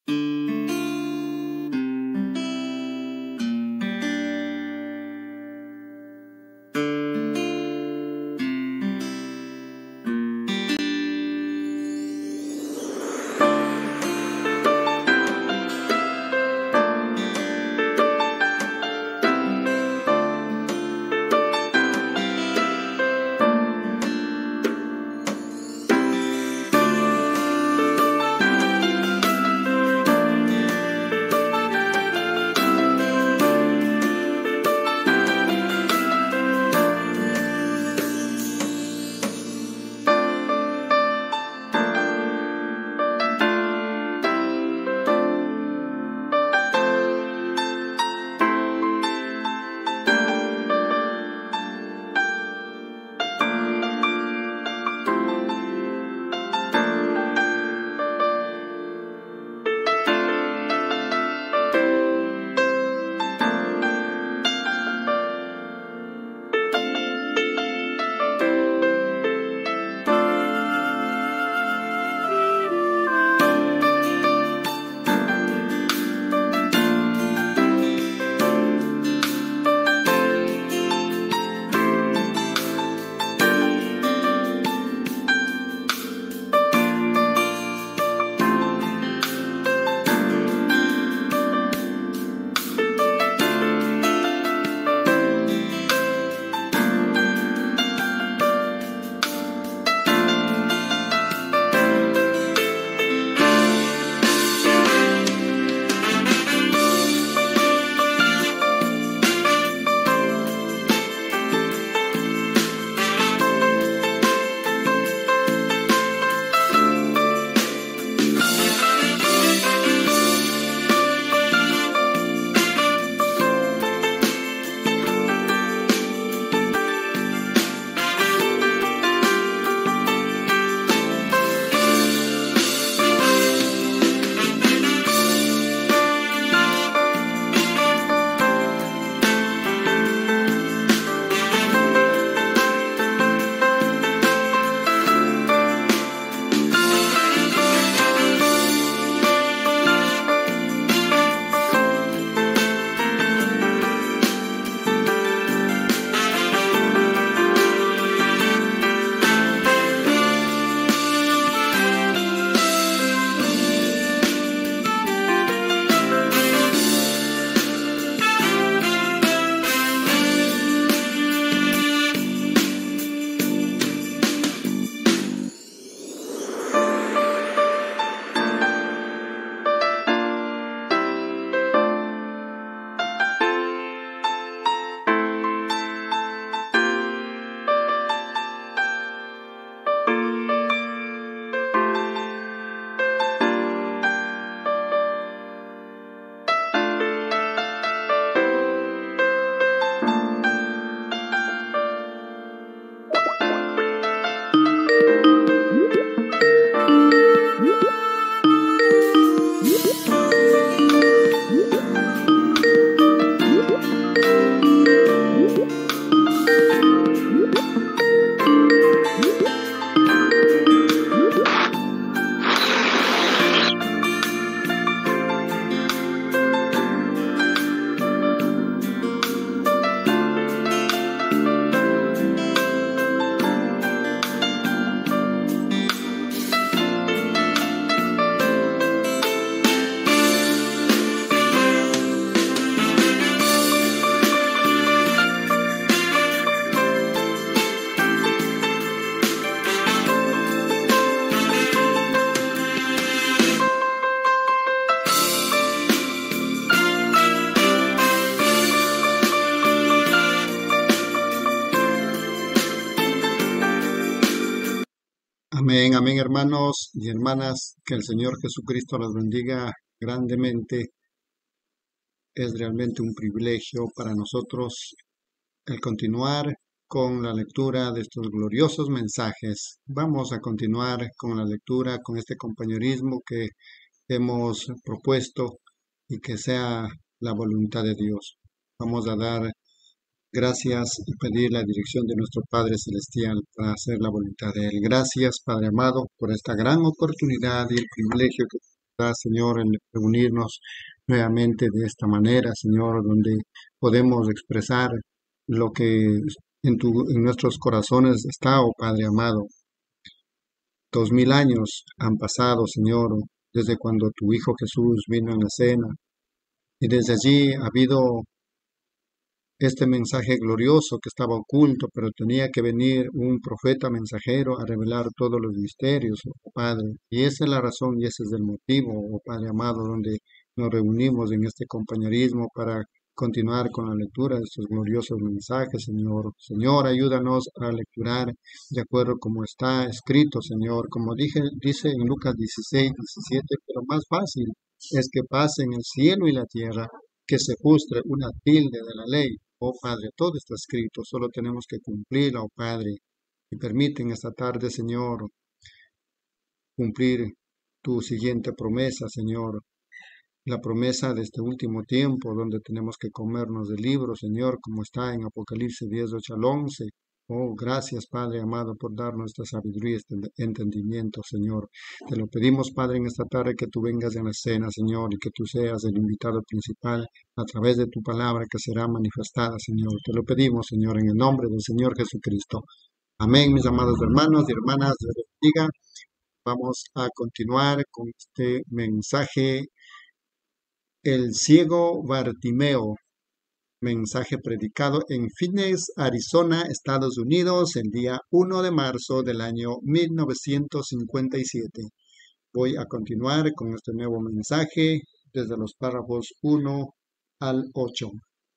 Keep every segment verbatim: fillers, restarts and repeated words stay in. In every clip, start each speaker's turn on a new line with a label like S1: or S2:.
S1: Amén, amén, hermanos y hermanas, que el Señor Jesucristo los bendiga grandemente. Es realmente un privilegio para nosotros el continuar con la lectura de estos gloriosos mensajes. Vamos a continuar con la lectura, con este compañerismo que hemos propuesto y que sea la voluntad de Dios. Vamos a dar gracias y pedir la dirección de nuestro Padre Celestial para hacer la voluntad de Él. Gracias, Padre amado, por esta gran oportunidad y el privilegio que da, Señor, el reunirnos nuevamente de esta manera, Señor, donde podemos expresar lo que en, tu, en nuestros corazones está, oh Padre amado. Dos mil años han pasado, Señor, desde cuando tu Hijo Jesús vino en la cena, y desde allí ha habido este mensaje glorioso que estaba oculto, pero tenía que venir un profeta mensajero a revelar todos los misterios, oh Padre. Y esa es la razón y ese es el motivo, oh Padre amado, donde nos reunimos en este compañerismo para continuar con la lectura de estos gloriosos mensajes, Señor. Señor, ayúdanos a lecturar de acuerdo como está escrito, Señor. Como dije, dice en Lucas dieciséis, diecisiete, pero más fácil es que pasen el cielo y la tierra, que se frustre una tilde de la ley. Oh Padre, todo está escrito, solo tenemos que cumplirlo, oh Padre. Y permiten esta tarde, Señor, cumplir tu siguiente promesa, Señor. La promesa de este último tiempo, donde tenemos que comernos del libro, Señor, como está en Apocalipsis diez, ocho al once. Oh, gracias, Padre amado, por darnos esta sabiduría, este entendimiento, Señor. Te lo pedimos, Padre, en esta tarde, que tú vengas en la cena, Señor, y que tú seas el invitado principal a través de tu palabra que será manifestada, Señor. Te lo pedimos, Señor, en el nombre del Señor Jesucristo. Amén, mis amados hermanos y hermanas, Dios les bendiga. Vamos a continuar con este mensaje. El ciego Bartimeo, mensaje predicado en Phoenix, Arizona, Estados Unidos, el día primero de marzo del año mil novecientos cincuenta y siete. Voy a continuar con este nuevo mensaje desde los párrafos uno al ocho.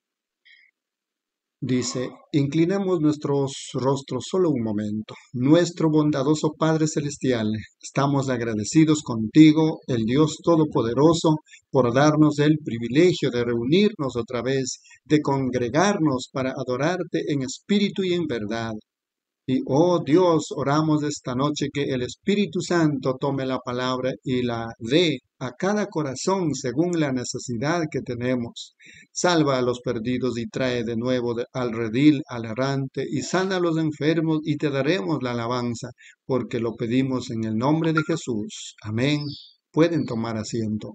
S1: Dice, inclinemos nuestros rostros solo un momento. Nuestro bondadoso Padre Celestial, estamos agradecidos contigo, el Dios Todopoderoso, por darnos el privilegio de reunirnos otra vez, de congregarnos para adorarte en espíritu y en verdad. Y, oh Dios, oramos esta noche que el Espíritu Santo tome la palabra y la dé a cada corazón según la necesidad que tenemos. Salva a los perdidos y trae de nuevo de, al redil al errante y sana a los enfermos y te daremos la alabanza, porque lo pedimos en el nombre de Jesús. Amén. Pueden tomar asiento.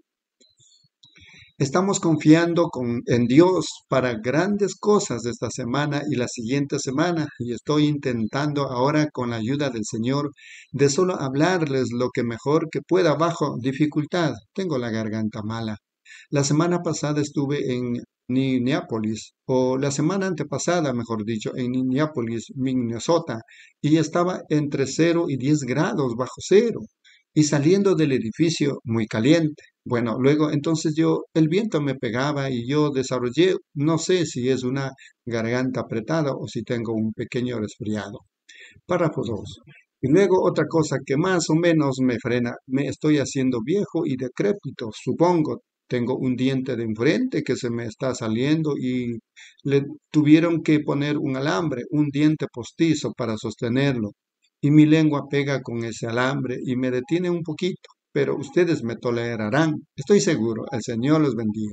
S1: Estamos confiando con, en Dios para grandes cosas esta semana y la siguiente semana, y estoy intentando ahora con la ayuda del Señor de solo hablarles lo que mejor que pueda bajo dificultad. Tengo la garganta mala. La semana pasada estuve en Minneapolis, o la semana antepasada, mejor dicho, en Minneapolis, Minnesota, y estaba entre cero y diez grados bajo cero. Y saliendo del edificio muy caliente. Bueno, luego entonces yo, el viento me pegaba y yo desarrollé, no sé si es una garganta apretada o si tengo un pequeño resfriado. Párrafo dos. Y luego otra cosa que más o menos me frena, me estoy haciendo viejo y decrépito, supongo. Tengo un diente de enfrente que se me está saliendo y le tuvieron que poner un alambre, un diente postizo para sostenerlo. Y mi lengua pega con ese alambre y me detiene un poquito, pero ustedes me tolerarán, estoy seguro, el Señor los bendiga.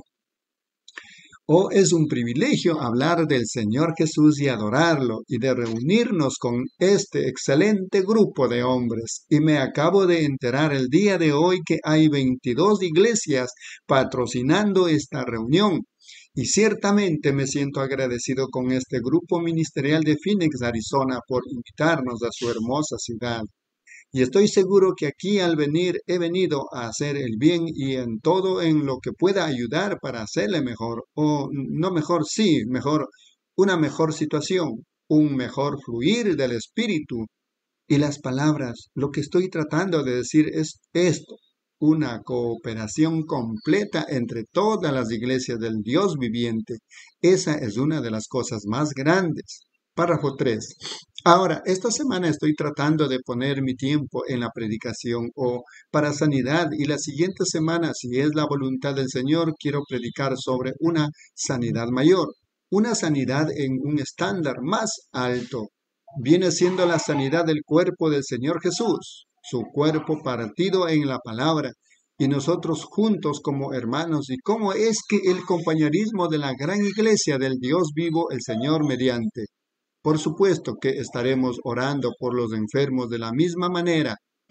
S1: Oh, es un privilegio hablar del Señor Jesús y adorarlo y de reunirnos con este excelente grupo de hombres. Y me acabo de enterar el día de hoy que hay veintidós iglesias patrocinando esta reunión. Y ciertamente me siento agradecido con este grupo ministerial de Phoenix, Arizona, por invitarnos a su hermosa ciudad. Y estoy seguro que aquí al venir he venido a hacer el bien y en todo en lo que pueda ayudar para hacerle mejor, o no mejor, sí, mejor, una mejor situación, un mejor fluir del espíritu. Y las palabras, lo que estoy tratando de decir es esto. Una cooperación completa entre todas las iglesias del Dios viviente. Esa es una de las cosas más grandes. Párrafo tres. Ahora, esta semana estoy tratando de poner mi tiempo en la predicación o para sanidad y la siguiente semana, si es la voluntad del Señor, quiero predicar sobre una sanidad mayor, una sanidad en un estándar más alto. Viene siendo la sanidad del cuerpo del Señor Jesús, su cuerpo partido en la palabra, y nosotros juntos como hermanos, y cómo es que el compañerismo de la gran iglesia del Dios vivo, el Señor mediante. Por supuesto que estaremos orando por los enfermos de la misma manera,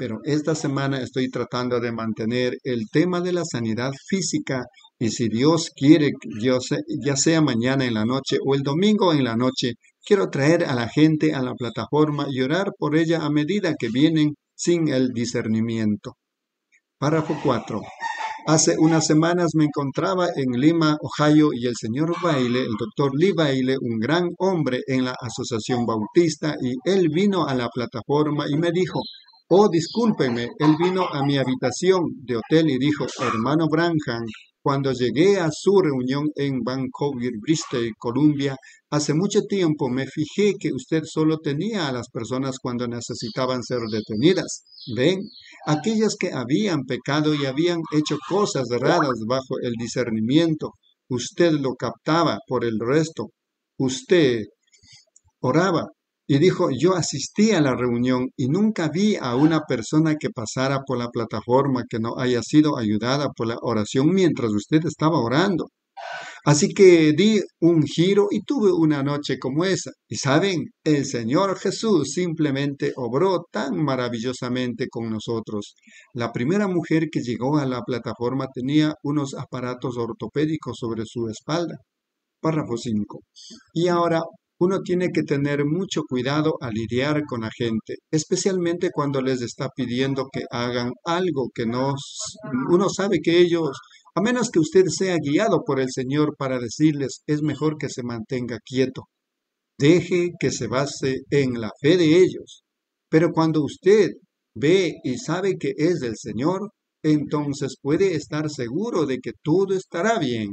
S1: pero esta semana estoy tratando de mantener el tema de la sanidad física y si Dios quiere, yo sé- ya sea mañana en la noche o el domingo en la noche, quiero traer a la gente a la plataforma y orar por ella a medida que vienen sin el discernimiento. Párrafo cuatro. Hace unas semanas me encontraba en Lima, Ohio, y el señor Baile, el doctor Lee Baile, un gran hombre en la Asociación Bautista, y él vino a la plataforma y me dijo, oh, discúlpeme, él vino a mi habitación de hotel y dijo, hermano Branham, cuando llegué a su reunión en Vancouver, Bristol, Columbia, hace mucho tiempo me fijé que usted solo tenía a las personas cuando necesitaban ser detenidas. ¿Ven? Aquellas que habían pecado y habían hecho cosas raras bajo el discernimiento, usted lo captaba por el resto. Usted oraba y dijo, yo asistí a la reunión y nunca vi a una persona que pasara por la plataforma que no haya sido ayudada por la oración mientras usted estaba orando. Así que di un giro y tuve una noche como esa. Y saben, el Señor Jesús simplemente obró tan maravillosamente con nosotros. La primera mujer que llegó a la plataforma tenía unos aparatos ortopédicos sobre su espalda. Párrafo cinco. Y ahora uno tiene que tener mucho cuidado al lidiar con la gente, especialmente cuando les está pidiendo que hagan algo que no, s- uno sabe que ellos, a menos que usted sea guiado por el Señor para decirles, es mejor que se mantenga quieto. Deje que se base en la fe de ellos. Pero cuando usted ve y sabe que es del Señor, entonces puede estar seguro de que todo estará bien.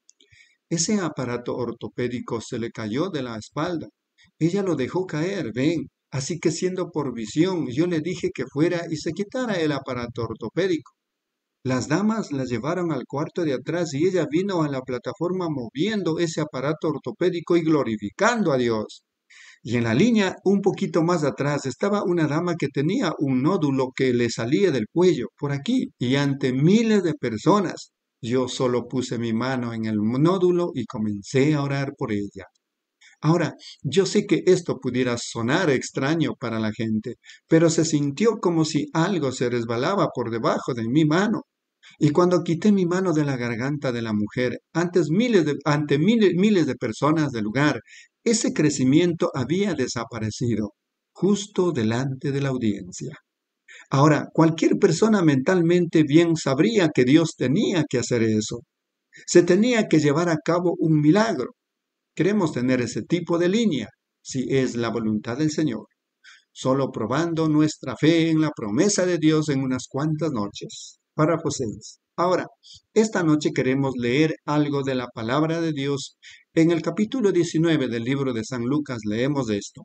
S1: Ese aparato ortopédico se le cayó de la espalda. Ella lo dejó caer, ven. Así que siendo por visión, yo le dije que fuera y se quitara el aparato ortopédico. Las damas la llevaron al cuarto de atrás y ella vino a la plataforma moviendo ese aparato ortopédico y glorificando a Dios. Y en la línea, un poquito más atrás, estaba una dama que tenía un nódulo que le salía del cuello, por aquí, y ante miles de personas. Yo solo puse mi mano en el nódulo y comencé a orar por ella. Ahora, yo sé que esto pudiera sonar extraño para la gente, pero se sintió como si algo se resbalaba por debajo de mi mano. Y cuando quité mi mano de la garganta de la mujer, antes miles de, ante miles, miles de personas del lugar, ese crecimiento había desaparecido, justo delante de la audiencia. Ahora, cualquier persona mentalmente bien sabría que Dios tenía que hacer eso. Se tenía que llevar a cabo un milagro. Queremos tener ese tipo de línea, si es la voluntad del Señor, solo probando nuestra fe en la promesa de Dios en unas cuantas noches. Párrafo seis. Ahora, esta noche queremos leer algo de la palabra de Dios. En el capítulo diecinueve del libro de San Lucas leemos esto.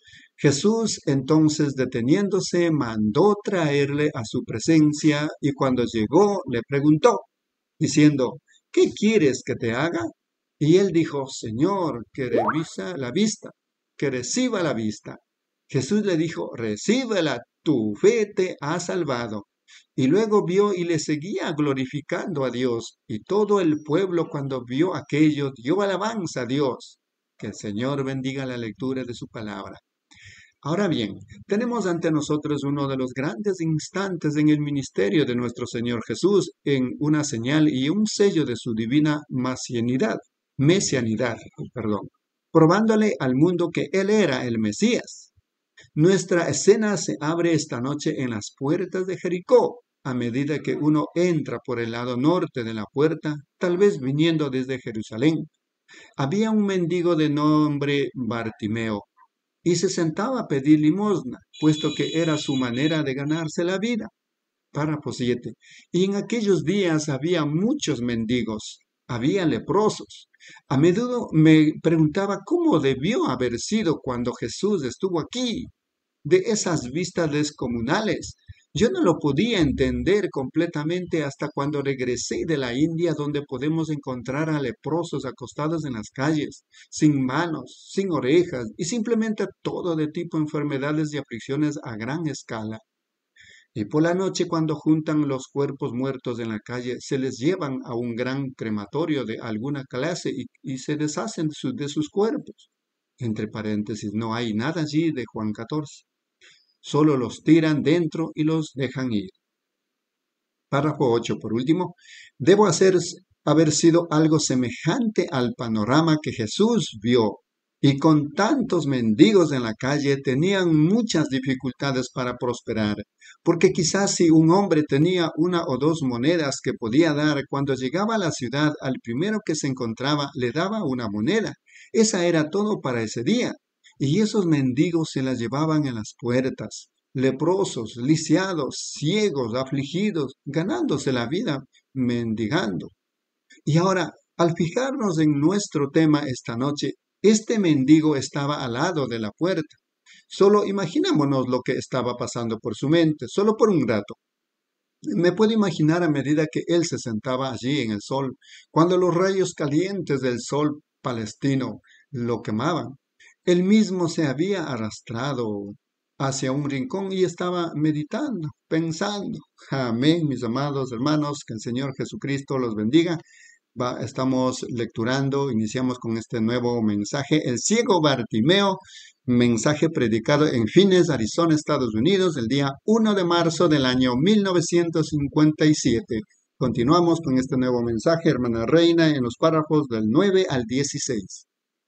S1: Jesús entonces deteniéndose mandó traerle a su presencia y cuando llegó le preguntó, diciendo, ¿qué quieres que te haga? Y él dijo, Señor, que revisa la vista, que reciba la vista. Jesús le dijo, recíbela, tu fe te ha salvado. Y luego vio y le seguía glorificando a Dios. Y todo el pueblo cuando vio aquello dio alabanza a Dios. Que el Señor bendiga la lectura de su palabra. Ahora bien, tenemos ante nosotros uno de los grandes instantes en el ministerio de nuestro Señor Jesús, en una señal y un sello de su divina mesianidad, mesianidad, perdón, probándole al mundo que Él era el Mesías. Nuestra escena se abre esta noche en las puertas de Jericó, a medida que uno entra por el lado norte de la puerta, tal vez viniendo desde Jerusalén. Había un mendigo de nombre Bartimeo, y se sentaba a pedir limosna, puesto que era su manera de ganarse la vida. Párrafo siete. Y en aquellos días había muchos mendigos, había leprosos. A menudo me preguntaba cómo debió haber sido cuando Jesús estuvo aquí, de esas vistas descomunales. Yo no lo podía entender completamente hasta cuando regresé de la India, donde podemos encontrar a leprosos acostados en las calles, sin manos, sin orejas y simplemente todo de tipo de enfermedades y aflicciones a gran escala. Y por la noche, cuando juntan los cuerpos muertos en la calle, se les llevan a un gran crematorio de alguna clase y, y se deshacen su- de sus cuerpos. Entre paréntesis, no hay nada allí de Juan catorce. solo los tiran dentro y los dejan ir. Párrafo ocho, por último, debo hacer, haber sido algo semejante al panorama que Jesús vio, y con tantos mendigos en la calle tenían muchas dificultades para prosperar, porque quizás si un hombre tenía una o dos monedas que podía dar, cuando llegaba a la ciudad al primero que se encontraba le daba una moneda. Esa era todo para ese día, y esos mendigos se las llevaban en las puertas, leprosos, lisiados, ciegos, afligidos, ganándose la vida mendigando. Y ahora, al fijarnos en nuestro tema esta noche, este mendigo estaba al lado de la puerta. Solo imaginémonos lo que estaba pasando por su mente, solo por un rato. Me puedo imaginar a medida que él se sentaba allí en el sol, cuando los rayos calientes del sol palestino lo quemaban. Él mismo se había arrastrado hacia un rincón y estaba meditando, pensando. Amén, mis amados hermanos, que el Señor Jesucristo los bendiga. Va, estamos lecturando, iniciamos con este nuevo mensaje, el ciego Bartimeo, mensaje predicado en Phoenix, Arizona, Estados Unidos, el día primero de marzo del año mil novecientos cincuenta y siete. Continuamos con este nuevo mensaje, hermana Reina, en los párrafos del nueve al dieciséis.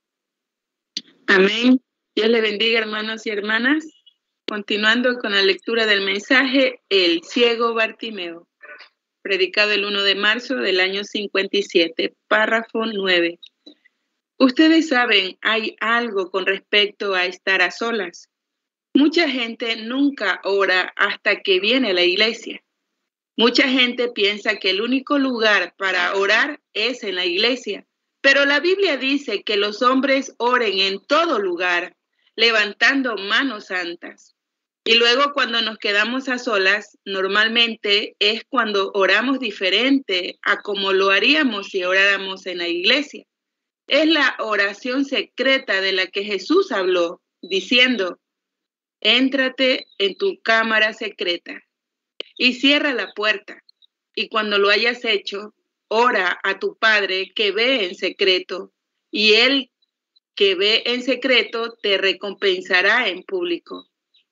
S2: Amén. Dios le bendiga, hermanos y hermanas. Continuando con la lectura del mensaje, el ciego Bartimeo, predicado el primero de marzo del año cincuenta y siete, párrafo nueve. Ustedes saben, hay algo con respecto a estar a solas. Mucha gente nunca ora hasta que viene a la iglesia. Mucha gente piensa que el único lugar para orar es en la iglesia, pero la Biblia dice que los hombres oren en todo lugar, levantando manos santas. Y luego cuando nos quedamos a solas, normalmente es cuando oramos diferente a como lo haríamos si oráramos en la iglesia. Es la oración secreta de la que Jesús habló, diciendo, éntrate en tu cámara secreta y cierra la puerta. Y cuando lo hayas hecho, ora a tu Padre que ve en secreto, y Él que ve en secreto te recompensará en público.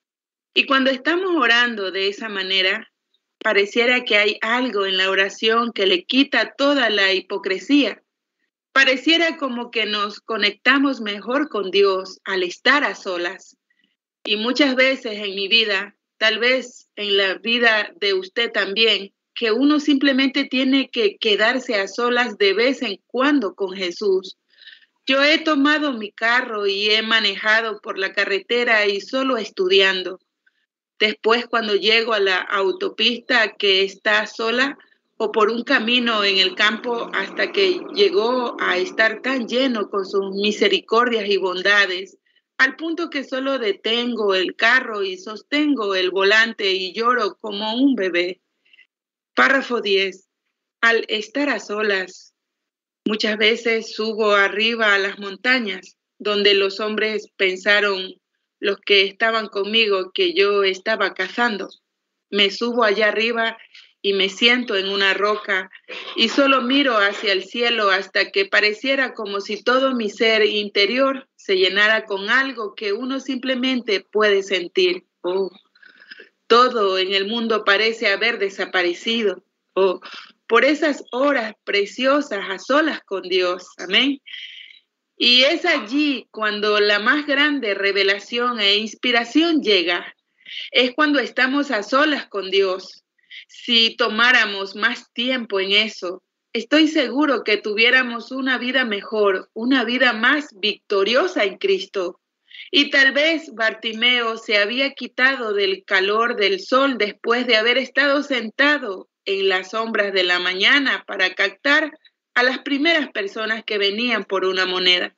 S2: Y cuando estamos orando de esa manera, pareciera que hay algo en la oración que le quita toda la hipocresía. Pareciera como que nos conectamos mejor con Dios al estar a solas. Y muchas veces en mi vida, tal vez en la vida de usted también, que uno simplemente tiene que quedarse a solas de vez en cuando con Jesús. Yo he tomado mi carro y he manejado por la carretera y solo estudiando. Después, cuando llego a la autopista que está sola o por un camino en el campo hasta que llegó a estar tan lleno con sus misericordias y bondades, al punto que solo detengo el carro y sostengo el volante y lloro como un bebé. Párrafo diez. Al estar a solas, muchas veces subo arriba a las montañas, donde los hombres pensaron, los que estaban conmigo, que yo estaba cazando. Me subo allá arriba y me siento en una roca y solo miro hacia el cielo hasta que pareciera como si todo mi ser interior se llenara con algo que uno simplemente puede sentir. Oh, todo en el mundo parece haber desaparecido. Oh, por esas horas preciosas a solas con Dios. Amén. Y es allí cuando la más grande revelación e inspiración llega. Es cuando estamos a solas con Dios. Si tomáramos más tiempo en eso, estoy seguro que tuviéramos una vida mejor, una vida más victoriosa en Cristo. Y tal vez Bartimeo se había quitado del calor del sol después de haber estado sentado en las sombras de la mañana para captar a las primeras personas que venían por una moneda.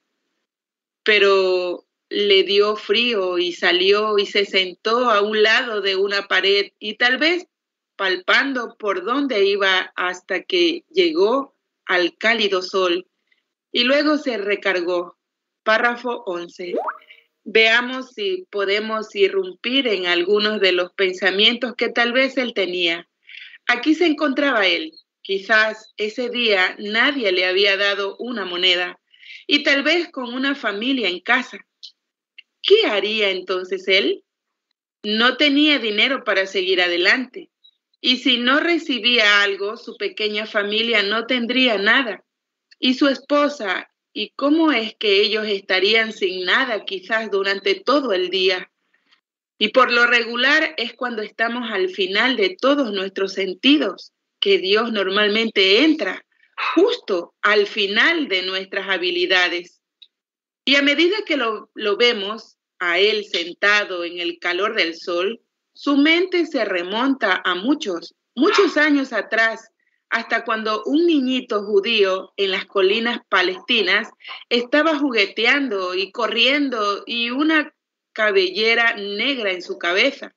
S2: Pero le dio frío y salió y se sentó a un lado de una pared y tal vez palpando por dónde iba hasta que llegó al cálido sol y luego se recargó. Párrafo once. Veamos si podemos irrumpir en algunos de los pensamientos que tal vez él tenía. Aquí se encontraba él. Quizás ese día nadie le había dado una moneda y tal vez con una familia en casa. ¿Qué haría entonces él? No tenía dinero para seguir adelante. Y si no recibía algo, su pequeña familia no tendría nada. Y su esposa, ¿y cómo es que ellos estarían sin nada quizás durante todo el día? Y por lo regular es cuando estamos al final de todos nuestros sentidos que Dios normalmente entra, justo al final de nuestras habilidades. Y a medida que lo, lo vemos a Él sentado en el calor del sol, su mente se remonta a muchos, muchos años atrás, hasta cuando un niñito judío en las colinas palestinas estaba jugueteando y corriendo y una cabellera negra en su cabeza.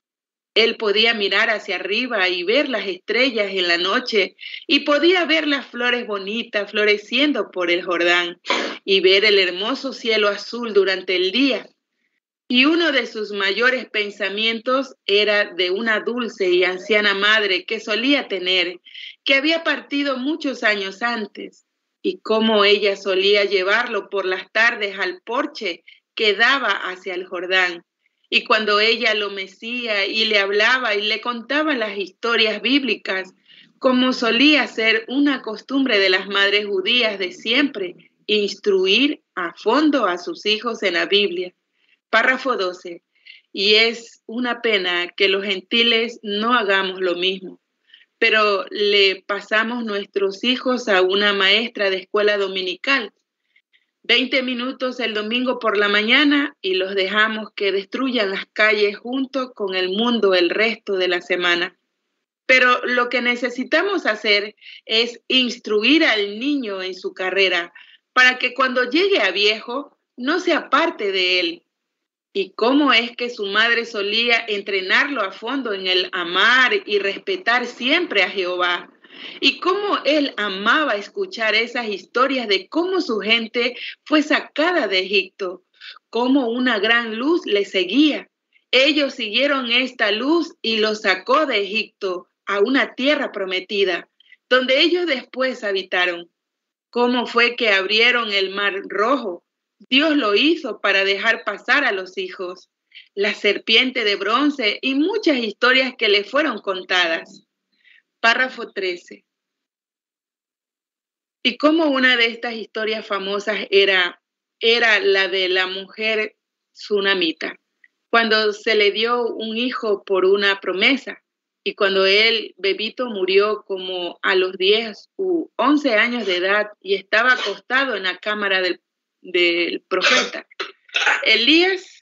S2: Él podía mirar hacia arriba y ver las estrellas en la noche y podía ver las flores bonitas floreciendo por el Jordán y ver el hermoso cielo azul durante el día. Y uno de sus mayores pensamientos era de una dulce y anciana madre que solía tener, que había partido muchos años antes, y cómo ella solía llevarlo por las tardes al porche que daba hacia el Jordán. Y cuando ella lo mecía y le hablaba y le contaba las historias bíblicas, como solía ser una costumbre de las madres judías de siempre, instruir a fondo a sus hijos en la Biblia. Párrafo doce. Y es una pena que los gentiles no hagamos lo mismo, pero le pasamos nuestros hijos a una maestra de escuela dominical. Veinte minutos el domingo por la mañana y los dejamos que destruyan las calles junto con el mundo el resto de la semana. Pero lo que necesitamos hacer es instruir al niño en su carrera para que cuando llegue a viejo no se aparte de él. ¿Y cómo es que su madre solía entrenarlo a fondo en el amar y respetar siempre a Jehová? Y cómo él amaba escuchar esas historias de cómo su gente fue sacada de Egipto, cómo una gran luz le seguía. Ellos siguieron esta luz y los sacó de Egipto a una tierra prometida, donde ellos después habitaron. ¿Cómo fue que abrieron el mar rojo? Dios lo hizo para dejar pasar a los hijos. La serpiente de bronce y muchas historias que le fueron contadas. Párrafo trece. Y como una de estas historias famosas era, era la de la mujer tsunamita, cuando se le dio un hijo por una promesa y cuando el bebito murió como a los diez u once años de edad y estaba acostado en la cámara del, del profeta. Elías,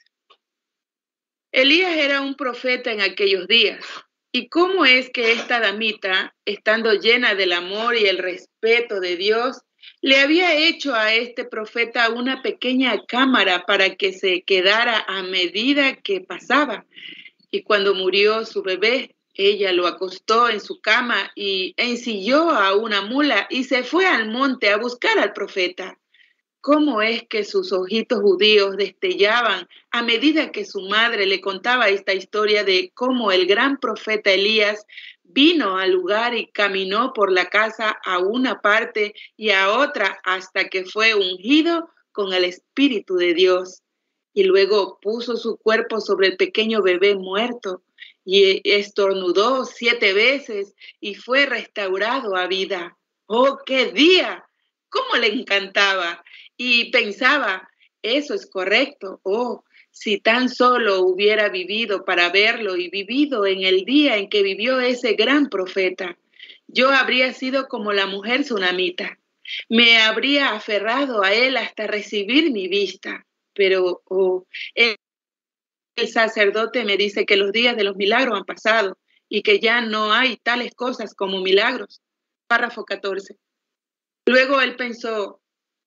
S2: Elías era un profeta en aquellos días. ¿Y cómo es que esta damita, estando llena del amor y el respeto de Dios, le había hecho a este profeta una pequeña cámara para que se quedara a medida que pasaba? Y cuando murió su bebé, ella lo acostó en su cama y ensilló a una mula y se fue al monte a buscar al profeta. ¿Cómo es que sus ojitos judíos destellaban a medida que su madre le contaba esta historia de cómo el gran profeta Elías vino al lugar y caminó por la casa a una parte y a otra hasta que fue ungido con el Espíritu de Dios? Y luego puso su cuerpo sobre el pequeño bebé muerto y estornudó siete veces y fue restaurado a vida. ¡Oh, qué día! ¡Cómo le encantaba! Y pensaba, eso es correcto. Oh, si tan solo hubiera vivido para verlo y vivido en el día en que vivió ese gran profeta, yo habría sido como la mujer tsunamita. Me habría aferrado a él hasta recibir mi vista. Pero oh, el, el sacerdote me dice que los días de los milagros han pasado y que ya no hay tales cosas como milagros. Párrafo catorce. Luego él pensó,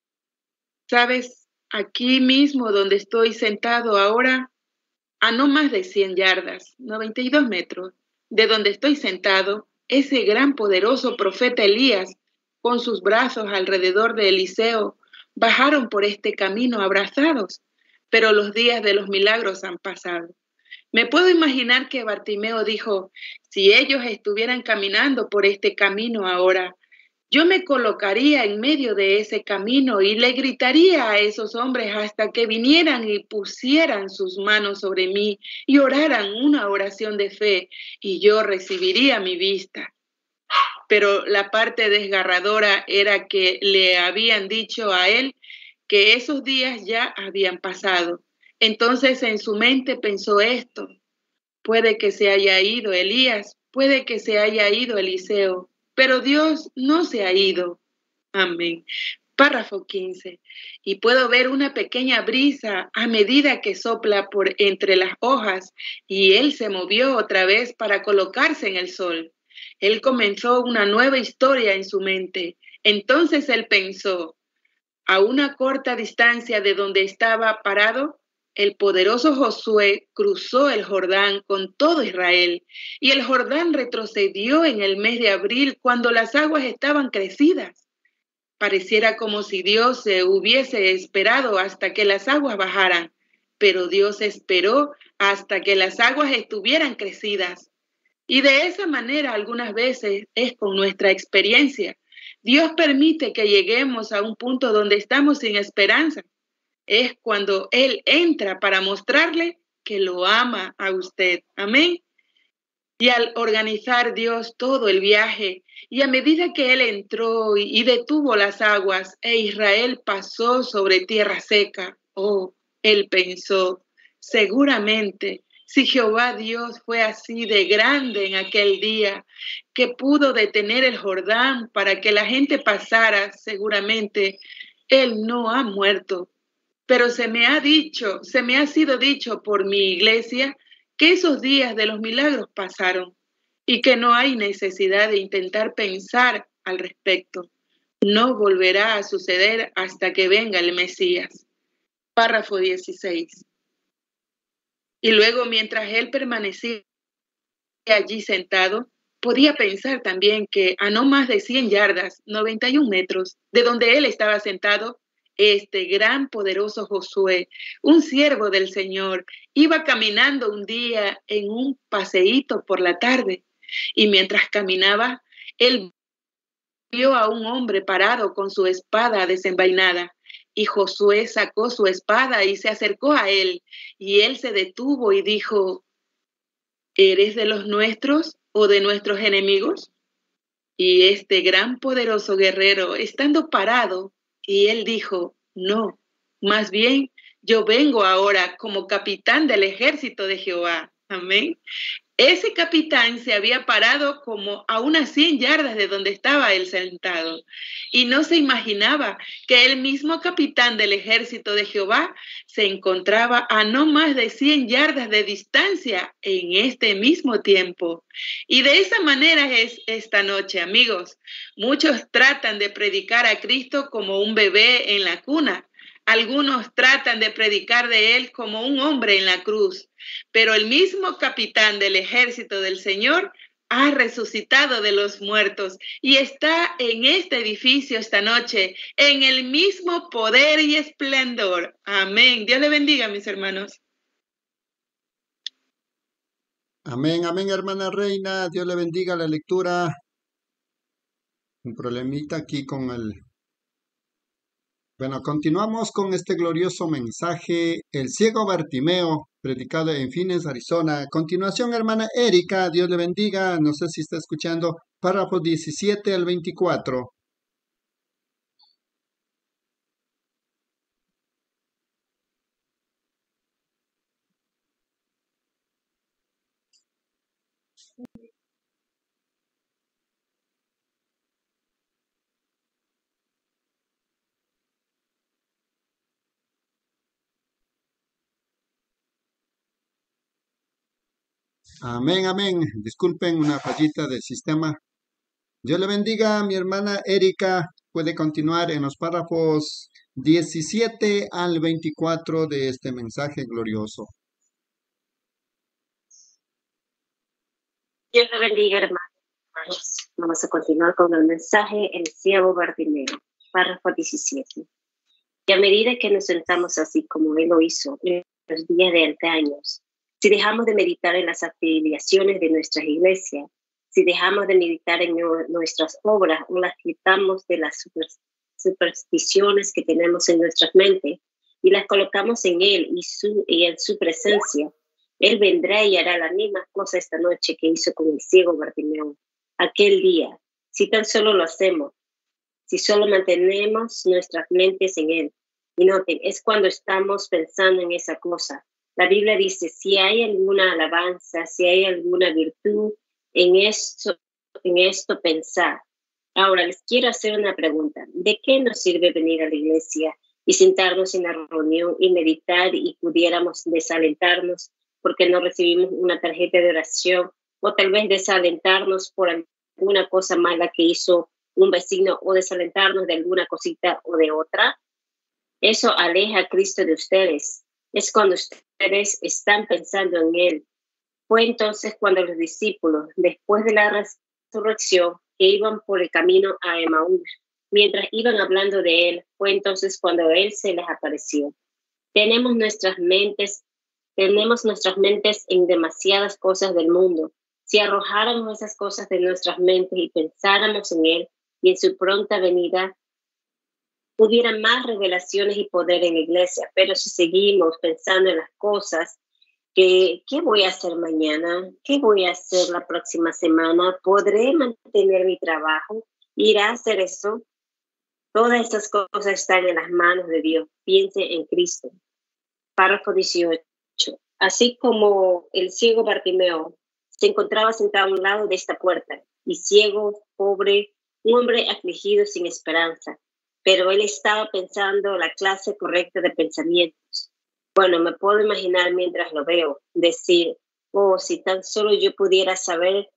S2: ¿sabes? Aquí mismo donde estoy sentado ahora, a no más de cien yardas, noventa y dos metros, de donde estoy sentado, ese gran poderoso profeta Elías, con sus brazos alrededor de Eliseo, bajaron por este camino abrazados, pero los días de los milagros han pasado. Me puedo imaginar que Bartimeo dijo, si ellos estuvieran caminando por este camino ahora, yo me colocaría en medio de ese camino y le gritaría a esos hombres hasta que vinieran y pusieran sus manos sobre mí y oraran una oración de fe, y yo recibiría mi vista. Pero la parte desgarradora era que le habían dicho a él que esos días ya habían pasado. Entonces en su mente pensó esto: puede que se haya ido Elías, puede que se haya ido Eliseo, pero Dios no se ha ido. Amén. Párrafo quince. Y puedo ver una pequeña brisa a medida que sopla por entre las hojas, y él se movió otra vez para colocarse en el sol. Él comenzó una nueva historia en su mente. Entonces él pensó: a una corta distancia de donde estaba parado, el poderoso Josué cruzó el Jordán con todo Israel, y el Jordán retrocedió en el mes de abril cuando las aguas estaban crecidas. Pareciera como si Dios se hubiese esperado hasta que las aguas bajaran, pero Dios esperó hasta que las aguas estuvieran crecidas. Y de esa manera algunas veces es con nuestra experiencia. Dios permite que lleguemos a un punto donde estamos sin esperanza. Es cuando Él entra para mostrarle que lo ama a usted. Amén. Y al organizar Dios todo el viaje, y a medida que Él entró y detuvo las aguas, e Israel pasó sobre tierra seca, oh, Él pensó: seguramente, si Jehová Dios fue así de grande en aquel día, que pudo detener el Jordán para que la gente pasara, seguramente Él no ha muerto. Pero se me ha dicho, se me ha sido dicho por mi iglesia que esos días de los milagros pasaron y que no hay necesidad de intentar pensar al respecto. No volverá a suceder hasta que venga el Mesías. Párrafo dieciséis. Y luego, mientras él permanecía allí sentado, podía pensar también que a no más de cien yardas, noventa y un metros, de donde él estaba sentado, este gran poderoso Josué, un siervo del Señor, iba caminando un día en un paseíto por la tarde, y mientras caminaba, él vio a un hombre parado con su espada desenvainada, y Josué sacó su espada y se acercó a él, y él se detuvo y dijo: ¿eres de los nuestros o de nuestros enemigos? Y este gran poderoso guerrero, estando parado, y él dijo: no, más bien yo vengo ahora como capitán del ejército de Jehová. Amén. Ese capitán se había parado como a unas cien yardas de donde estaba él sentado, y no se imaginaba que el mismo capitán del ejército de Jehová se encontraba a no más de cien yardas de distancia en este mismo tiempo. Y de esa manera es esta noche, amigos. Muchos tratan de predicar a Cristo como un bebé en la cuna. Algunos tratan de predicar de él como un hombre en la cruz, pero el mismo capitán del ejército del Señor ha resucitado de los muertos y está en este edificio esta noche, en el mismo poder y esplendor. Amén. Dios le bendiga, mis hermanos.
S1: Amén, amén, hermana Reina. Dios le bendiga la lectura. Un problemita aquí con el... Bueno, continuamos con este glorioso mensaje, el ciego Bartimeo, predicado en Phoenix, Arizona. A continuación, hermana Erika, Dios le bendiga. No sé si está escuchando, párrafos diecisiete al veinticuatro. Amén, amén. Disculpen una fallita del sistema. Dios le bendiga, mi hermana Erika. Puede continuar en los párrafos diecisiete al veinticuatro de este mensaje glorioso.
S3: Dios le bendiga, hermanos. Vamos a continuar con el mensaje, el ciego Bartimeo, párrafo diecisiete. Y a medida que nos sentamos así como Él lo hizo en los días de antaños, si dejamos de meditar en las afiliaciones de nuestras iglesias, si dejamos de meditar en no, nuestras obras o las quitamos de las super, supersticiones que tenemos en nuestras mentes y las colocamos en Él y, su, y en su presencia, Él vendrá y hará la misma cosa esta noche que hizo con el ciego Bartimeo aquel día. Si tan solo lo hacemos, si solo mantenemos nuestras mentes en Él. Y noten, es cuando estamos pensando en esa cosa. La Biblia dice, si hay alguna alabanza, si hay alguna virtud, en esto, en esto pensar. Ahora, les quiero hacer una pregunta. ¿De qué nos sirve venir a la iglesia y sentarnos en la reunión y meditar y pudiéramos desalentarnos porque no recibimos una tarjeta de oración o tal vez desalentarnos por alguna cosa mala que hizo un vecino o desalentarnos de alguna cosita o de otra? Eso aleja a Cristo de ustedes. Es cuando ustedes están pensando en Él. Fue entonces cuando los discípulos, después de la resurrección, que iban por el camino a Emaús, mientras iban hablando de Él, fue entonces cuando Él se les apareció. Tenemos nuestras mentes, tenemos nuestras mentes en demasiadas cosas del mundo. Si arrojáramos esas cosas de nuestras mentes y pensáramos en Él y en su pronta venida, hubiera más revelaciones y poder en la iglesia. Pero si seguimos pensando en las cosas, que, ¿qué voy a hacer mañana? ¿Qué voy a hacer la próxima semana? ¿Podré mantener mi trabajo? ¿Irá a hacer eso? Todas estas cosas están en las manos de Dios. Piense en Cristo. Párrafo dieciocho. Así como el ciego Bartimeo se encontraba sentado a un lado de esta puerta, y ciego, pobre, un hombre afligido sin esperanza, pero él estaba pensando la clase correcta de pensamientos. Bueno, me puedo imaginar mientras lo veo, decir, oh, si tan solo yo pudiera saber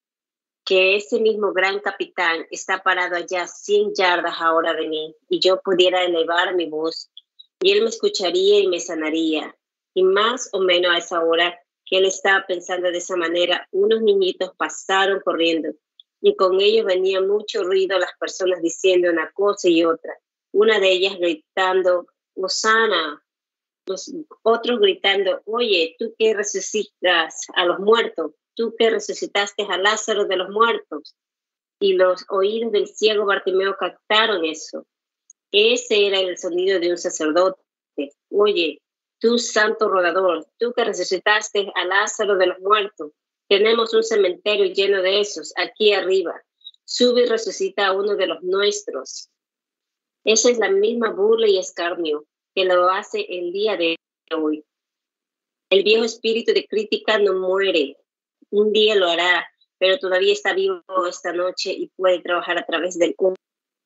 S3: que ese mismo gran capitán está parado allá cien yardas ahora de mí, y yo pudiera elevar mi voz, y él me escucharía y me sanaría. Y más o menos a esa hora que él estaba pensando de esa manera, unos niñitos pasaron corriendo, y con ellos venía mucho ruido, las personas diciendo una cosa y otra. Una de ellas gritando, Hosana. Los otros gritando, oye, tú que resucitas a los muertos, tú que resucitaste a Lázaro de los muertos. Y los oídos del ciego Bartimeo captaron eso. Ese era el sonido de un sacerdote. Oye, tú santo rodador, tú que resucitaste a Lázaro de los muertos. Tenemos un cementerio lleno de esos aquí arriba. Sube y resucita a uno de los nuestros. Esa es la misma burla y escarnio que lo hace el día de hoy. El viejo espíritu de crítica no muere. Un día lo hará, pero todavía está vivo esta noche y puede trabajar a través del cuerpo.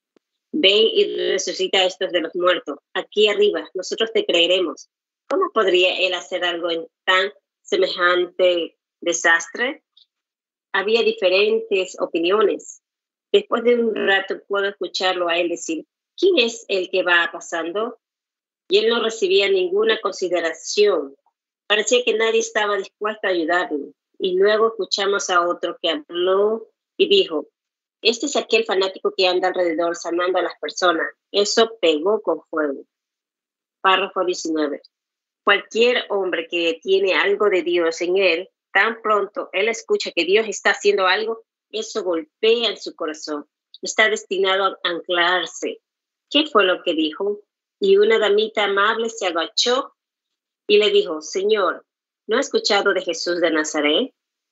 S3: Ven y resucita a estos de los muertos. Aquí arriba, nosotros te creeremos. ¿Cómo podría él hacer algo en tan semejante desastre? Había diferentes opiniones. Después de un rato puedo escucharlo a él decir, ¿quién es el que va pasando? Y él no recibía ninguna consideración. Parecía que nadie estaba dispuesto a ayudarlo. Y luego escuchamos a otro que habló y dijo, este es aquel fanático que anda alrededor sanando a las personas. Eso pegó con fuego. Párrafo diecinueve. Cualquier hombre que tiene algo de Dios en él, tan pronto él escucha que Dios está haciendo algo, eso golpea en su corazón. Está destinado a anclarse. ¿Qué fue lo que dijo? Y una damita amable se agachó y le dijo, Señor, ¿no has escuchado de Jesús de Nazaret?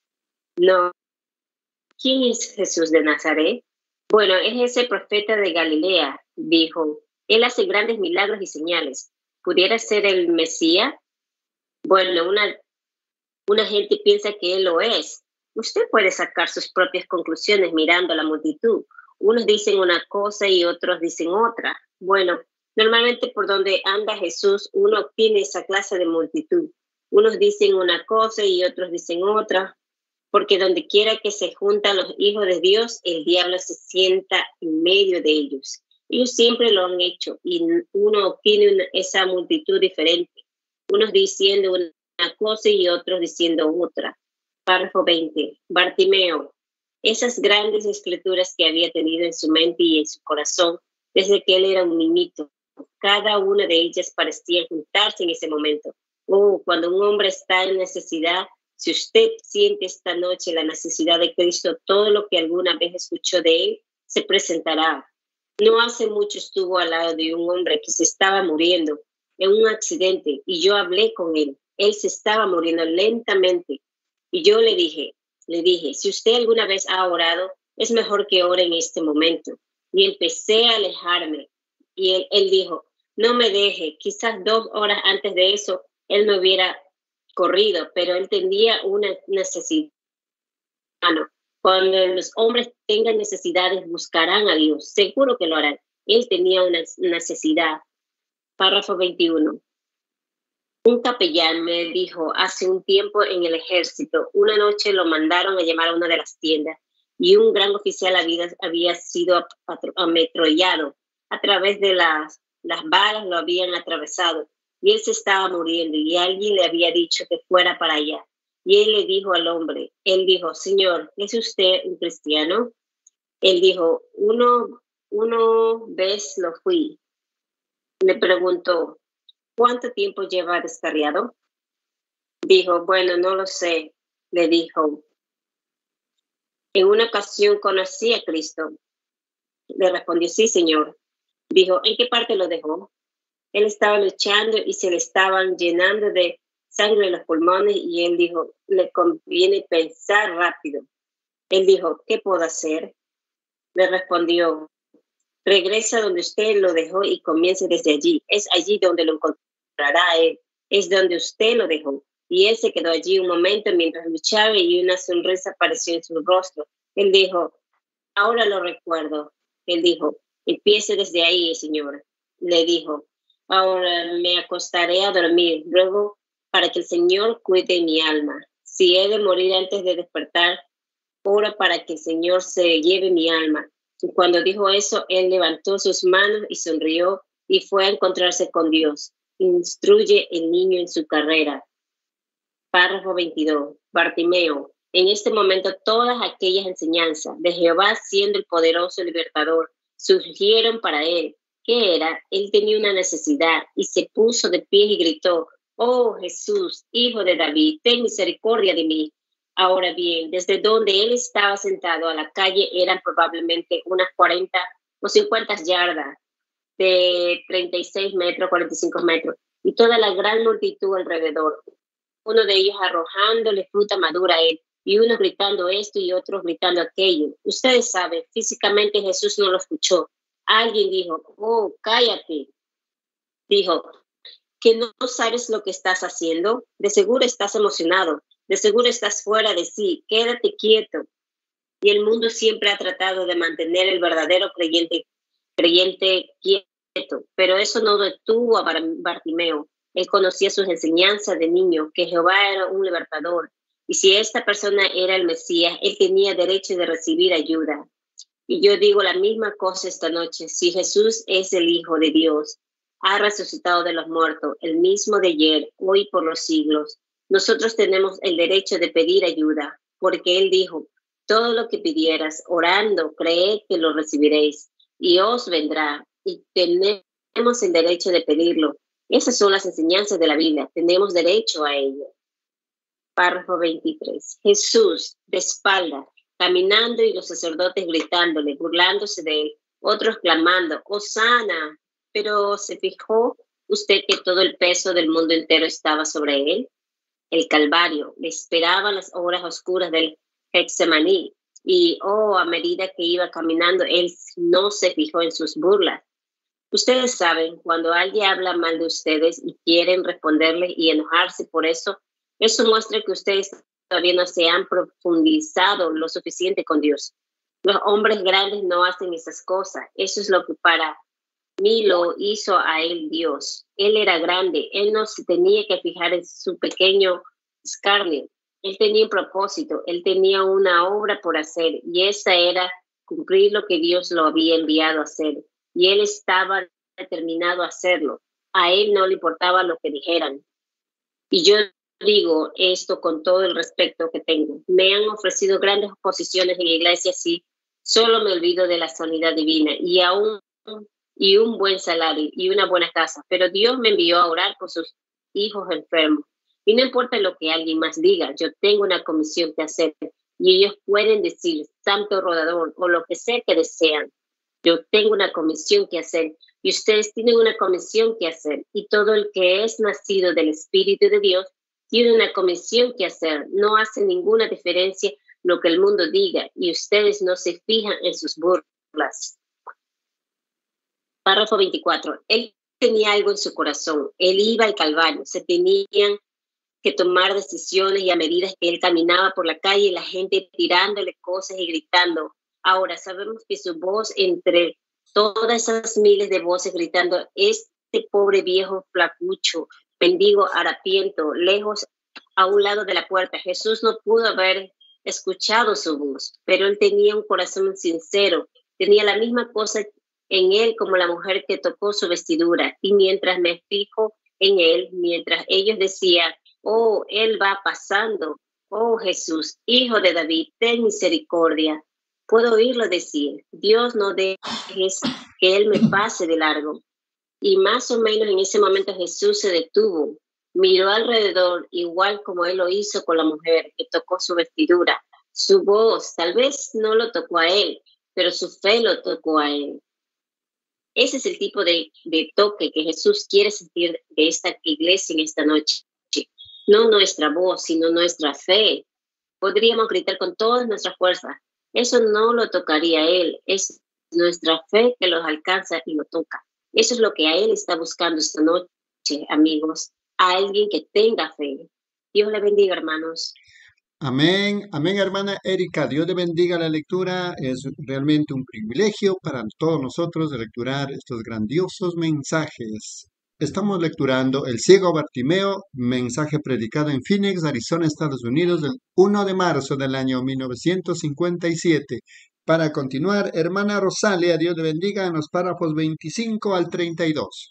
S3: No. ¿Quién es Jesús de Nazaret? Bueno, es ese profeta de Galilea, dijo. Él hace grandes milagros y señales. ¿Pudiera ser el Mesías? Bueno, una, una gente piensa que él lo es. Usted puede sacar sus propias conclusiones mirando a la multitud. Unos dicen una cosa y otros dicen otra. Bueno, normalmente por donde anda Jesús, uno obtiene esa clase de multitud. Unos dicen una cosa y otros dicen otra, porque donde quiera que se juntan los hijos de Dios, el diablo se sienta en medio de ellos. Ellos siempre lo han hecho y uno obtiene una, esa multitud diferente. Unos diciendo una cosa y otros diciendo otra. Párrafo veinte. Bartimeo. Esas grandes escrituras que había tenido en su mente y en su corazón desde que él era un niñito. Cada una de ellas parecía juntarse en ese momento. Oh, cuando un hombre está en necesidad, Si usted siente esta noche la necesidad de Cristo, todo lo que alguna vez escuchó de Él se presentará. No hace mucho estuvo al lado de un hombre que se estaba muriendo en un accidente y yo hablé con él. Él se estaba muriendo lentamente y yo le dije, le dije, si usted alguna vez ha orado, es mejor que ore en este momento. Y empecé a alejarme y él, él dijo, no me deje. Quizás dos horas antes de eso, él me hubiera corrido, pero él tenía una necesidad. Cuando los hombres tengan necesidades, buscarán a Dios. Seguro que lo harán. Él tenía una necesidad. Párrafo veintiuno. Un capellán me dijo hace un tiempo en el ejército, una noche lo mandaron a llamar a una de las tiendas y un gran oficial había, había sido ametrallado. A través de las, las balas lo habían atravesado y él se estaba muriendo y alguien le había dicho que fuera para allá. Y él le dijo al hombre, él dijo, señor, ¿es usted un cristiano? Él dijo, uno, uno vez lo fui. Le preguntó, ¿cuánto tiempo lleva descarriado? Dijo, bueno, no lo sé. Le dijo, en una ocasión conocí a Cristo. Le respondió, sí, señor. Dijo, ¿en qué parte lo dejó? Él estaba luchando y se le estaban llenando de sangre en los pulmones y él dijo, le conviene pensar rápido. Él dijo, ¿qué puedo hacer? Le respondió, regresa donde usted lo dejó y comience desde allí. Es allí donde lo encontrará él. Es donde usted lo dejó. Y él se quedó allí un momento mientras luchaba y una sonrisa apareció en su rostro. Él dijo, ahora lo recuerdo. Él dijo, empiece desde ahí, señor. Le dijo, ahora me acostaré a dormir. Luego, para que el Señor cuide mi alma. Si he de morir antes de despertar, ora para que el Señor se lleve mi alma. Y cuando dijo eso, él levantó sus manos y sonrió y fue a encontrarse con Dios. Instruye el niño en su carrera. Párrafo veintidós. Bartimeo. En este momento todas aquellas enseñanzas de Jehová siendo el poderoso libertador surgieron para él. ¿Qué era? Él tenía una necesidad y se puso de pie y gritó, oh Jesús, hijo de David, ten misericordia de mí. Ahora bien, desde donde él estaba sentado a la calle eran probablemente unas cuarenta o cincuenta yardas, de treinta y seis metros, cuarenta y cinco metros, y toda la gran multitud alrededor. Uno de ellos arrojándole fruta madura a él, y unos gritando esto y otros gritando aquello. Ustedes saben, físicamente Jesús no lo escuchó. Alguien dijo, oh, cállate. Dijo, ¿que no sabes lo que estás haciendo? De seguro estás emocionado. De seguro estás fuera de sí. Quédate quieto. Y el mundo siempre ha tratado de mantener el verdadero creyente, creyente quieto. Pero eso no detuvo a Bartimeo. Él conocía sus enseñanzas de niño, que Jehová era un libertador. Y si esta persona era el Mesías, él tenía derecho de recibir ayuda. Y yo digo la misma cosa esta noche. Si Jesús es el Hijo de Dios, ha resucitado de los muertos, el mismo de ayer, hoy por los siglos, nosotros tenemos el derecho de pedir ayuda, porque Él dijo, todo lo que pidieras, orando, creed que lo recibiréis, y os vendrá, y tenemos el derecho de pedirlo. Esas son las enseñanzas de la Biblia, tenemos derecho a ello. Párrafo veintitrés. Jesús, de espalda, caminando y los sacerdotes gritándole, burlándose de él, otros clamando, ¡Hosana! Pero ¿se fijó usted que todo el peso del mundo entero estaba sobre él? El Calvario, le esperaban las horas oscuras del Getsemaní, y oh, a medida que iba caminando, él no se fijó en sus burlas. Ustedes saben, cuando alguien habla mal de ustedes y quieren responderle y enojarse por eso, eso muestra que ustedes todavía no se han profundizado lo suficiente con Dios. Los hombres grandes no hacen esas cosas. Eso es lo que para mí lo hizo a él Dios. Él era grande. Él no se tenía que fijar en su pequeño escarnio. Él tenía un propósito. Él tenía una obra por hacer. Y esa era cumplir lo que Dios lo había enviado a hacer. Y él estaba determinado a hacerlo. A él no le importaba lo que dijeran. Y yo digo esto con todo el respeto que tengo. Me han ofrecido grandes posiciones en iglesias y solo me olvido de la sanidad divina y aún y un buen salario y una buena casa. Pero Dios me envió a orar por sus hijos enfermos. Y no importa lo que alguien más diga, yo tengo una comisión que hacer. Y ellos pueden decir, santo rodador, o lo que sea que desean. Yo tengo una comisión que hacer. Y ustedes tienen una comisión que hacer. Y todo el que es nacido del Espíritu de Dios tiene una comisión que hacer. No hace ninguna diferencia lo que el mundo diga. Y ustedes no se fijan en sus burlas. Párrafo veinticuatro. Él tenía algo en su corazón. Él iba al Calvario. Se tenían que tomar decisiones, y a medida que él caminaba por la calle, la gente tirándole cosas y gritando. Ahora sabemos que su voz, entre todas esas miles de voces gritando, este pobre viejo flacucho, mendigo harapiento, lejos a un lado de la puerta. Jesús no pudo haber escuchado su voz, pero él tenía un corazón sincero, tenía la misma cosa en él como la mujer que tocó su vestidura. Y mientras me fijo en él, mientras ellos decían, oh, él va pasando, oh Jesús, hijo de David, ten misericordia, puedo oírlo decir, Dios, no dejes que él me pase de largo. Y más o menos en ese momento Jesús se detuvo, miró alrededor, igual como él lo hizo con la mujer que tocó su vestidura. Su voz tal vez no lo tocó a él, pero su fe lo tocó a él. Ese es el tipo de, de toque que Jesús quiere sentir de esta iglesia en esta noche. No nuestra voz, sino nuestra fe. Podríamos gritar con todas nuestras fuerzas. Eso no lo tocaría a él. Es nuestra fe que los alcanza y lo toca. Eso es lo que a él está buscando esta noche, amigos. A alguien que tenga fe. Dios le bendiga, hermanos.
S1: Amén, amén, hermana Erika. Dios le bendiga la lectura. Es realmente un privilegio para todos nosotros de lecturar estos grandiosos mensajes. Estamos lecturando El ciego Bartimeo, mensaje predicado en Phoenix, Arizona, Estados Unidos, el primero de marzo del año mil novecientos cincuenta y siete. Para continuar, hermana Rosalia, Dios le bendiga, en los párrafos veinticinco al treinta y dos.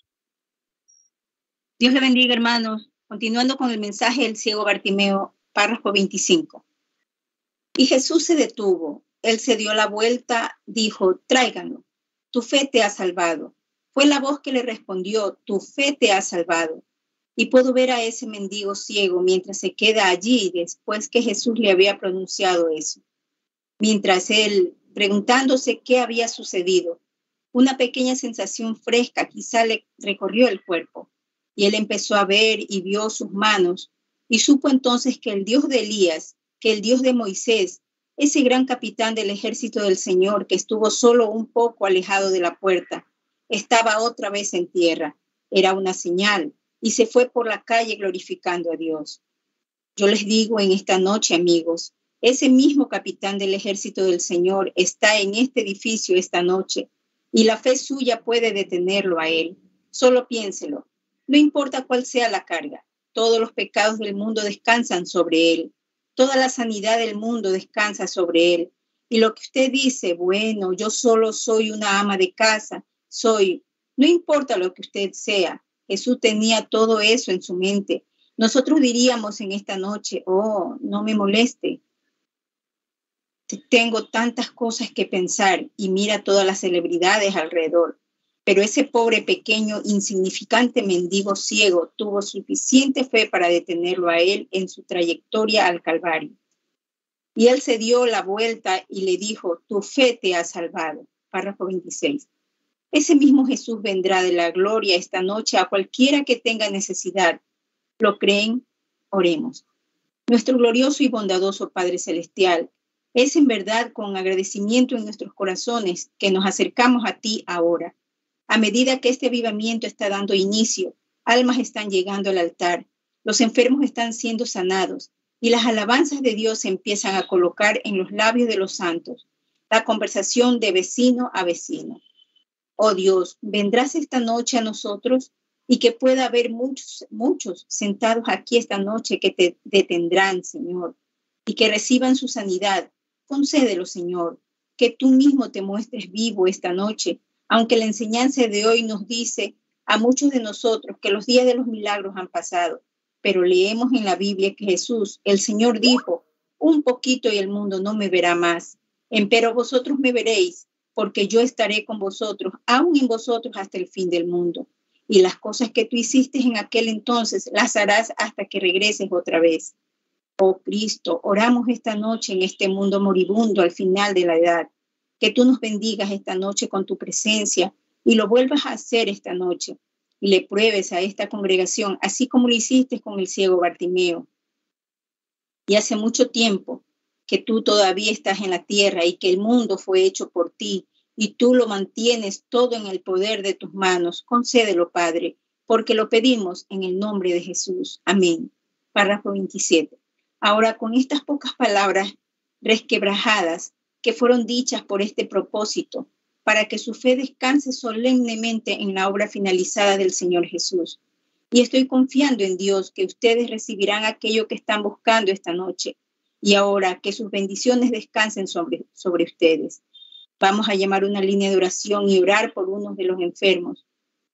S4: Dios le bendiga, hermanos. Continuando con el mensaje del ciego Bartimeo, párrafo veinticinco. Y Jesús se detuvo. Él se dio la vuelta, dijo, tráiganlo. Tu fe te ha salvado. Fue la voz que le respondió, tu fe te ha salvado. Y puedo ver a ese mendigo ciego mientras se queda allí después que Jesús le había pronunciado eso. Mientras él, preguntándose qué había sucedido, una pequeña sensación fresca quizá le recorrió el cuerpo. Y él empezó a ver y vio sus manos y supo entonces que el Dios de Elías, que el Dios de Moisés, ese gran capitán del ejército del Señor que estuvo solo un poco alejado de la puerta, estaba otra vez en tierra. Era una señal y se fue por la calle glorificando a Dios. Yo les digo en esta noche, amigos, ese mismo capitán del ejército del Señor está en este edificio esta noche y la fe suya puede detenerlo a él. Solo piénselo. No importa cuál sea la carga, todos los pecados del mundo descansan sobre él. Toda la sanidad del mundo descansa sobre él. Y lo que usted dice, bueno, yo solo soy una ama de casa, soy, no importa lo que usted sea, Jesús tenía todo eso en su mente. Nosotros diríamos en esta noche, oh, no me moleste. Tengo tantas cosas que pensar y mira todas las celebridades alrededor. Pero ese pobre, pequeño, insignificante mendigo ciego tuvo suficiente fe para detenerlo a él en su trayectoria al Calvario. Y él se dio la vuelta y le dijo, tu fe te ha salvado. Párrafo veintiséis. Ese mismo Jesús vendrá de la gloria esta noche a cualquiera que tenga necesidad. ¿Lo creen? Oremos. Nuestro glorioso y bondadoso Padre Celestial, es en verdad con agradecimiento en nuestros corazones que nos acercamos a ti ahora. A medida que este avivamiento está dando inicio, almas están llegando al altar, los enfermos están siendo sanados y las alabanzas de Dios se empiezan a colocar en los labios de los santos, la conversación de vecino a vecino. Oh Dios, vendrás esta noche a nosotros y que pueda haber muchos, muchos sentados aquí esta noche que te detendrán, Señor, y que reciban su sanidad. Concédelo, Señor, que tú mismo te muestres vivo esta noche, aunque la enseñanza de hoy nos dice a muchos de nosotros que los días de los milagros han pasado, pero leemos en la Biblia que Jesús, el Señor, dijo, un poquito y el mundo no me verá más, empero vosotros me veréis, porque yo estaré con vosotros, aún en vosotros hasta el fin del mundo. y las cosas que tú hiciste en aquel entonces las harás hasta que regreses otra vez. Oh Cristo, oramos esta noche en este mundo moribundo al final de la edad, que tú nos bendigas esta noche con tu presencia y lo vuelvas a hacer esta noche y le pruebes a esta congregación, así como lo hiciste con el ciego Bartimeo. Y hace mucho tiempo que tú todavía estás en la tierra y que el mundo fue hecho por ti y tú lo mantienes todo en el poder de tus manos. Concédelo, Padre, porque lo pedimos en el nombre de Jesús. Amén. Párrafo veintisiete. Ahora, con estas pocas palabras resquebrajadas que fueron dichas por este propósito, para que su fe descanse solemnemente en la obra finalizada del Señor Jesús. Y estoy confiando en Dios que ustedes recibirán aquello que están buscando esta noche. Y ahora que sus bendiciones descansen sobre, sobre ustedes. Vamos a llamar una línea de oración y orar por unos de los enfermos.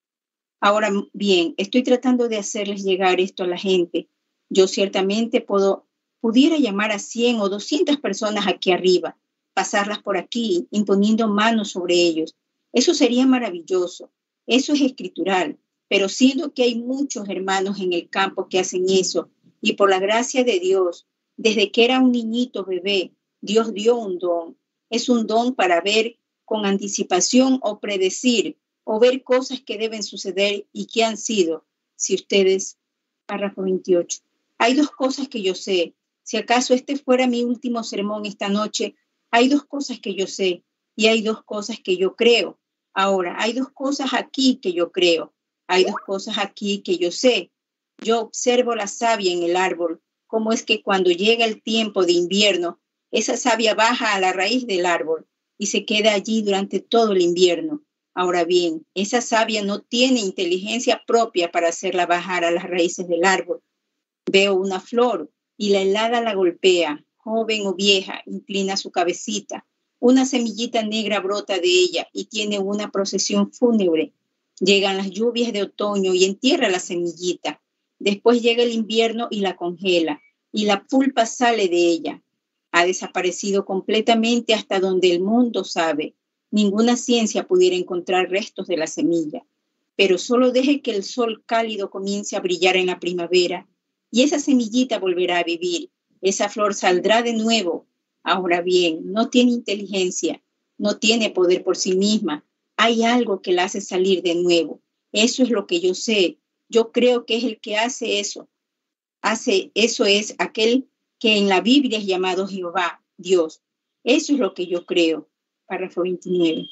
S4: Ahora bien, estoy tratando de hacerles llegar esto a la gente. Yo ciertamente puedo, pudiera llamar a cien o doscientas personas aquí arriba, pasarlas por aquí, imponiendo manos sobre ellos. Eso sería maravilloso. Eso es escritural. Pero siendo que hay muchos hermanos en el campo que hacen eso, y por la gracia de Dios, desde que era un niñito bebé, Dios dio un don. Es un don para ver con anticipación o predecir, o ver cosas que deben suceder y que han sido. Si ustedes, párrafo veintiocho. Hay dos cosas que yo sé. Si acaso este fuera mi último sermón esta noche, hay dos cosas que yo sé y hay dos cosas que yo creo. Ahora, hay dos cosas aquí que yo creo. Hay dos cosas aquí que yo sé. Yo observo la savia en el árbol. Cómo es que cuando llega el tiempo de invierno, esa savia baja a la raíz del árbol y se queda allí durante todo el invierno. Ahora bien, esa savia no tiene inteligencia propia para hacerla bajar a las raíces del árbol. Veo una flor y la helada la golpea. Joven o vieja, inclina su cabecita. Una semillita negra brota de ella y tiene una procesión fúnebre. Llegan las lluvias de otoño y entierra la semillita. Después llega el invierno y la congela, y la pulpa sale de ella. Ha desaparecido completamente hasta donde el mundo sabe. Ninguna ciencia pudiera encontrar restos de la semilla. Pero solo deje que el sol cálido comience a brillar en la primavera, y esa semillita volverá a vivir. Esa flor saldrá de nuevo. Ahora bien, no tiene inteligencia, no tiene poder por sí misma. Hay algo que la hace salir de nuevo. Eso es lo que yo sé. Yo creo que es el que hace eso. Hace eso es aquel que en la Biblia es llamado Jehová, Dios. Eso es lo que yo creo. Párrafo veintinueve.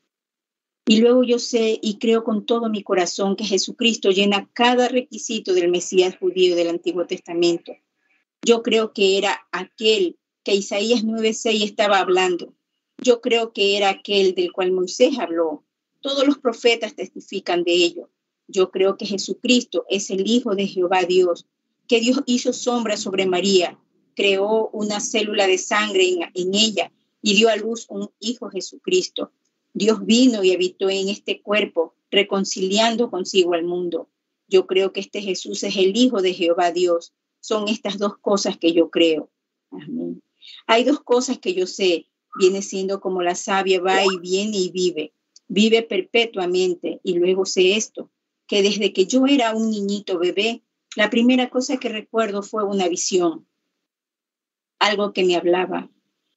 S4: Y luego yo sé y creo con todo mi corazón que Jesucristo llena cada requisito del Mesías judío del Antiguo Testamento. Yo creo que era aquel que Isaías nueve seis estaba hablando. Yo creo que era aquel del cual Moisés habló. Todos los profetas testifican de ello. Yo creo que Jesucristo es el Hijo de Jehová Dios, que Dios hizo sombra sobre María, creó una célula de sangre en, en ella y dio a luz un Hijo Jesucristo. Dios vino y habitó en este cuerpo, reconciliando consigo al mundo. Yo creo que este Jesús es el Hijo de Jehová Dios. Son estas dos cosas que yo creo. Amén. Hay dos cosas que yo sé. Viene siendo como la savia va y viene y vive. Vive perpetuamente. Y luego sé esto, que desde que yo era un niñito bebé, la primera cosa que recuerdo fue una visión. Algo que me hablaba.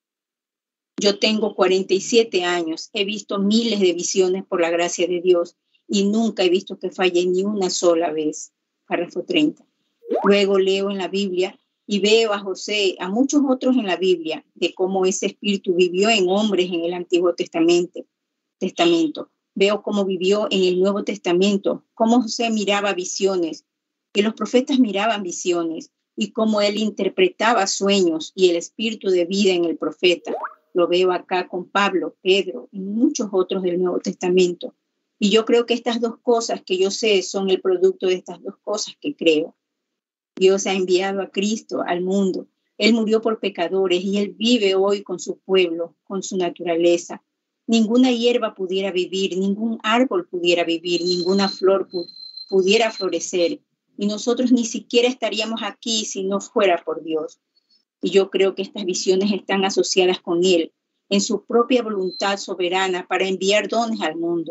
S4: Yo tengo cuarenta y siete años. He visto miles de visiones por la gracia de Dios y nunca he visto que falle ni una sola vez. Párrafo treinta. Luego leo en la Biblia y veo a José, a muchos otros en la Biblia, de cómo ese espíritu vivió en hombres en el Antiguo Testamento. Testamento. Veo cómo vivió en el Nuevo Testamento, cómo José miraba visiones, que los profetas miraban visiones y cómo él interpretaba sueños y el espíritu de vida en el profeta. Lo veo acá con Pablo, Pedro y muchos otros del Nuevo Testamento. Y yo creo que estas dos cosas que yo sé son el producto de estas dos cosas que creo. Dios ha enviado a Cristo al mundo. Él murió por pecadores y Él vive hoy con su pueblo, con su naturaleza. Ninguna hierba pudiera vivir, ningún árbol pudiera vivir, ninguna flor pu- pudiera florecer. Y nosotros ni siquiera estaríamos aquí si no fuera por Dios. Y yo creo que estas visiones están asociadas con Él, en su propia voluntad soberana para enviar dones al mundo,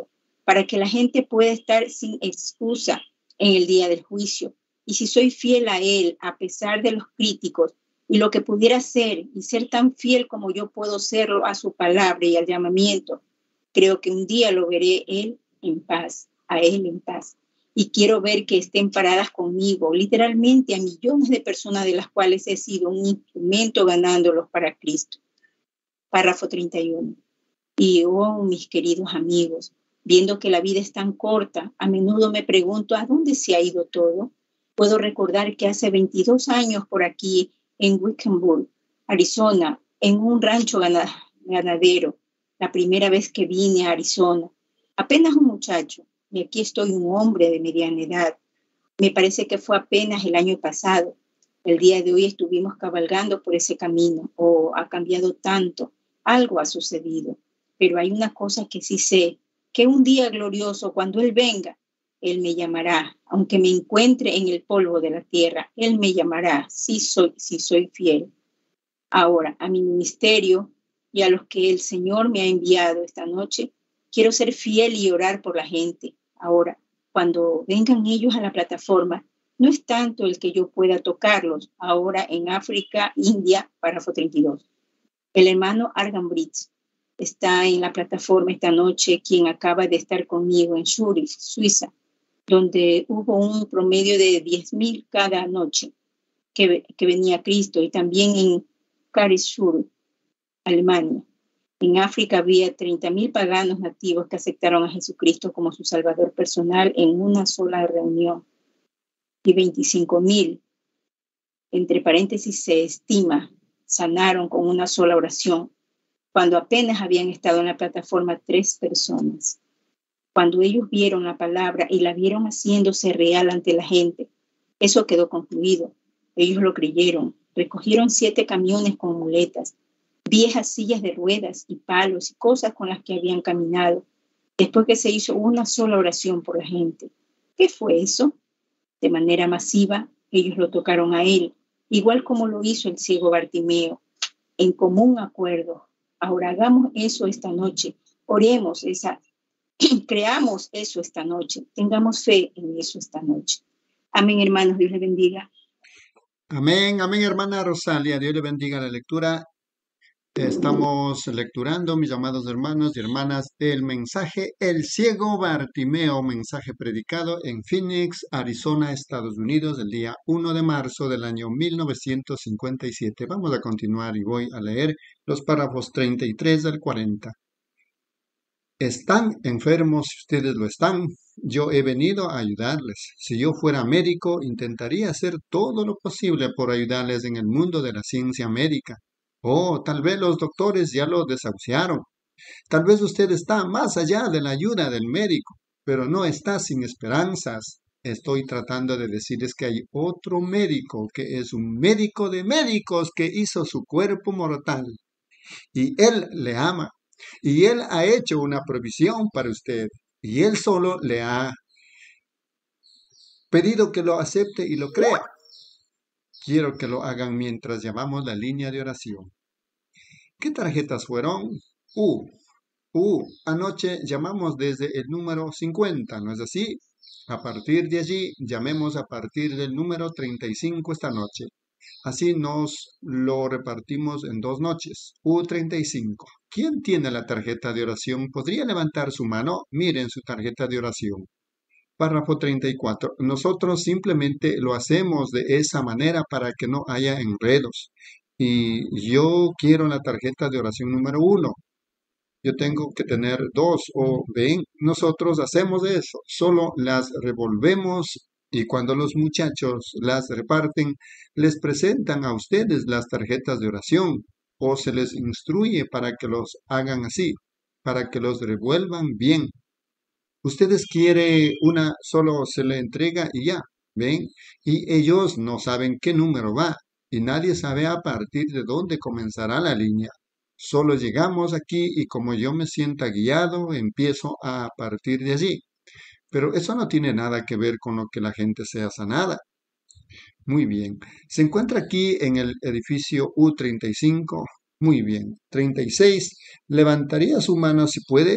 S4: para que la gente pueda estar sin excusa en el día del juicio. Y si soy fiel a Él, a pesar de los críticos, y lo que pudiera ser, y ser tan fiel como yo puedo serlo a su palabra y al llamamiento, creo que un día lo veré Él en paz, a Él en paz. Y quiero ver que estén paradas conmigo, literalmente a millones de personas de las cuales he sido un instrumento ganándolos para Cristo. Párrafo treinta y uno. Y oh, mis queridos amigos, viendo que la vida es tan corta, a menudo me pregunto ¿a dónde se ha ido todo? Puedo recordar que hace veintidós años por aquí, en Wickenburg, Arizona, en un rancho ganadero, la primera vez que vine a Arizona, apenas un muchacho, y aquí estoy un hombre de mediana edad. Me parece que fue apenas el año pasado. El día de hoy estuvimos cabalgando por ese camino. Oh, ha cambiado tanto. Algo ha sucedido. Pero hay una cosa que sí sé, que un día glorioso, cuando Él venga, Él me llamará. Aunque me encuentre en el polvo de la tierra, Él me llamará si soy, si soy fiel. Ahora, a mi ministerio y a los que el Señor me ha enviado esta noche, quiero ser fiel y orar por la gente. Ahora, cuando vengan ellos a la plataforma, no es tanto el que yo pueda tocarlos. Ahora en África, India, párrafo treinta y dos. El hermano Argan Brits está en la plataforma esta noche, quien acaba de estar conmigo en Zurich, Suiza, donde hubo un promedio de diez mil cada noche que, que venía a Cristo, y también en Karlsruhe, Alemania. En África había treinta mil paganos nativos que aceptaron a Jesucristo como su Salvador personal en una sola reunión. Y veinticinco mil, entre paréntesis, se estima, sanaron con una sola oración, cuando apenas habían estado en la plataforma tres personas. Cuando ellos vieron la palabra y la vieron haciéndose real ante la gente, eso quedó concluido. Ellos lo creyeron. Recogieron siete camiones con muletas, viejas sillas de ruedas y palos y cosas con las que habían caminado, después que se hizo una sola oración por la gente. ¿Qué fue eso? De manera masiva, ellos lo tocaron a Él, igual como lo hizo el ciego Bartimeo, en común acuerdo. Ahora hagamos eso esta noche, oremos esa, creamos eso esta noche, tengamos fe en eso esta noche. Amén, hermanos, Dios les bendiga.
S1: Amén, amén, hermana Rosalia, Dios le bendiga la lectura. Estamos lecturando, mis amados hermanos y hermanas, el mensaje El ciego Bartimeo, mensaje predicado en Phoenix, Arizona, Estados Unidos, el día primero de marzo del año mil novecientos cincuenta y siete. Vamos a continuar y voy a leer los párrafos treinta y tres al cuarenta. Están enfermos, si ustedes lo están. Yo he venido a ayudarles. Si yo fuera médico, intentaría hacer todo lo posible por ayudarles en el mundo de la ciencia médica. Oh, tal vez los doctores ya lo desahuciaron. Tal vez usted está más allá de la ayuda del médico, pero no está sin esperanzas. Estoy tratando de decirles que hay otro médico, que es un médico de médicos que hizo su cuerpo mortal. Y Él le ama. Y Él ha hecho una provisión para usted. Y Él solo le ha pedido que lo acepte y lo crea. Quiero que lo hagan mientras llamamos la línea de oración. ¿Qué tarjetas fueron? Uh, uh, anoche llamamos desde el número cincuenta, ¿no es así? A partir de allí, llamemos a partir del número treinta y cinco esta noche. Así nos lo repartimos en dos noches. U treinta y cinco. ¿Quién tiene la tarjeta de oración? ¿Podría levantar su mano? Miren su tarjeta de oración. Párrafo treinta y cuatro. Nosotros simplemente lo hacemos de esa manera para que no haya enredos. Y yo quiero la tarjeta de oración número uno. Yo tengo que tener dos. O ven, nosotros hacemos eso. Solo las revolvemos y cuando los muchachos las reparten, les presentan a ustedes las tarjetas de oración o se les instruye para que los hagan así, para que los revuelvan bien. Ustedes quieren una, solo se le entrega y ya, ¿ven? Y ellos no saben qué número va y nadie sabe a partir de dónde comenzará la línea. Solo llegamos aquí y como yo me sienta guiado, empiezo a partir de allí. Pero eso no tiene nada que ver con lo que la gente sea sanada. Muy bien. Se encuentra aquí en el edificio U treinta y cinco. Muy bien. treinta y seis. Levantaría su mano si puede.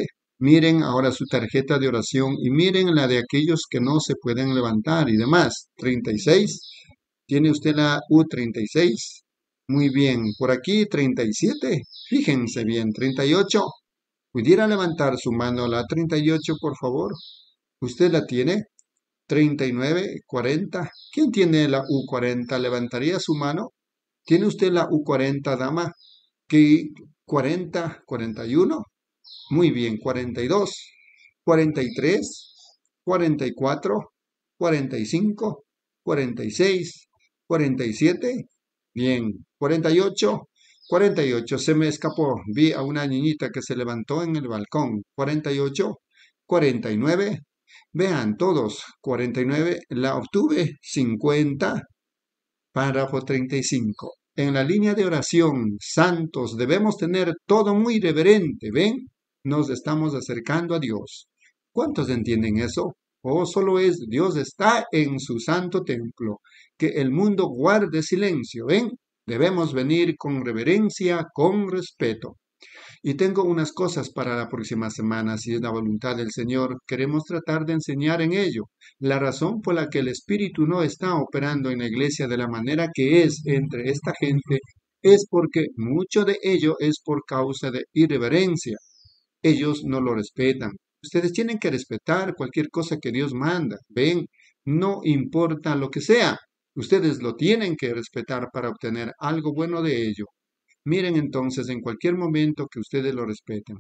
S1: Miren ahora su tarjeta de oración y miren la de aquellos que no se pueden levantar y demás. treinta y seis. ¿Tiene usted la U treinta y seis? Muy bien. Por aquí treinta y siete. Fíjense bien. treinta y ocho. ¿Pudiera levantar su mano la treinta y ocho, por favor? ¿Usted la tiene? treinta y nueve, cuarenta. ¿Quién tiene la U cuarenta? ¿Levantaría su mano? ¿Tiene usted la U cuarenta, dama? ¿Qué? cuarenta, cuarenta y uno. Muy bien, cuarenta y dos, cuarenta y tres, cuarenta y cuatro, cuarenta y cinco, cuarenta y seis, cuarenta y siete. Bien, cuarenta y ocho, cuarenta y ocho. Se me escapó. Vi a una niñita que se levantó en el balcón. cuarenta y ocho, cuarenta y nueve. Vean todos, cuarenta y nueve, la obtuve. cincuenta, párrafo treinta y cinco. En la línea de oración, santos, debemos tener todo muy reverente, ¿ven? Nos estamos acercando a Dios. ¿Cuántos entienden eso? O solo es Dios está en su santo templo. Que el mundo guarde silencio, ¿ven? Debemos venir con reverencia, con respeto. Y tengo unas cosas para la próxima semana, si es la voluntad del Señor. Queremos tratar de enseñar en ello. La razón por la que el Espíritu no está operando en la iglesia de la manera que es entre esta gente es porque mucho de ello es por causa de irreverencia. Ellos no lo respetan. Ustedes tienen que respetar cualquier cosa que Dios manda. Ven, no importa lo que sea. Ustedes lo tienen que respetar para obtener algo bueno de ello. Miren entonces en cualquier momento que ustedes lo respeten.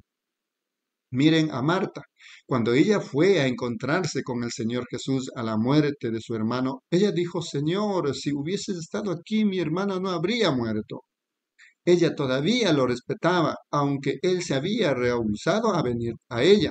S1: Miren a Marta. Cuando ella fue a encontrarse con el Señor Jesús a la muerte de su hermano, ella dijo, Señor, si hubieses estado aquí, mi hermano no habría muerto. Ella todavía lo respetaba, aunque él se había rehusado a venir a ella.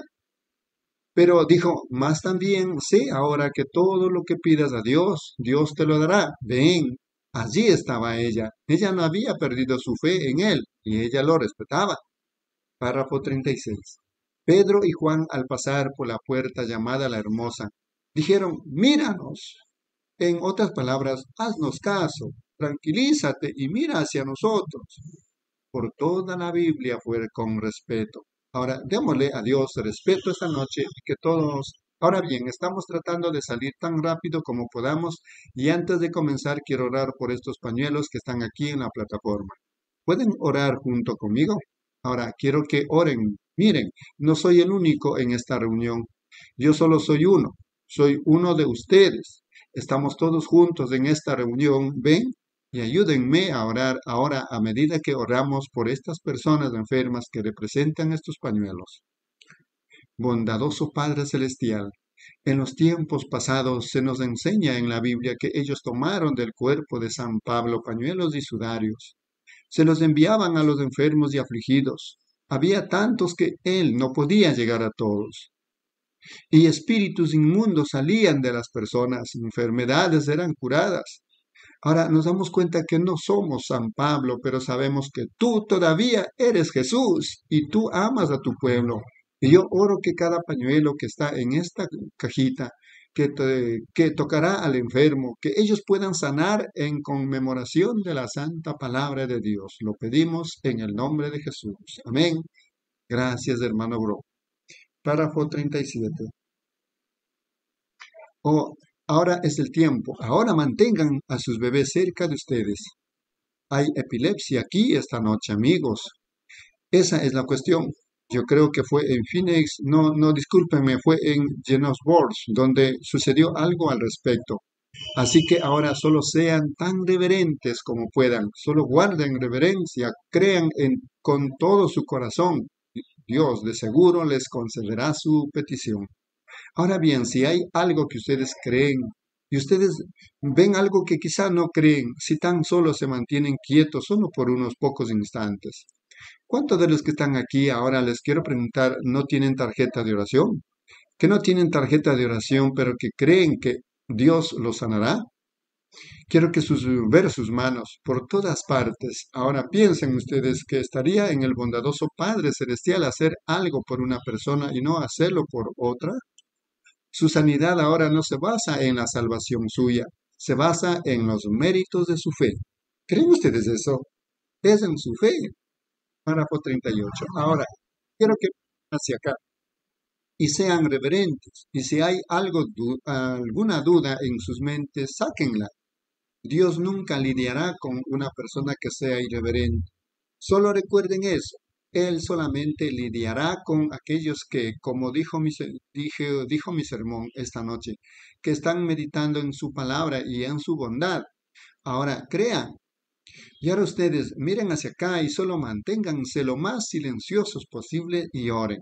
S1: Pero dijo, más también sé ahora que todo lo que pidas a Dios, Dios te lo dará. Ven, allí estaba ella. Ella no había perdido su fe en él y ella lo respetaba. Párrafo treinta y seis. Pedro y Juan, al pasar por la puerta llamada la Hermosa, dijeron, míranos. En otras palabras, haznos caso, tranquilízate y mira hacia nosotros. Por toda la Biblia fue con respeto. Ahora, démosle a Dios respeto esta noche y que todos... Ahora bien, estamos tratando de salir tan rápido como podamos y antes de comenzar quiero orar por estos pañuelos que están aquí en la plataforma. ¿Pueden orar junto conmigo? Ahora, quiero que oren. Miren, no soy el único en esta reunión. Yo solo soy uno. Soy uno de ustedes. Estamos todos juntos en esta reunión. ¿Ven? Y ayúdenme a orar ahora a medida que oramos por estas personas enfermas que representan estos pañuelos. Bondadoso Padre Celestial, en los tiempos pasados se nos enseña en la Biblia que ellos tomaron del cuerpo de San Pablo pañuelos y sudarios. Se los enviaban a los enfermos y afligidos. Había tantos que él no podía llegar a todos. Y espíritus inmundos salían de las personas, enfermedades eran curadas. Ahora nos damos cuenta que no somos San Pablo, pero sabemos que tú todavía eres Jesús y tú amas a tu pueblo. Y yo oro que cada pañuelo que está en esta cajita, que, te, que tocará al enfermo, que ellos puedan sanar en conmemoración de la santa palabra de Dios. Lo pedimos en el nombre de Jesús. Amén. Gracias, hermano Bro. Párrafo treinta y siete. Oh, ahora es el tiempo. Ahora mantengan a sus bebés cerca de ustedes. Hay epilepsia aquí esta noche, amigos. Esa es la cuestión. Yo creo que fue en Phoenix, no, no, discúlpenme, fue en Genosburg, donde sucedió algo al respecto. Así que ahora solo sean tan reverentes como puedan. Solo guarden reverencia, crean en, con todo su corazón. Dios de seguro les concederá su petición. Ahora bien, si hay algo que ustedes creen y ustedes ven algo que quizá no creen, si tan solo se mantienen quietos solo por unos pocos instantes. ¿Cuántos de los que están aquí ahora les quiero preguntar no tienen tarjeta de oración? ¿Que no tienen tarjeta de oración pero que creen que Dios los sanará? Quiero que sus, ver sus manos por todas partes. Ahora piensen ustedes que estaría en el bondadoso Padre Celestial hacer algo por una persona y no hacerlo por otra. Su sanidad ahora no se basa en la salvación suya, se basa en los méritos de su fe. ¿Creen ustedes eso? Es en su fe. Párrafo treinta y ocho. Ahora, quiero que hacia acá. y sean reverentes. Y si hay algo, du- alguna duda en sus mentes, sáquenla. Dios nunca lidiará con una persona que sea irreverente. Solo recuerden eso. Él solamente lidiará con aquellos que, como dijo mi, se- dije- dijo mi sermón esta noche, que están meditando en su palabra y en su bondad. Ahora, crean. Y ahora ustedes miren hacia acá y solo manténganse lo más silenciosos posible y oren.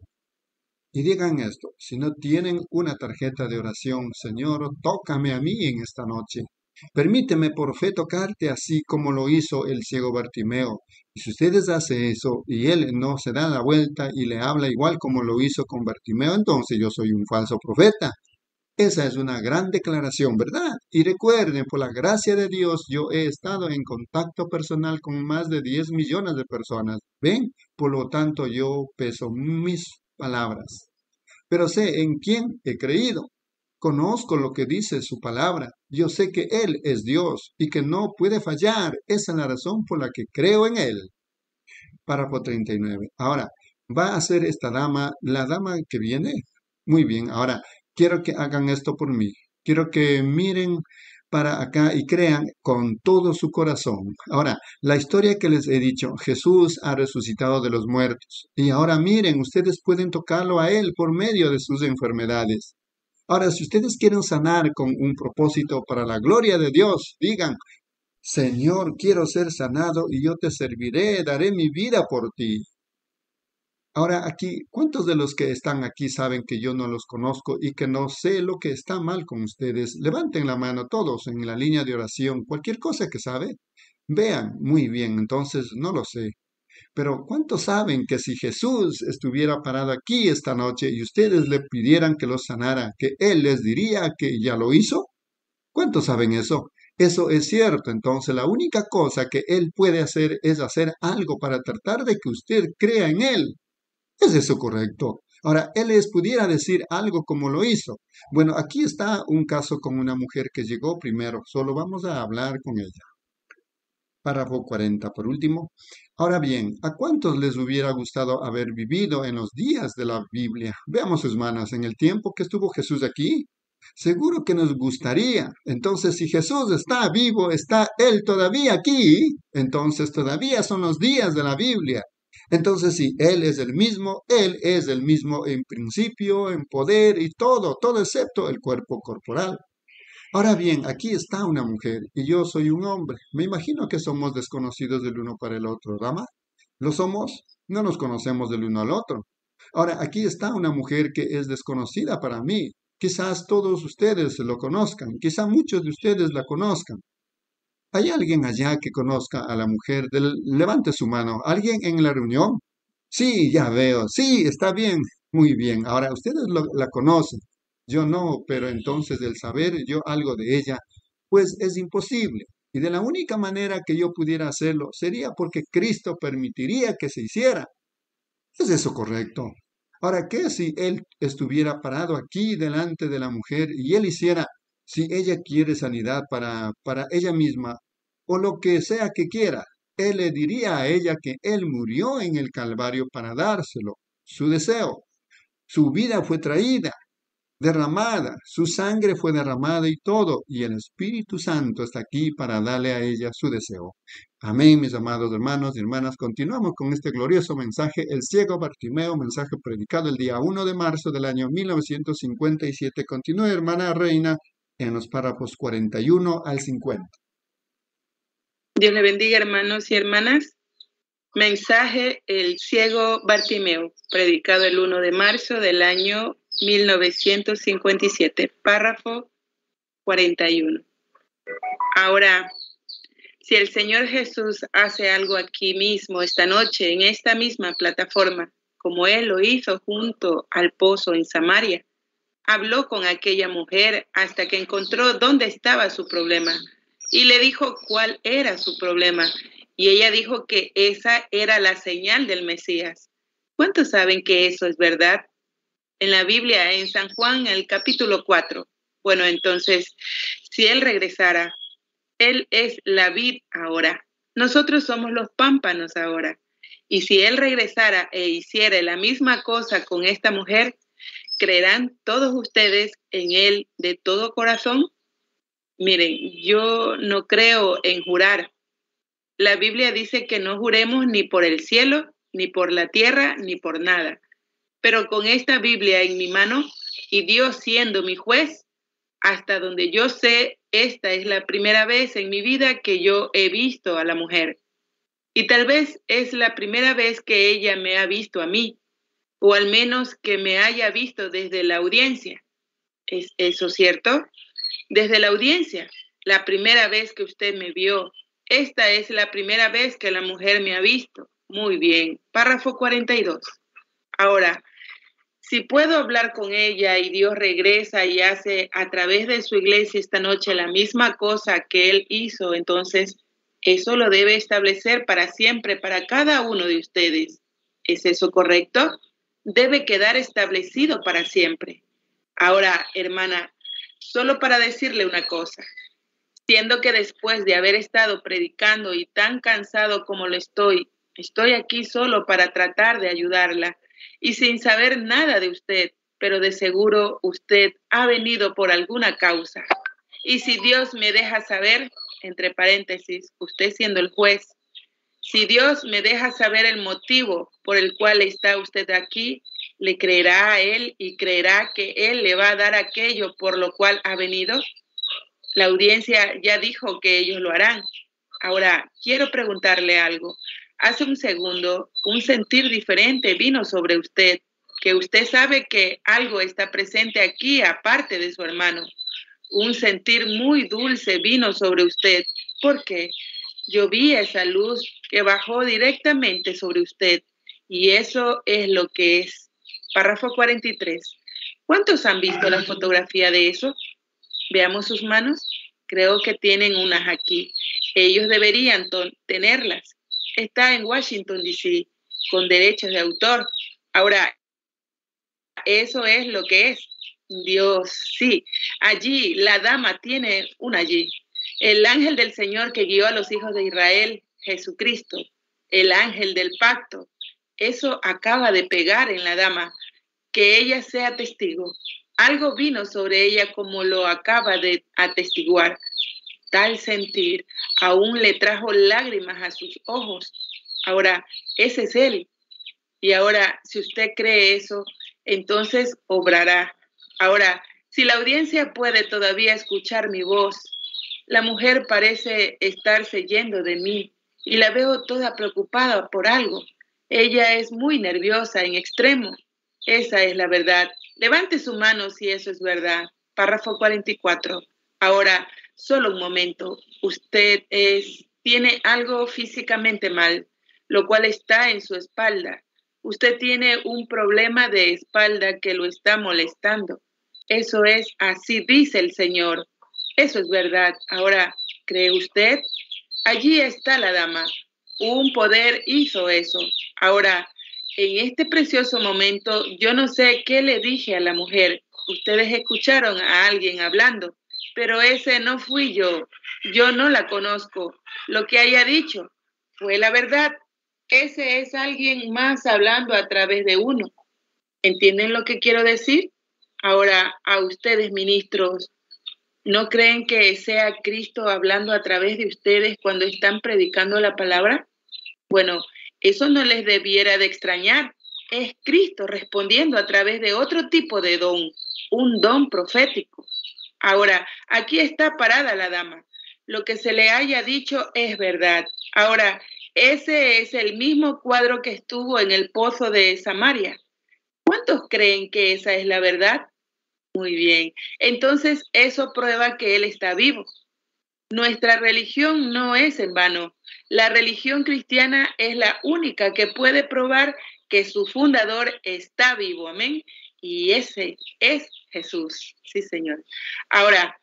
S1: Y digan esto, si no tienen una tarjeta de oración, Señor, tócame a mí en esta noche. Permíteme por fe tocarte así como lo hizo el ciego Bartimeo. Y si ustedes hacen eso y él no se da la vuelta y le habla igual como lo hizo con Bartimeo, entonces yo soy un falso profeta. Esa es una gran declaración, ¿verdad? Y recuerden, por la gracia de Dios, yo he estado en contacto personal con más de diez millones de personas. ¿Ven? Por lo tanto, yo peso mis palabras. Pero sé en quién he creído. Conozco lo que dice su palabra. Yo sé que Él es Dios y que no puede fallar. Esa es la razón por la que creo en Él. Párrafo treinta y nueve. Ahora, ¿va a ser esta dama la dama que viene? Muy bien, ahora quiero que hagan esto por mí. Quiero que miren para acá y crean con todo su corazón. Ahora, la historia que les he dicho, Jesús ha resucitado de los muertos. Y ahora miren, ustedes pueden tocarlo a Él por medio de sus enfermedades. Ahora, si ustedes quieren sanar con un propósito para la gloria de Dios, digan, Señor, quiero ser sanado y yo te serviré, daré mi vida por ti. Ahora aquí, ¿cuántos de los que están aquí saben que yo no los conozco y que no sé lo que está mal con ustedes? Levanten la mano todos en la línea de oración, cualquier cosa que sabe. Vean, muy bien, entonces no lo sé. Pero ¿cuántos saben que si Jesús estuviera parado aquí esta noche y ustedes le pidieran que los sanara, que Él les diría que ya lo hizo? ¿Cuántos saben eso? Eso es cierto. Entonces la única cosa que Él puede hacer es hacer algo para tratar de que usted crea en Él. ¿Es eso correcto? Ahora, Él les pudiera decir algo como lo hizo. Bueno, aquí está un caso con una mujer que llegó primero. Solo vamos a hablar con ella. Párrafo cuarenta, por último. Ahora bien, ¿a cuántos les hubiera gustado haber vivido en los días de la Biblia? Veamos sus manos. En el tiempo que estuvo Jesús aquí, seguro que nos gustaría. Entonces, si Jesús está vivo, está Él todavía aquí, entonces todavía son los días de la Biblia. Entonces, si Él es el mismo, Él es el mismo en principio, en poder y todo, todo excepto el cuerpo corporal. Ahora bien, aquí está una mujer y yo soy un hombre. Me imagino que somos desconocidos del uno para el otro, ¿dama? ¿Lo somos? No nos conocemos del uno al otro. Ahora, aquí está una mujer que es desconocida para mí. Quizás todos ustedes lo conozcan, quizás muchos de ustedes la conozcan. ¿Hay alguien allá que conozca a la mujer? Del- levante su mano. ¿Alguien en la reunión? Sí, ya veo. Sí, está bien. Muy bien. Ahora, ustedes lo- la conocen. Yo no, pero entonces el saber yo algo de ella, pues es imposible. Y de la única manera que yo pudiera hacerlo sería porque Cristo permitiría que se hiciera. ¿Es eso correcto? Ahora, ¿qué si él estuviera parado aquí delante de la mujer y él hiciera, si ella quiere sanidad para, para ella misma o lo que sea que quiera, él le diría a ella que él murió en el Calvario para dárselo, su deseo. Su vida fue traída, derramada, su sangre fue derramada y todo, y el Espíritu Santo está aquí para darle a ella su deseo. Amén, mis amados hermanos y hermanas. Continuamos con este glorioso mensaje, el ciego Bartimeo, mensaje predicado el día uno de marzo del año mil novecientos cincuenta y siete. Continúe, hermana Reina, en los párrafos cuarenta y uno al cincuenta.
S2: Dios le bendiga, hermanos y hermanas. Mensaje El ciego Bartimeo, predicado el uno de marzo del año mil novecientos cincuenta y siete, párrafo cuarenta y uno. Ahora, si el Señor Jesús hace algo aquí mismo, esta noche, en esta misma plataforma, como Él lo hizo junto al pozo en Samaria, habló con aquella mujer hasta que encontró dónde estaba su problema y le dijo cuál era su problema. Y ella dijo que esa era la señal del Mesías. ¿Cuántos saben que eso es verdad? En la Biblia, en San Juan, el capítulo cuatro. Bueno, entonces, si Él regresara, Él es la vid ahora. Nosotros somos los pámpanos ahora. Y si Él regresara e hiciera la misma cosa con esta mujer, ¿creerán todos ustedes en Él de todo corazón? Miren, yo no creo en jurar. La Biblia dice que no juremos ni por el cielo, ni por la tierra, ni por nada. Pero con esta Biblia en mi mano y Dios siendo mi juez, hasta donde yo sé, esta es la primera vez en mi vida que yo he visto a la mujer. Y tal vez es la primera vez que ella me ha visto a mí, o al menos que me haya visto desde la audiencia. ¿Es eso cierto? Desde la audiencia, la primera vez que usted me vio. Esta es la primera vez que la mujer me ha visto. Muy bien. Párrafo cuarenta y dos. Ahora, si puedo hablar con ella y Dios regresa y hace a través de su iglesia esta noche la misma cosa que Él hizo, entonces eso lo debe establecer para siempre, para cada uno de ustedes. ¿Es eso correcto? Debe quedar establecido para siempre. Ahora, hermana, solo para decirle una cosa. Siendo que después de haber estado predicando y tan cansado como lo estoy, estoy aquí solo para tratar de ayudarla. Y sin saber nada de usted, pero de seguro usted ha venido por alguna causa. Y si Dios me deja saber, entre paréntesis, usted siendo el juez, si Dios me deja saber el motivo por el cual está usted aquí, le creerá a Él y creerá que Él le va a dar aquello por lo cual ha venido. La audiencia ya dijo que ellos lo harán. Ahora, quiero preguntarle algo. Hace un segundo, un sentir diferente vino sobre usted, que usted sabe que algo está presente aquí aparte de su hermano. Un sentir muy dulce vino sobre usted. ¿Por qué? Yo vi esa luz que bajó directamente sobre usted y eso es lo que es. Párrafo cuarenta y tres. ¿Cuántos han visto la fotografía de eso? Veamos sus manos. Creo que tienen unas aquí. Ellos deberían tenerlas. Está en Washington, D C, con derechos de autor. Ahora, eso es lo que es. Dios, sí. Allí, la dama tiene una allí. El ángel del Señor que guió a los hijos de Israel, Jesucristo. El ángel del pacto. Eso acaba de pegar en la dama. Que ella sea testigo. Algo vino sobre ella como lo acaba de atestiguar. Tal sentir aún le trajo lágrimas a sus ojos. Ahora, ese es Él. Y ahora, si usted cree eso, entonces obrará. Ahora, si la audiencia puede todavía escuchar mi voz, la mujer parece estarse yendo de mí y la veo toda preocupada por algo. Ella es muy nerviosa en extremo. Esa es la verdad. Levante su mano si eso es verdad. Párrafo cuarenta y cuatro. Ahora, solo un momento. Usted es, tiene algo físicamente mal, lo cual está en su espalda. Usted tiene un problema de espalda que lo está molestando. Eso es, así dice el Señor. Eso es verdad. Ahora, ¿cree usted? Allí está la dama. Un poder hizo eso. Ahora, en este precioso momento, yo no sé qué le dije a la mujer. Ustedes escucharon a alguien hablando. Pero ese no fui yo. Yo no la conozco. Lo que haya dicho fue la verdad. Ese es alguien más hablando a través de uno. ¿Entienden lo que quiero decir? Ahora, a ustedes, ministros, ¿no creen que sea Cristo hablando a través de ustedes cuando están predicando la palabra? Bueno, eso no les debiera de extrañar. Es Cristo respondiendo a través de otro tipo de don, un don profético. Ahora, aquí está parada la dama. Lo que se le haya dicho es verdad. Ahora, ese es el mismo cuadro que estuvo en el pozo de Samaria. ¿Cuántos creen que esa es la verdad? Muy bien. Entonces, eso prueba que Él está vivo. Nuestra religión no es en vano. La religión cristiana es la única que puede probar que su fundador está vivo. Amén. Y ese es Jesús. Sí, Señor. Ahora,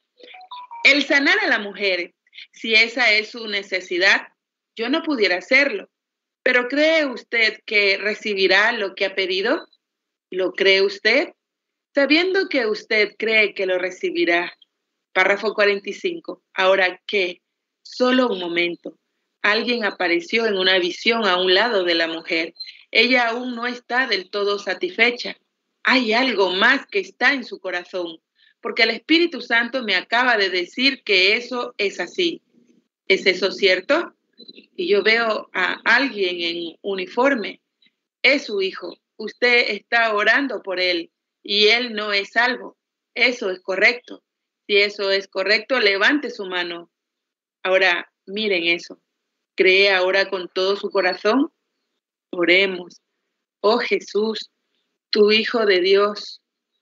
S2: el sanar a la mujer, si esa es su necesidad, yo no pudiera hacerlo. Pero ¿cree usted que recibirá lo que ha pedido? ¿Lo cree usted? Sabiendo que usted cree que lo recibirá. Párrafo cuarenta y cinco. Ahora, ¿qué? Solo un momento. Alguien apareció en una visión a un lado de la mujer. Ella aún no está del todo satisfecha. hay algo más que está en su corazón, porque el Espíritu Santo me acaba de decir que eso es así. ¿Es eso cierto? Y yo veo a alguien en uniforme. Es su hijo. Usted está orando por él y él no es salvo. Eso es correcto. Si eso es correcto, levante su mano. Ahora, miren eso. ¿Cree ahora con todo su corazón? Oremos. Oh Jesús, tu Hijo de Dios,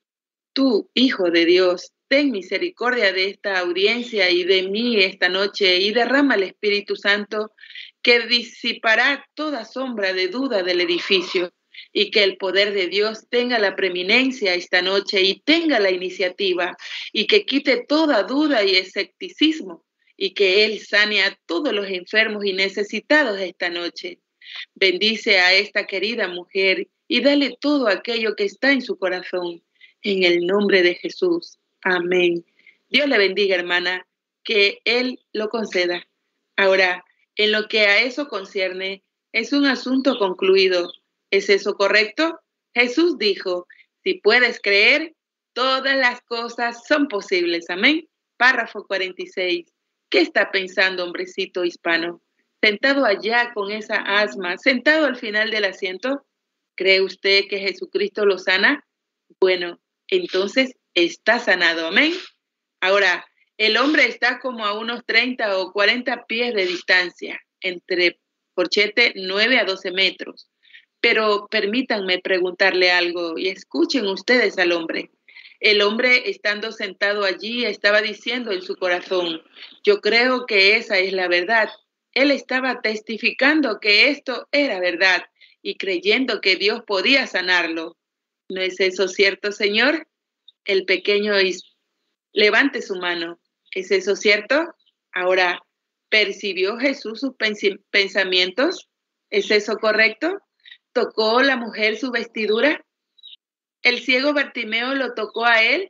S2: tú, Hijo de Dios, ten misericordia de esta audiencia y de mí esta noche y derrama el Espíritu Santo que disipará toda sombra de duda del edificio y que el poder de Dios tenga la preeminencia esta noche y tenga la iniciativa y que quite toda duda y escepticismo y que Él sane a todos los enfermos y necesitados esta noche. Bendice a esta querida mujer y dale todo aquello que está en su corazón. En el nombre de Jesús. Amén. Dios le bendiga, hermana, que Él lo conceda. Ahora, en lo que a eso concierne, es un asunto concluido. ¿Es eso correcto? Jesús dijo, si puedes creer, todas las cosas son posibles. Amén. Párrafo cuarenta y seis. ¿Qué está pensando, hombrecito hispano? Sentado allá con esa asma, sentado al final del asiento, ¿cree usted que Jesucristo lo sana? Bueno, entonces está sanado, amén. Ahora, el hombre está como a unos treinta o cuarenta pies de distancia, entre corchete nueve a doce metros. Pero permítanme preguntarle algo y escuchen ustedes al hombre. El hombre, estando sentado allí, estaba diciendo en su corazón, yo creo que esa es la verdad. Él estaba testificando que esto era verdad y creyendo que Dios podía sanarlo. ¿No es eso cierto, Señor? El pequeño is... levante su mano. ¿Es eso cierto? Ahora, ¿percibió Jesús sus pens- pensamientos? ¿Es eso correcto? ¿Tocó la mujer su vestidura? ¿El ciego Bartimeo lo tocó a él?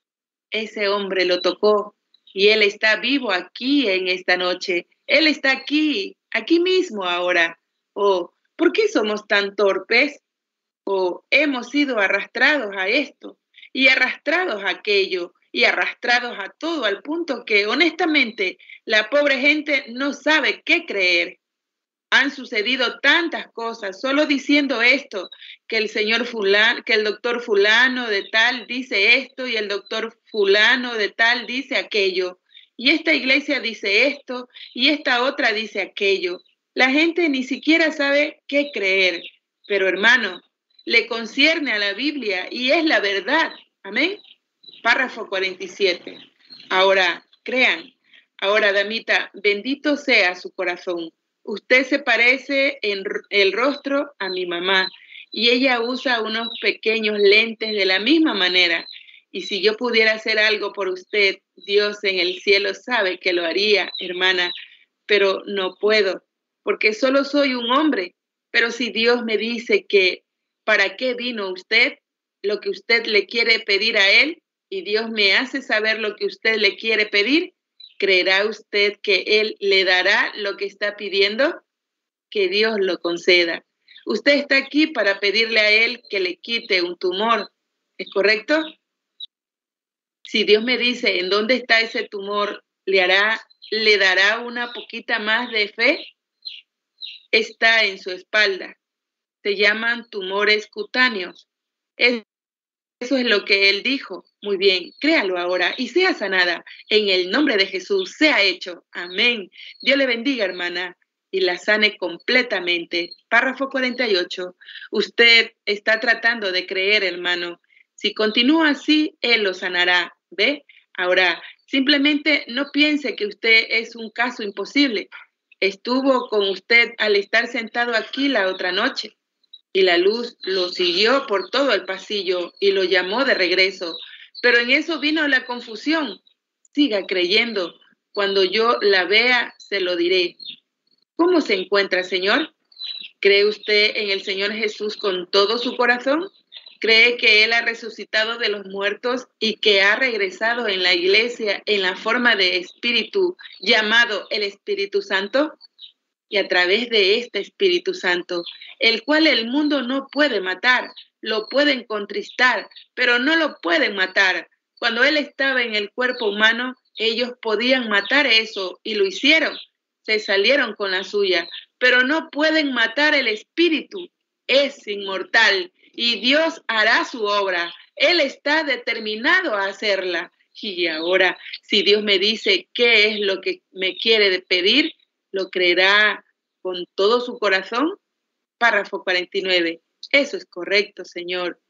S2: Ese hombre lo tocó y él está vivo aquí en esta noche. Él está aquí, aquí mismo ahora. Oh, ¿por qué somos tan torpes? O hemos sido arrastrados a esto y arrastrados a aquello y arrastrados a todo al punto que honestamente la pobre gente no sabe qué creer. Han sucedido tantas cosas solo diciendo esto, que el señor fulano, que el doctor fulano de tal dice esto y el doctor fulano de tal dice aquello. Y esta iglesia dice esto y esta otra dice aquello. La gente ni siquiera sabe qué creer. Pero hermano, le concierne a la Biblia y es la verdad. Amén. Párrafo cuarenta y siete. Ahora, crean. Ahora, damita, bendito sea su corazón. Usted se parece en el rostro a mi mamá y ella usa unos pequeños lentes de la misma manera. Y si yo pudiera hacer algo por usted, Dios en el cielo sabe que lo haría, hermana, pero no puedo, porque solo soy un hombre. Pero si Dios me dice que ¿para qué vino usted? Lo que usted le quiere pedir a Él, y Dios me hace saber lo que usted le quiere pedir, ¿creerá usted que Él le dará lo que está pidiendo? Que Dios lo conceda. Usted está aquí para pedirle a Él que le quite un tumor, ¿es correcto? Si Dios me dice en dónde está ese tumor, ¿le hará, le dará una poquita más de fe? Está en su espalda. Se llaman tumores cutáneos. Es, eso es lo que Él dijo. Muy bien, créalo ahora y sea sanada. En el nombre de Jesús, sea hecho. Amén. Dios le bendiga, hermana, y la sane completamente. Párrafo cuarenta y ocho. Usted está tratando de creer, hermano. Si continúa así, Él lo sanará. ¿Ve? Ahora, simplemente no piense que usted es un caso imposible. Estuvo con usted al estar sentado aquí la otra noche. Y la luz lo siguió por todo el pasillo y lo llamó de regreso. Pero en eso vino la confusión. Siga creyendo. Cuando yo la vea, se lo diré. ¿Cómo se encuentra, Señor? ¿Cree usted en el Señor Jesús con todo su corazón? ¿Cree que Él ha resucitado de los muertos y que ha regresado en la iglesia en la forma de espíritu llamado el Espíritu Santo? y a través de este Espíritu Santo, el cual el mundo no puede matar. Lo pueden contristar, pero no lo pueden matar. Cuando Él estaba en el cuerpo humano, ellos podían matar eso y lo hicieron. Se salieron con la suya, pero no pueden matar el Espíritu. Es inmortal y Dios hará su obra. Él está determinado a hacerla. Y ahora, si Dios me dice qué es lo que me quiere pedir, ¿lo creerá con todo su corazón? Párrafo cuarenta y nueve. Eso es correcto, Señor.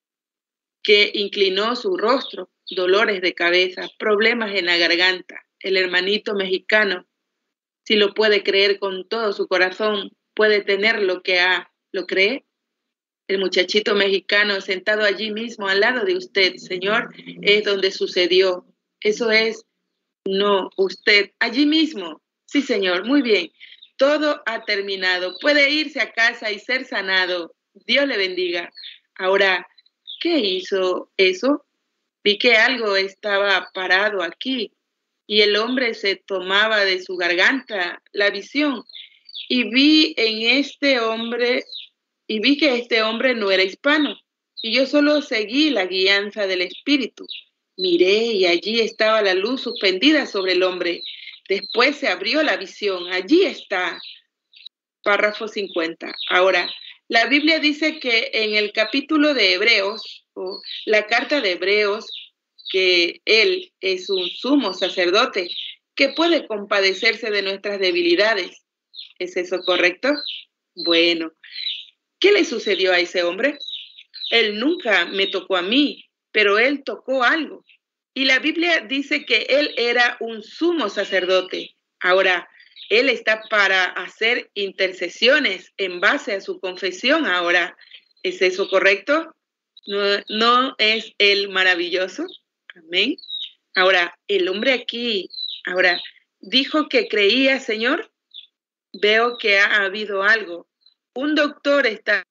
S2: Que inclinó su rostro, dolores de cabeza, problemas en la garganta. El hermanito mexicano, si lo puede creer con todo su corazón, puede tener lo que ha, ¿lo cree? El muchachito mexicano sentado allí mismo al lado de usted, Señor, es donde sucedió. Eso es, no, usted, allí mismo. Sí, Señor, muy bien. Todo ha terminado. Puede irse a casa y ser sanado. Dios le bendiga. Ahora, ¿qué hizo eso? Vi que algo estaba parado aquí y el hombre se tomaba de su garganta la visión y vi en este hombre y vi que este hombre no era hispano y yo solo seguí la guianza del Espíritu. Miré y allí estaba la luz suspendida sobre el hombre. Después se abrió la visión. Allí está. Párrafo cincuenta. Ahora, la Biblia dice que en el capítulo de Hebreos, o la carta de Hebreos, que Él es un sumo sacerdote que puede compadecerse de nuestras debilidades. ¿Es eso correcto? Bueno, ¿qué le sucedió a ese hombre? Él nunca me tocó a mí, pero Él tocó algo. Y la Biblia dice que Él era un sumo sacerdote. Ahora, Él está para hacer intercesiones en base a su confesión ahora. ¿Es eso correcto? ¿No, no es Él maravilloso? Amén. Ahora, el hombre aquí, ahora, dijo que creía, Señor. Veo que ha habido algo. Un doctor está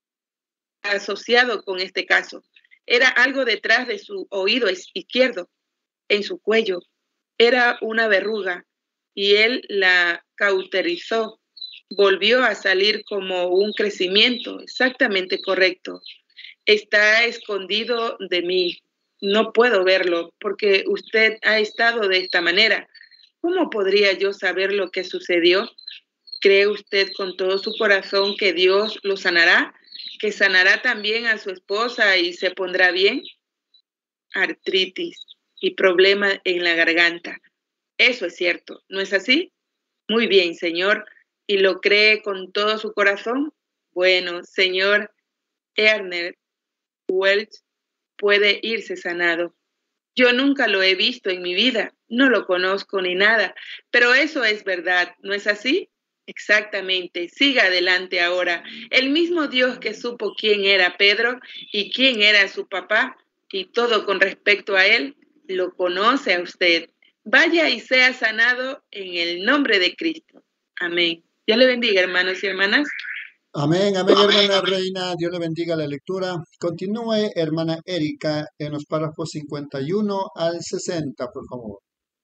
S2: asociado con este caso. Era algo detrás de su oído izquierdo, en su cuello. Era una verruga y él la cauterizó. Volvió a salir como un crecimiento, exactamente correcto. Está escondido de mí. No puedo verlo porque usted ha estado de esta manera. ¿Cómo podría yo saber lo que sucedió? ¿Cree usted con todo su corazón que Dios lo sanará? ¿Que sanará también a su esposa y se pondrá bien? Artritis y problema en la garganta. Eso es cierto, ¿no es así? Muy bien, Señor. ¿Y lo cree con todo su corazón? Bueno, señor Ernest Welch puede irse sanado. Yo nunca lo he visto en mi vida, no lo conozco ni nada, pero eso es verdad, ¿no es así? Exactamente, siga adelante ahora. El mismo Dios que supo quién era Pedro y quién era su papá y todo con respecto a él, lo conoce a usted. Vaya y sea sanado en el nombre de Cristo. Amén. Dios le bendiga, hermanos y hermanas.
S1: Amén, amén, hermana Reina. Dios le bendiga la lectura. Continúe, hermana Erika, en los párrafos cincuenta y uno al sesenta, por favor.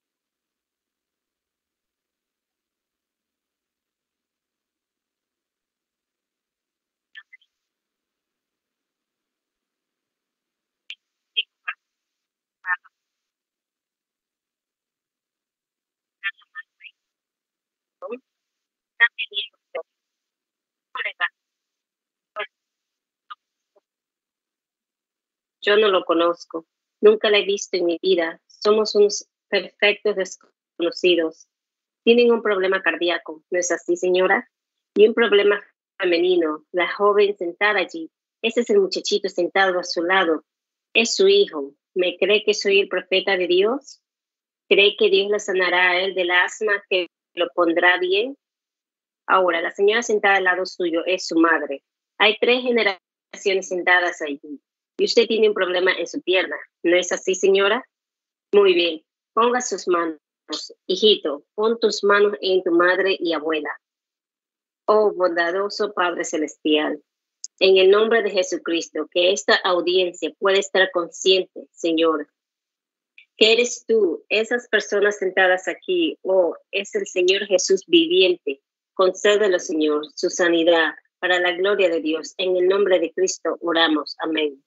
S3: Yo no lo conozco, nunca la he visto en mi vida. Somos unos perfectos desconocidos. Tienen un problema cardíaco, ¿no es así, señora? Y un problema femenino, la joven sentada allí. Ese es el muchachito sentado a su lado. Es su hijo. ¿Me cree que soy el profeta de Dios? ¿Cree que Dios le sanará a él del asma, que lo pondrá bien? Ahora, la señora sentada al lado suyo es su madre. Hay tres generaciones sentadas allí. Y usted tiene un problema en su pierna, ¿no es así, señora? Muy bien, ponga sus manos. Hijito, pon tus manos en tu madre y abuela. Oh, bondadoso Padre Celestial, en el nombre de Jesucristo, que esta audiencia pueda estar consciente, Señor, que eres tú, esas personas sentadas aquí, oh, es el Señor Jesús viviente, concédelo, Señor, su sanidad para la gloria de Dios. En el nombre de Cristo oramos. Amén.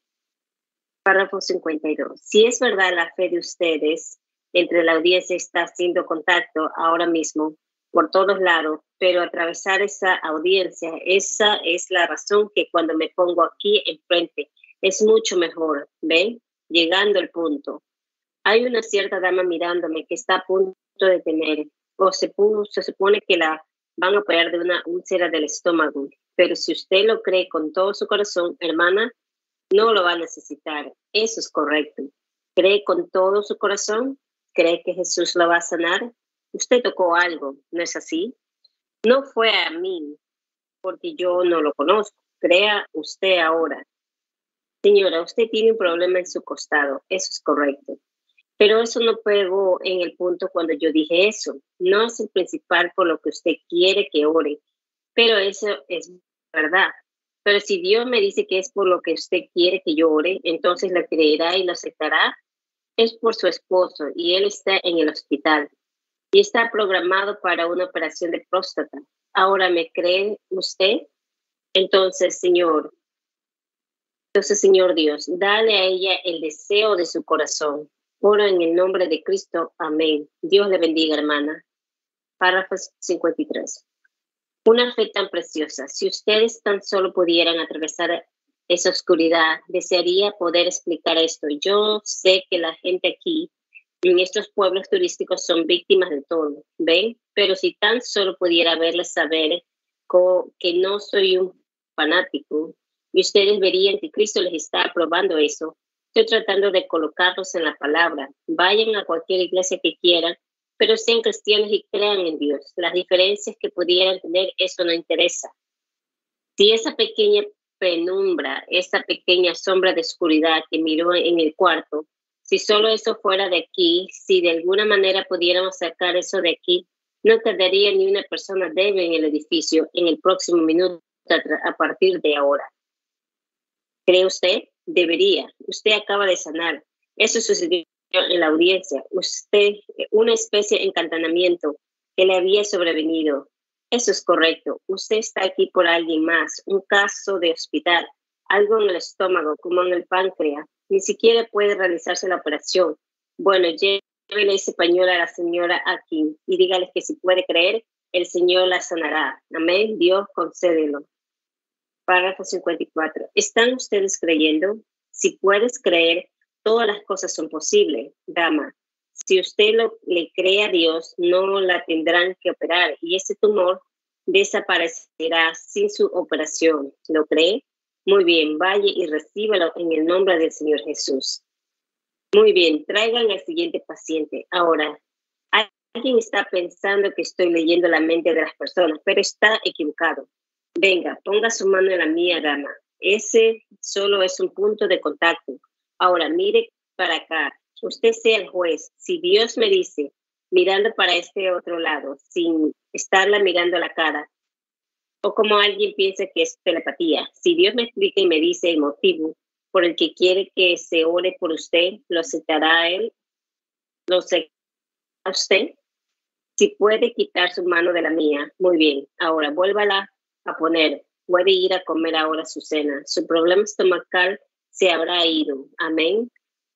S3: Párrafo cincuenta y dos. Si es verdad la fe de ustedes, entre la audiencia está haciendo contacto ahora mismo por todos lados, pero atravesar esa audiencia, esa es la razón que cuando me pongo aquí enfrente es mucho mejor, ¿ven? Llegando al punto. Hay una cierta dama mirándome que está a punto de tener, o se, puso, se supone que la van a operar de una úlcera del estómago, pero si usted lo cree con todo su corazón, hermana, no lo va a necesitar. Eso es correcto. ¿Cree con todo su corazón? ¿Cree que Jesús lo va a sanar? Usted tocó algo, ¿no es así? No fue a mí, porque yo no lo conozco. Crea usted ahora. Señora, usted tiene un problema en su costado. Eso es correcto. Pero eso no pegó en el punto cuando yo dije eso. No es el principal por lo que usted quiere que ore. Pero eso es verdad. Pero si Dios me dice que es por lo que usted quiere que yo ore, entonces lo creerá y lo aceptará. Es por su esposo y él está en el hospital y está programado para una operación de próstata. Ahora, ¿me cree usted? Entonces, Señor, entonces, Señor Dios, dale a ella el deseo de su corazón. Oro en el nombre de Cristo. Amén. Dios le bendiga, hermana. Párrafo cincuenta y tres. Una fe tan preciosa. Si ustedes tan solo pudieran atravesar esa oscuridad, desearía poder explicar esto. Yo sé que la gente aquí, en estos pueblos turísticos, son víctimas de todo, ¿ven? Pero si tan solo pudiera verles saber que no soy un fanático, y ustedes verían que Cristo les está aprobando eso. Estoy tratando de colocarlos en la palabra. Vayan a cualquier iglesia que quieran, pero sean cristianos y crean en Dios. Las diferencias que pudieran tener, eso no interesa. Si esa pequeña penumbra, esa pequeña sombra de oscuridad que miró en el cuarto, si solo eso fuera de aquí, si de alguna manera pudiéramos sacar eso de aquí, no quedaría ni una persona débil en el edificio en el próximo minuto a partir de ahora. ¿Cree usted? Debería. Usted acaba de sanar. Eso sucedió en la audiencia. Usted, una especie de encantanamiento que le había sobrevenido. Eso es correcto. Usted está aquí por alguien más. Un caso de hospital. Algo en el estómago, como en el páncreas. Ni siquiera puede realizarse la operación. Bueno, llévele ese pañuelo a la señora aquí y dígale que si puede creer, el Señor la sanará. Amén. Dios concédelo. Párrafo cincuenta y cuatro. ¿Están ustedes creyendo? Si puedes creer, todas las cosas son posibles, dama. Si usted lo, le cree a Dios, no la tendrán que operar y ese tumor desaparecerá sin su operación. ¿Lo cree? Muy bien, vaya y recíbalo en el nombre del Señor Jesús. Muy bien, traigan al siguiente paciente. Ahora, alguien está pensando que estoy leyendo la mente de las personas, pero está equivocado. Venga, ponga su mano en la mía, dama. Ese solo es un punto de contacto. Ahora, mire para acá. Usted sea el juez. Si Dios me dice, mirando para este otro lado, sin estarla mirando a la cara, o como alguien piensa que es telepatía, si Dios me explica y me dice el motivo por el que quiere que se ore por usted, ¿lo aceptará a él? ¿Lo aceptará usted? Si puede quitar su mano de la mía, muy bien. Ahora, vuélvala a poner. Puede ir a comer ahora su cena. Su problema estomacal se habrá ido. Amén.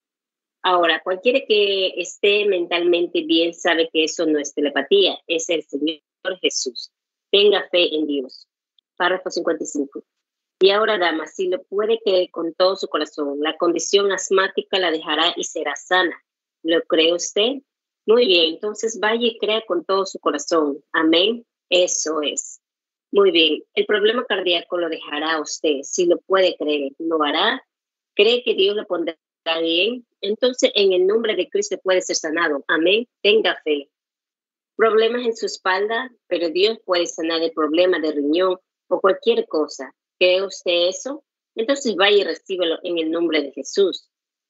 S3: Ahora, cualquiera que esté mentalmente bien sabe que eso no es telepatía, es el Señor Jesús. Tenga fe en Dios. Párrafo cincuenta y cinco. Y ahora, dama, si lo puede creer con todo su corazón, la condición asmática la dejará y será sana. ¿Lo cree usted? Muy bien, entonces vaya y crea con todo su corazón. Amén. Eso es. Muy bien, el problema cardíaco lo dejará usted. Si lo puede creer, lo hará. ¿Cree que Dios lo pondrá bien? Entonces, en el nombre de Cristo puede ser sanado. Amén. Tenga fe. Problemas en su espalda, pero Dios puede sanar el problema de riñón o cualquier cosa. ¿Cree usted eso? Entonces vaya y recíbelo en el nombre de Jesús.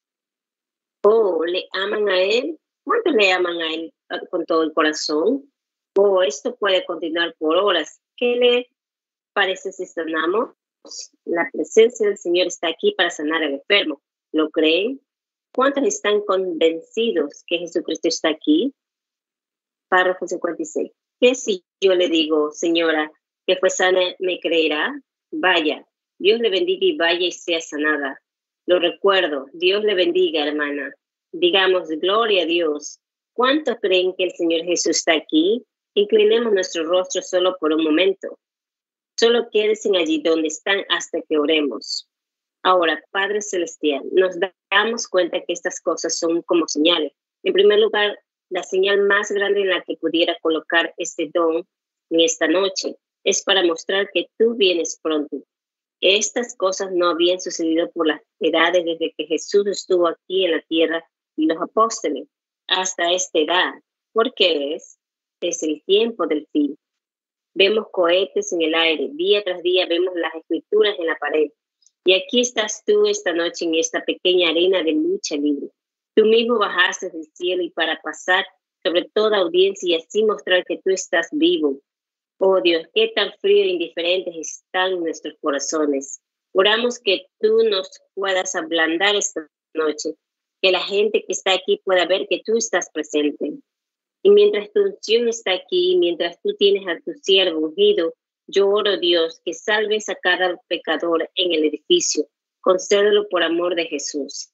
S3: Oh, ¿le aman a Él? ¿Cuántos le aman a Él con todo el corazón? Oh, esto puede continuar por horas. ¿Qué le parece si sanamos? La presencia del Señor está aquí para sanar al enfermo. ¿Lo creen? ¿Cuántos están convencidos que Jesucristo está aquí? Párrafo cincuenta y seis. ¿Qué si yo le digo, señora, que fue sana, me creerá? Vaya, Dios le bendiga y vaya y sea sanada. Lo recuerdo, Dios le bendiga, hermana. Digamos, gloria a Dios. ¿Cuántos creen que el Señor Jesús está aquí? Inclinemos nuestro rostro solo por un momento. Solo quédense allí donde están hasta que oremos. Ahora, Padre Celestial, nos damos cuenta que estas cosas son como señales. En primer lugar, la señal más grande en la que pudiera colocar este don en esta noche es para mostrar que tú vienes pronto. Estas cosas no habían sucedido por las edades desde que Jesús estuvo aquí en la tierra y los apóstoles hasta esta edad, porque es, es el tiempo del fin. Vemos cohetes en el aire, día tras día vemos las escrituras en la pared. Y aquí estás tú esta noche en esta pequeña arena de lucha libre. Tú mismo bajaste del cielo y para pasar sobre toda audiencia y así mostrar que tú estás vivo. Oh Dios, qué tan frío e indiferentes están nuestros corazones. Oramos que tú nos puedas ablandar esta noche, que la gente que está aquí pueda ver que tú estás presente. Y mientras tu unción está aquí, mientras tú tienes a tu siervo ungido, yo oro, Dios, que salves a cada pecador en el edificio. Concédelo por amor de Jesús.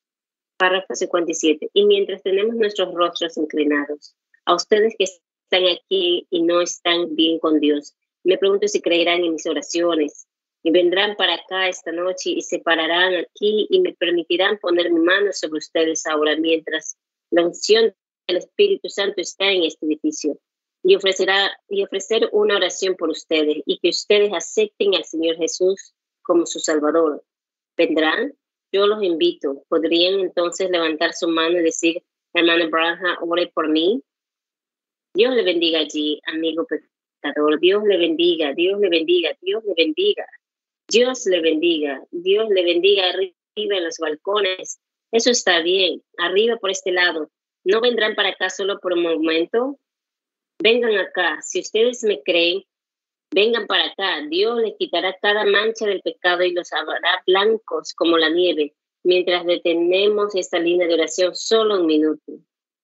S3: Párrafo cincuenta y siete. Y mientras tenemos nuestros rostros inclinados, a ustedes que están aquí y no están bien con Dios, me pregunto si creerán en mis oraciones y vendrán para acá esta noche y se pararán aquí y me permitirán poner mi mano sobre ustedes ahora mientras la unción del Espíritu Santo está en este edificio. Y, ofrecerá, y ofrecer una oración por ustedes y que ustedes acepten al Señor Jesús como su Salvador. ¿Vendrán? Yo los invito. ¿Podrían entonces levantar su mano y decir, hermano Branham, ore por mí? Dios le bendiga allí, amigo pecador. Dios le bendiga, Dios le bendiga, Dios le bendiga. Dios le bendiga, Dios le bendiga arriba en los balcones. Eso está bien, arriba por este lado. ¿No vendrán para acá solo por un momento? Vengan acá, si ustedes me creen, vengan para acá. Dios les quitará cada mancha del pecado y los hará blancos como la nieve, mientras detenemos esta línea de oración solo un minuto.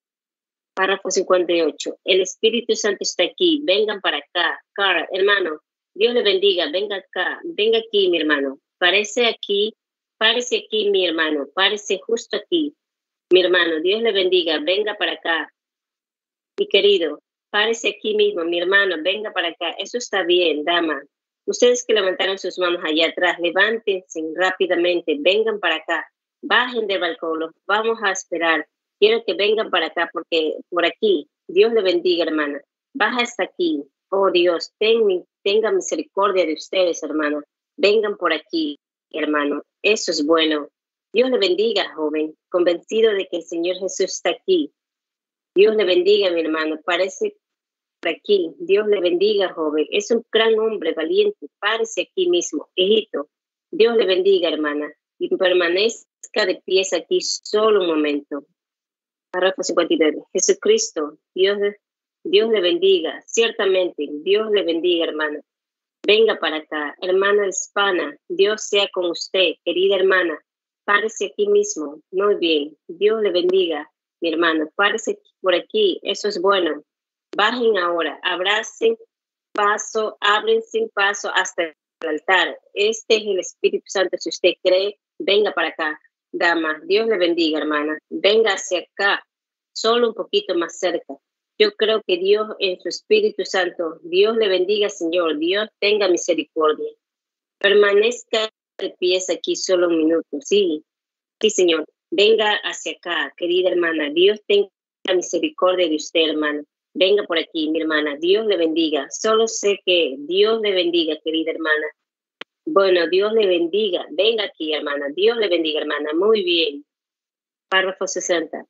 S3: Párrafo cincuenta y ocho. El Espíritu Santo está aquí, vengan para acá. Carl, hermano, Dios le bendiga, venga acá, venga aquí, mi hermano. Parece aquí, párese aquí, mi hermano, párese justo aquí. Mi hermano, Dios le bendiga, venga para acá. Mi querido, párese aquí mismo, mi hermano, venga para acá. Eso está bien, dama. Ustedes que levantaron sus manos allá atrás, levántense rápidamente, vengan para acá. Bajen del balcón, los vamos a esperar. Quiero que vengan para acá porque por aquí, Dios le bendiga, hermana. Baja hasta aquí. Oh Dios, ten, tenga misericordia de ustedes, hermano. Vengan por aquí, hermano. Eso es bueno. Dios le bendiga, joven, convencido de que el Señor Jesús está aquí. Dios le bendiga, mi hermano. Parece por aquí. Dios le bendiga, joven. Es un gran hombre valiente. Párese aquí mismo, hijito. Dios le bendiga, hermana. Y permanezca de pies aquí solo un momento. Párrafo cincuenta y nueve. Jesucristo, Dios, Dios le bendiga. Ciertamente, Dios le bendiga, hermana. Venga para acá, hermana hispana. Dios sea con usted, querida hermana. Párese aquí mismo. Muy bien. Dios le bendiga, mi hermano. Párese por aquí. Eso es bueno. Bajen ahora. Abracen paso. Ábrense paso hasta el altar. Este es el Espíritu Santo. Si usted cree, venga para acá. Dama, Dios le bendiga, hermana. Venga hacia acá. Solo un poquito más cerca. Yo creo que Dios en su Espíritu Santo. Dios le bendiga, Señor. Dios tenga misericordia. Permanezca de pies aquí solo un minuto. Sí, sí, Señor. Venga hacia acá, querida hermana. Dios tenga misericordia de usted, hermana. Venga por aquí, mi hermana. Dios le bendiga. Solo sé que Dios le bendiga, querida hermana. Bueno, Dios le bendiga. Venga aquí, hermana. Dios le bendiga, hermana. Muy bien. Párrafo sesenta.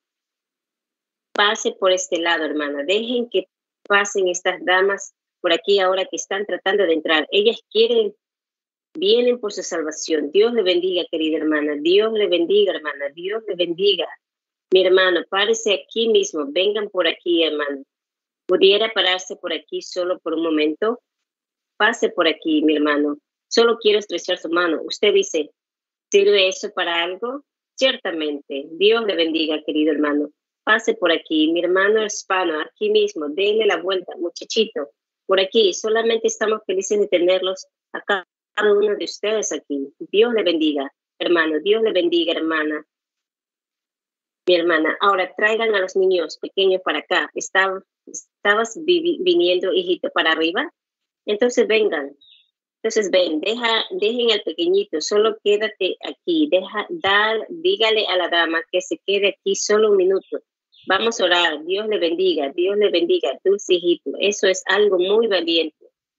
S3: Pase por este lado, hermana. Dejen que pasen estas damas por aquí ahora que están tratando de entrar. Ellas quieren, vienen por su salvación. Dios le bendiga, querida hermana. Dios le bendiga, hermana. Dios le bendiga. Mi hermano, párese aquí mismo. Vengan por aquí, hermano. ¿Pudiera pararse por aquí solo por un momento? Pase por aquí, mi hermano. Solo quiero estrechar su mano. Usted dice, ¿sirve eso para algo? Ciertamente. Dios le bendiga, querido hermano. pase por aquí. Mi hermano hispano, aquí mismo, denle la vuelta, muchachito. Por aquí, solamente estamos felices de tenerlos a cada uno de ustedes aquí. Dios le bendiga, hermano. Dios le bendiga, hermana. Mi hermana, ahora traigan a los niños pequeños para acá. Estab, ¿Estabas vi, viniendo, hijito, para arriba? Entonces vengan. Entonces ven, deja, dejen al pequeñito, solo quédate aquí. Deja, dar, dígale a la dama que se quede aquí solo un minuto. Vamos a orar. Dios le bendiga, Dios le bendiga, dulce hijito. Eso es algo muy valiente.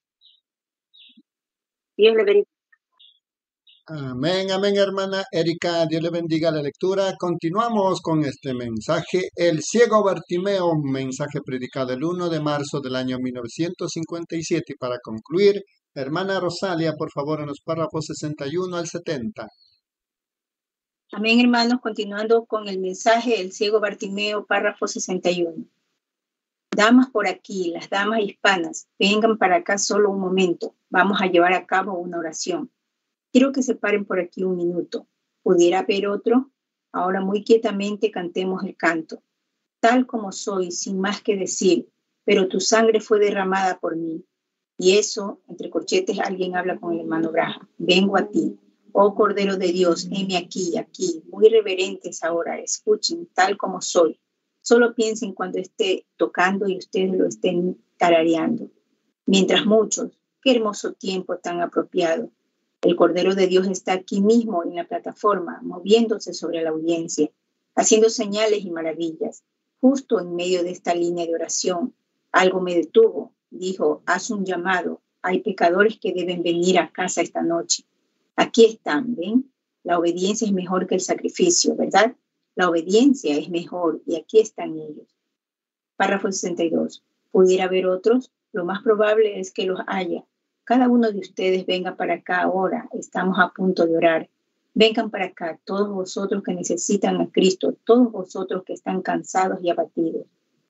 S3: Dios le bendiga.
S1: Amén, amén, hermana Erika. Dios le bendiga la lectura. Continuamos con este mensaje. El ciego Bartimeo, mensaje predicado el primero de marzo del año mil novecientos cincuenta y siete. Y para concluir, hermana Rosalia, por favor, en los párrafos sesenta y uno al setenta.
S4: Amén, hermanos. Continuando con el mensaje, el ciego Bartimeo, párrafo sesenta y uno. Damas por aquí, las damas hispanas, vengan para acá solo un momento. Vamos a llevar a cabo una oración. Quiero que se paren por aquí un minuto. ¿Pudiera haber otro? Ahora muy quietamente cantemos el canto. Tal como soy, sin más que decir, pero tu sangre fue derramada por mí. Y eso, entre corchetes, alguien habla con el hermano Braja. Vengo a ti. Oh Cordero de Dios, heme aquí, aquí. Muy reverentes ahora, escuchen, tal como soy. Solo piensen cuando esté tocando y ustedes lo estén tarareando. Mientras muchos, qué hermoso tiempo tan apropiado. El Cordero de Dios está aquí mismo en la plataforma, moviéndose sobre la audiencia, haciendo señales y maravillas. Justo en medio de esta línea de oración, algo me detuvo. Dijo, haz un llamado. Hay pecadores que deben venir a casa esta noche. Aquí están, ¿ven? La obediencia es mejor que el sacrificio, ¿verdad? La obediencia es mejor y aquí están ellos. Párrafo sesenta y dos. ¿Pudiera haber otros? Lo más probable es que los haya. Cada uno de ustedes venga para acá ahora. Estamos a punto de orar. Vengan para acá, todos vosotros que necesitan a Cristo, todos vosotros que están cansados y abatidos.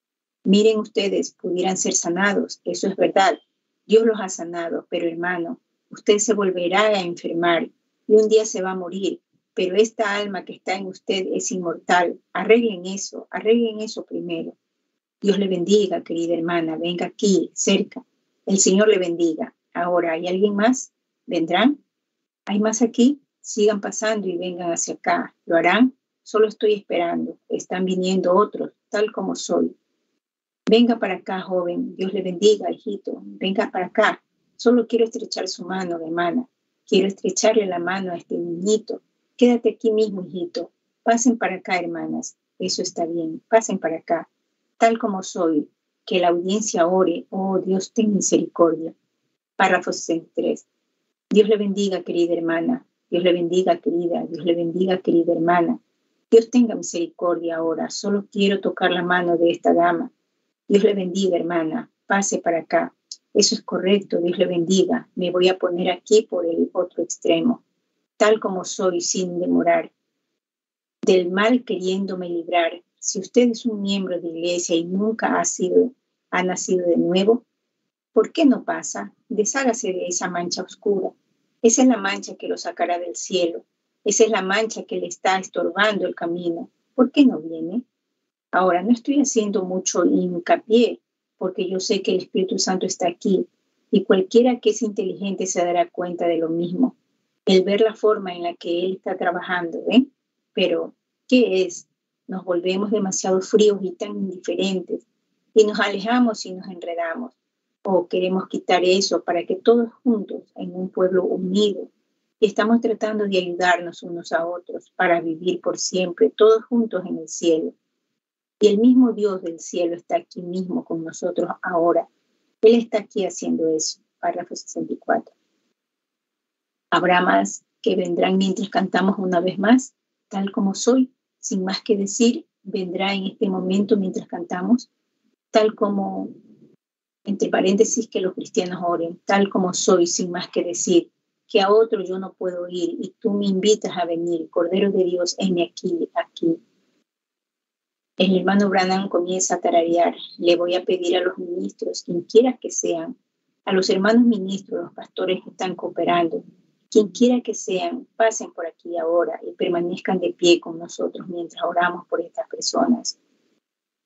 S4: Miren ustedes, pudieran ser sanados, eso es verdad. Dios los ha sanado, pero hermano, usted se volverá a enfermar y un día se va a morir, pero esta alma que está en usted es inmortal. Arreglen eso, arreglen eso primero. Dios le bendiga, querida hermana, venga aquí, cerca. El Señor le bendiga. Ahora, ¿hay alguien más? ¿Vendrán? ¿Hay más aquí? Sigan pasando y vengan hacia acá. ¿Lo harán? Solo estoy esperando. Están viniendo otros, tal como soy. Venga para acá, joven. Dios le bendiga, hijito. Venga para acá. Solo quiero estrechar su mano, hermana. Quiero estrecharle la mano a este niñito. Quédate aquí mismo, hijito. Pasen para acá, hermanas. Eso está bien. Pasen para acá. Tal como soy. Que la audiencia ore. Oh, Dios, ten misericordia. Párrafo sesenta y tres. Dios le bendiga, querida hermana. Dios le bendiga, querida. Dios le bendiga, querida hermana. Dios tenga misericordia ahora. Solo quiero tocar la mano de esta dama. Dios le bendiga, hermana. Pase para acá. Eso es correcto. Dios le bendiga. Me voy a poner aquí por el otro extremo. Tal como soy, sin demorar. Del mal queriéndome librar. Si usted es un miembro de iglesia y nunca ha sido, ha nacido de nuevo, ¿por qué no pasa? Deshágase de esa mancha oscura. Esa es la mancha que lo sacará del cielo. Esa es la mancha que le está estorbando el camino. ¿Por qué no viene? Ahora, no estoy haciendo mucho hincapié, porque yo sé que el Espíritu Santo está aquí, y cualquiera que es inteligente se dará cuenta de lo mismo. El ver la forma en la que Él está trabajando, ¿ven? Pero, ¿qué es? Nos volvemos demasiado fríos y tan indiferentes, y nos alejamos y nos enredamos. O queremos quitar eso para que todos juntos, en un pueblo unido, y estamos tratando de ayudarnos unos a otros para vivir por siempre, todos juntos en el cielo. Y el mismo Dios del cielo está aquí mismo con nosotros ahora. Él está aquí haciendo eso. Párrafo sesenta y cuatro. Habrá más que vendrán mientras cantamos una vez más, tal como soy, sin más que decir, vendrá en este momento mientras cantamos, tal como... entre paréntesis, que los cristianos oren, tal como soy, sin más que decir, que a otro yo no puedo ir y tú me invitas a venir. Cordero de Dios, heme aquí, aquí. El hermano Branham comienza a tararear. Le voy a pedir a los ministros, quien quiera que sean, a los hermanos ministros, los pastores que están cooperando, quien quiera que sean, pasen por aquí ahora y permanezcan de pie con nosotros mientras oramos por estas personas.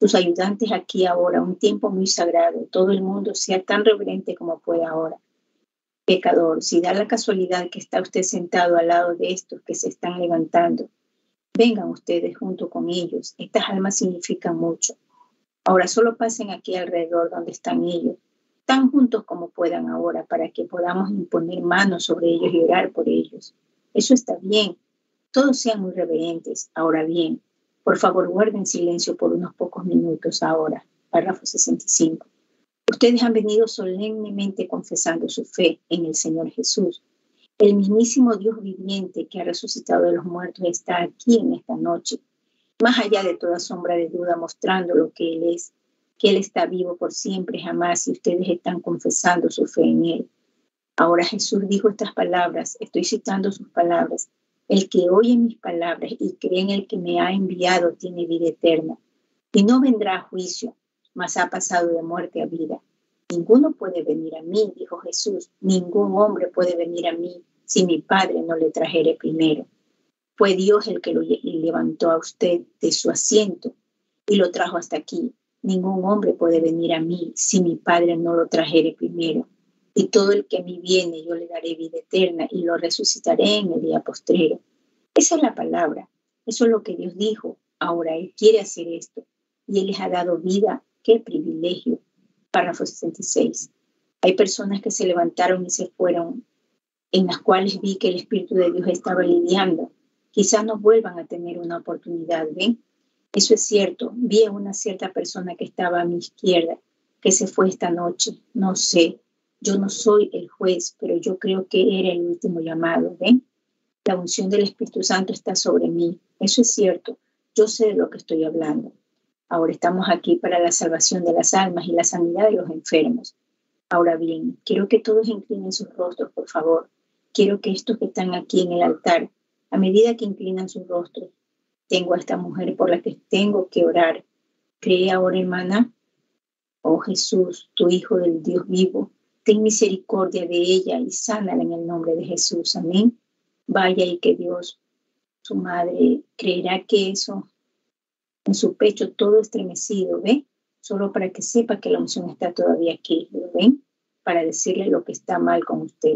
S4: tus ayudantes aquí ahora, un tiempo muy sagrado, todo el mundo sea tan reverente como pueda ahora. Pecador, si da la casualidad que está usted sentado al lado de estos que se están levantando, vengan ustedes junto con ellos. Estas almas significan mucho. Ahora solo pasen aquí alrededor donde están ellos, tan juntos como puedan ahora, para que podamos imponer manos sobre ellos y orar por ellos. Eso está bien. Todos sean muy reverentes. Ahora bien, por favor guarden silencio por unos pocos minutos ahora. Párrafo sesenta y cinco. Ustedes han venido solemnemente confesando su fe en el Señor Jesús. El mismísimo Dios viviente que ha resucitado de los muertos está aquí en esta noche, más allá de toda sombra de duda, mostrando lo que Él es, que Él está vivo por siempre, jamás, y ustedes están confesando su fe en Él. Ahora Jesús dijo estas palabras, estoy citando sus palabras: el que oye mis palabras y cree en el que me ha enviado tiene vida eterna, y no vendrá a juicio, mas ha pasado de muerte a vida. Ninguno puede venir a mí, dijo Jesús, ningún hombre puede venir a mí si mi Padre no le trajere primero. Fue Dios el que lo levantó a usted de su asiento y lo trajo hasta aquí. Ningún hombre puede venir a mí si mi Padre no lo trajere primero. Y todo el que a mí viene, yo le daré vida eterna y lo resucitaré en el día postrero. Esa es la palabra. Eso es lo que Dios dijo. Ahora Él quiere hacer esto. Y Él les ha dado vida. ¡Qué privilegio! Párrafo sesenta y seis. Hay personas que se levantaron y se fueron, en las cuales vi que el Espíritu de Dios estaba lidiando. Quizás no vuelvan a tener una oportunidad, ¿ven? Eso es cierto. Vi a una cierta persona que estaba a mi izquierda, que se fue esta noche. No sé. Yo no soy el juez, pero yo creo que era el último llamado, ¿ven? La unción del Espíritu Santo está sobre mí. Eso es cierto. Yo sé de lo que estoy hablando. Ahora estamos aquí para la salvación de las almas y la sanidad de los enfermos. Ahora bien, quiero que todos inclinen sus rostros, por favor. Quiero que estos que están aquí en el altar, a medida que inclinan sus rostros, tengo a esta mujer por la que tengo que orar. ¿Cree ahora, hermana? Oh Jesús, tu Hijo del Dios vivo, ten misericordia de ella y sánala en el nombre de Jesús. Amén. Vaya y que Dios, su madre, creerá que eso en su pecho todo estremecido, ¿ve? Solo para que sepa que la unción está todavía aquí, ¿lo ven? Para decirle lo que está mal con usted.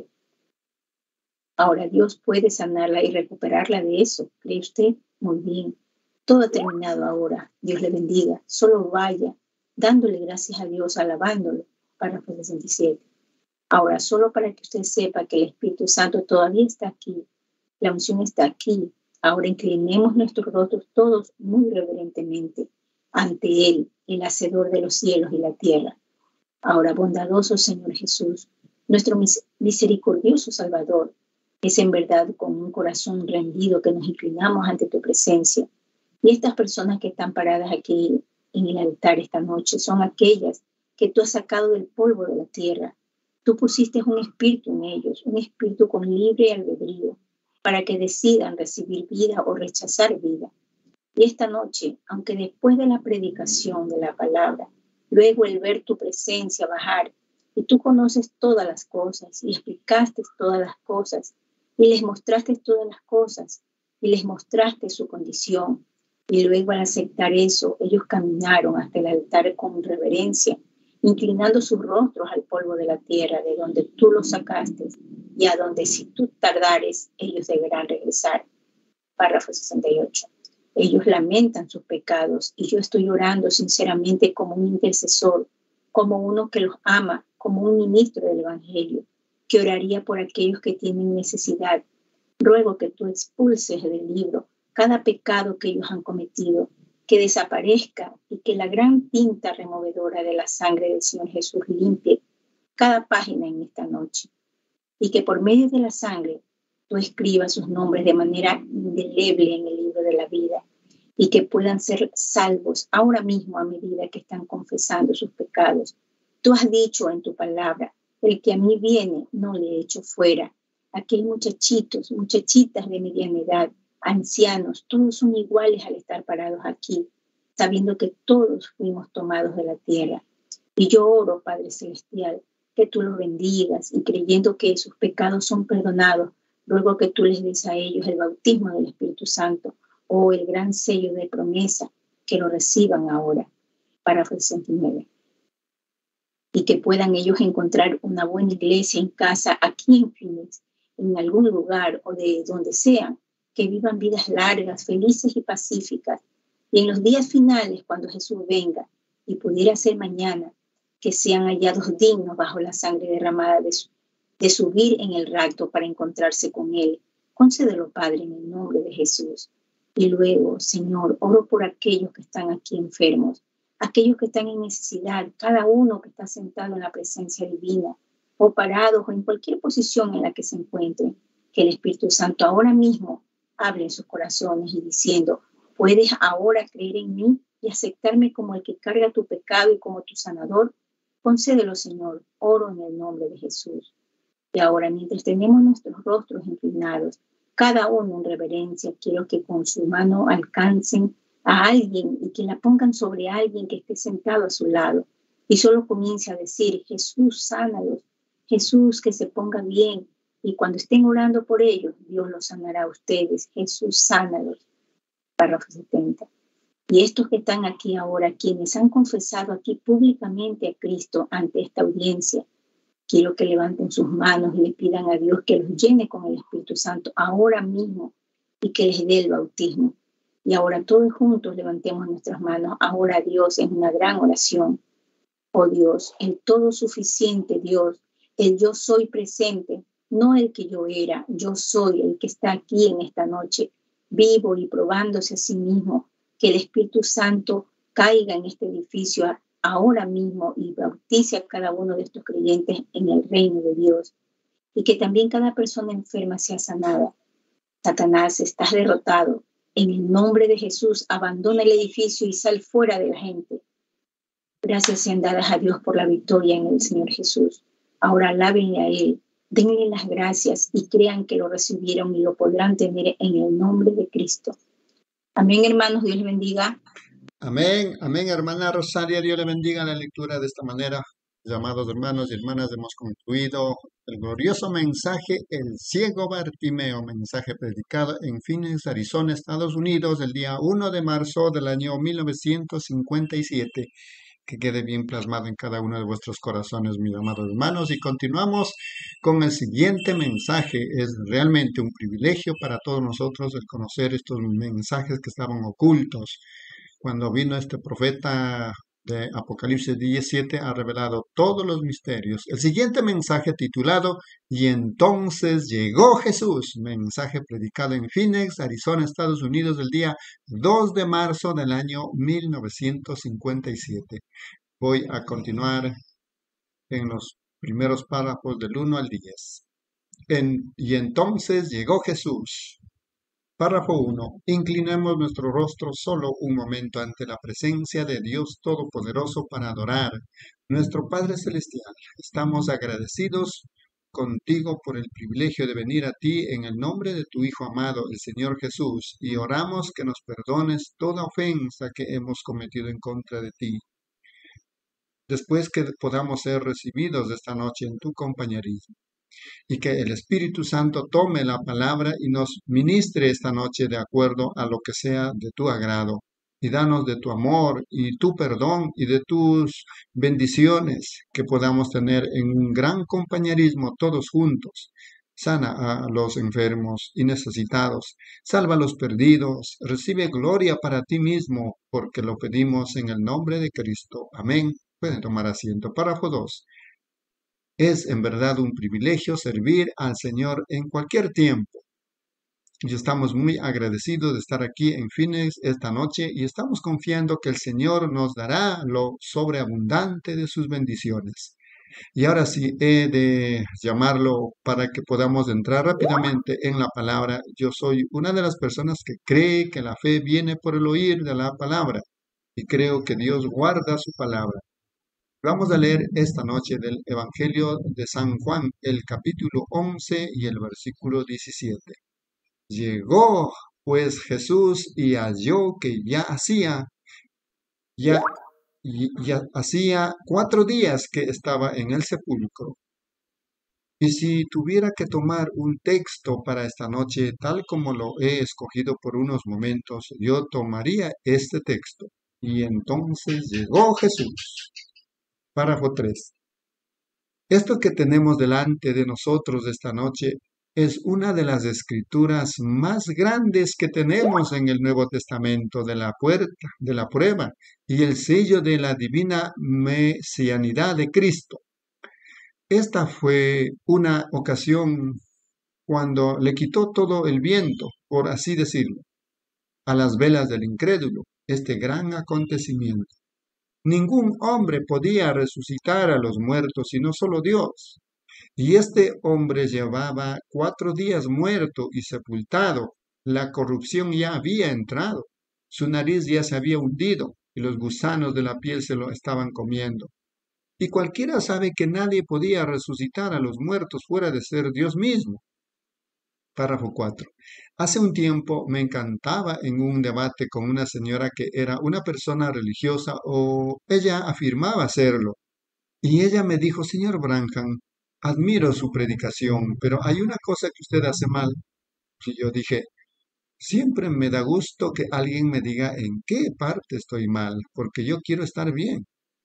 S4: Ahora Dios puede sanarla y recuperarla de eso. ¿Cree usted? Muy bien. Todo ha terminado ahora. Dios le bendiga. Solo vaya dándole gracias a Dios, alabándolo. Párrafo sesenta y siete. Ahora, solo para que usted sepa que el Espíritu Santo todavía está aquí. La unción está aquí. Ahora inclinemos nuestros rostros todos muy reverentemente ante Él, el Hacedor de los cielos y la tierra. Ahora, bondadoso Señor Jesús, nuestro misericordioso Salvador, es en verdad con un corazón rendido que nos inclinamos ante tu presencia. Y estas personas que están paradas aquí en el altar esta noche son aquellas que tú has sacado del polvo de la tierra. Tú pusiste un espíritu en ellos, un espíritu con libre albedrío, para que decidan recibir vida o rechazar vida. Y esta noche, aunque después de la predicación de la palabra, luego el ver tu presencia bajar, y tú conoces todas las cosas, y explicaste todas las cosas, y les mostraste todas las cosas, y les mostraste su condición, y luego al aceptar eso, ellos caminaron hasta el altar con reverencia, inclinando sus rostros al polvo de la tierra, de donde tú los sacaste, y a donde si tú tardares, ellos deberán regresar. Párrafo sesenta y ocho. Ellos lamentan sus pecados, y yo estoy orando sinceramente como un intercesor, como uno que los ama, como un ministro del Evangelio, que oraría por aquellos que tienen necesidad. Ruego que tú expulses del libro cada pecado que ellos han cometido, que desaparezca y que la gran tinta removedora de la sangre del Señor Jesús limpie cada página en esta noche, y que por medio de la sangre tú escribas sus nombres de manera indeleble en el libro de la vida, y que puedan ser salvos ahora mismo a medida que están confesando sus pecados. Tú has dicho en tu palabra, el que a mí viene no le echo fuera. Aquí hay muchachitos, muchachitas de mediana edad, ancianos, todos son iguales al estar parados aquí, sabiendo que todos fuimos tomados de la tierra. Y yo oro, Padre Celestial, que tú los bendigas y creyendo que sus pecados son perdonados, luego que tú les des a ellos el bautismo del Espíritu Santo o el gran sello de promesa, que lo reciban ahora. párrafo sesenta y nueve. Y que puedan ellos encontrar una buena iglesia en casa, aquí en Phoenix, en algún lugar o de donde sean, que vivan vidas largas, felices y pacíficas. Y en los días finales, cuando Jesús venga, y pudiera ser mañana, que sean hallados dignos bajo la sangre derramada de, su, de subir en el rapto para encontrarse con Él. Concédelo, Padre, en el nombre de Jesús. Y luego, Señor, oro por aquellos que están aquí enfermos, aquellos que están en necesidad, cada uno que está sentado en la presencia divina, o parados o en cualquier posición en la que se encuentren, que el Espíritu Santo ahora mismo hable en sus corazones y diciendo, ¿puedes ahora creer en mí y aceptarme como el que carga tu pecado y como tu sanador? Concédelo, Señor, oro en el nombre de Jesús. Y ahora, mientras tenemos nuestros rostros inclinados, cada uno en reverencia, quiero que con su mano alcancen a alguien y que la pongan sobre alguien que esté sentado a su lado. Y solo comience a decir, Jesús, sánalos. Jesús, que se ponga bien. Y cuando estén orando por ellos, Dios los sanará a ustedes. Jesús, sánalos. Párrafo setenta. Y estos que están aquí ahora, quienes han confesado aquí públicamente a Cristo ante esta audiencia, quiero que levanten sus manos y le pidan a Dios que los llene con el Espíritu Santo ahora mismo y que les dé el bautismo. Y ahora todos juntos levantemos nuestras manos ahora a Dios en una gran oración. Oh Dios, el todo suficiente Dios, el yo soy presente, no el que yo era, yo soy el que está aquí en esta noche, vivo y probándose a sí mismo, que el Espíritu Santo caiga en este edificio ahora mismo y bautice a cada uno de estos creyentes en el reino de Dios. Y que también cada persona enferma sea sanada. Satanás, estás derrotado. En el nombre de Jesús, abandona el edificio y sal fuera de la gente. Gracias sean dadas a Dios por la victoria en el Señor Jesús. Ahora alábenle a Él, denle las gracias y crean que lo recibieron y lo podrán tener en el nombre de Cristo. Amén, hermanos. Dios les bendiga.
S1: Amén, amén, hermana Rosaria, Dios le bendiga la lectura de esta manera. Llamados hermanos y hermanas, hemos concluido el glorioso mensaje, el ciego Bartimeo, mensaje predicado en Phoenix, Arizona, Estados Unidos, el día primero de marzo del año mil novecientos cincuenta y siete. Que quede bien plasmado en cada uno de vuestros corazones, mis amados hermanos. Y continuamos con el siguiente mensaje. Es realmente un privilegio para todos nosotros el conocer estos mensajes que estaban ocultos. Cuando vino este profeta de Apocalipsis diecisiete, ha revelado todos los misterios. El siguiente mensaje titulado Y entonces llegó Jesús, mensaje predicado en Phoenix, Arizona, Estados Unidos, el día dos de marzo del año mil novecientos cincuenta y siete. Voy a continuar en los primeros párrafos del uno al diez. En, y entonces llegó Jesús. Párrafo uno. Inclinemos nuestro rostro solo un momento ante la presencia de Dios Todopoderoso para adorar. Nuestro Padre Celestial, estamos agradecidos contigo por el privilegio de venir a ti en el nombre de tu Hijo amado, el Señor Jesús, y oramos que nos perdones toda ofensa que hemos cometido en contra de ti. Después que podamos ser recibidos esta noche en tu compañerismo. Y que el Espíritu Santo tome la palabra y nos ministre esta noche de acuerdo a lo que sea de tu agrado. Y danos de tu amor y tu perdón y de tus bendiciones que podamos tener en un gran compañerismo todos juntos. Sana a los enfermos y necesitados. Salva a los perdidos. Recibe gloria para ti mismo, porque lo pedimos en el nombre de Cristo. Amén. Pueden tomar asiento. Párrafo dos. Es en verdad un privilegio servir al Señor en cualquier tiempo. Y estamos muy agradecidos de estar aquí en Phoenix esta noche y estamos confiando que el Señor nos dará lo sobreabundante de sus bendiciones. Y ahora sí he de llamarlo para que podamos entrar rápidamente en la palabra. Yo soy una de las personas que cree que la fe viene por el oír de la palabra y creo que Dios guarda su palabra. Vamos a leer esta noche del Evangelio de San Juan, el capítulo once y el versículo diecisiete. Llegó pues Jesús y halló que ya hacía, ya, ya hacía cuatro días que estaba en el sepulcro. Y si tuviera que tomar un texto para esta noche, tal como lo he escogido por unos momentos, yo tomaría este texto. y entonces llegó Jesús. Párrafo tres. Esto que tenemos delante de nosotros esta noche es una de las escrituras más grandes que tenemos en el Nuevo Testamento, de la puerta, de la prueba y el sello de la divina mesianidad de Cristo. Esta fue una ocasión cuando le quitó todo el viento, por así decirlo, a las velas del incrédulo, este gran acontecimiento. Ningún hombre podía resucitar a los muertos, sino solo Dios. Y este hombre llevaba cuatro días muerto y sepultado. La corrupción ya había entrado. Su nariz ya se había hundido y los gusanos de la piel se lo estaban comiendo. Y cualquiera sabe que nadie podía resucitar a los muertos fuera de ser Dios mismo. Párrafo cuatro. Hace un tiempo me encantaba en un debate con una señora que era una persona religiosa, o ella afirmaba serlo. Y ella me dijo: señor Branham, admiro su predicación, pero hay una cosa que usted hace mal. Y yo dije: siempre me da gusto que alguien me diga en qué parte estoy mal, porque yo quiero estar bien.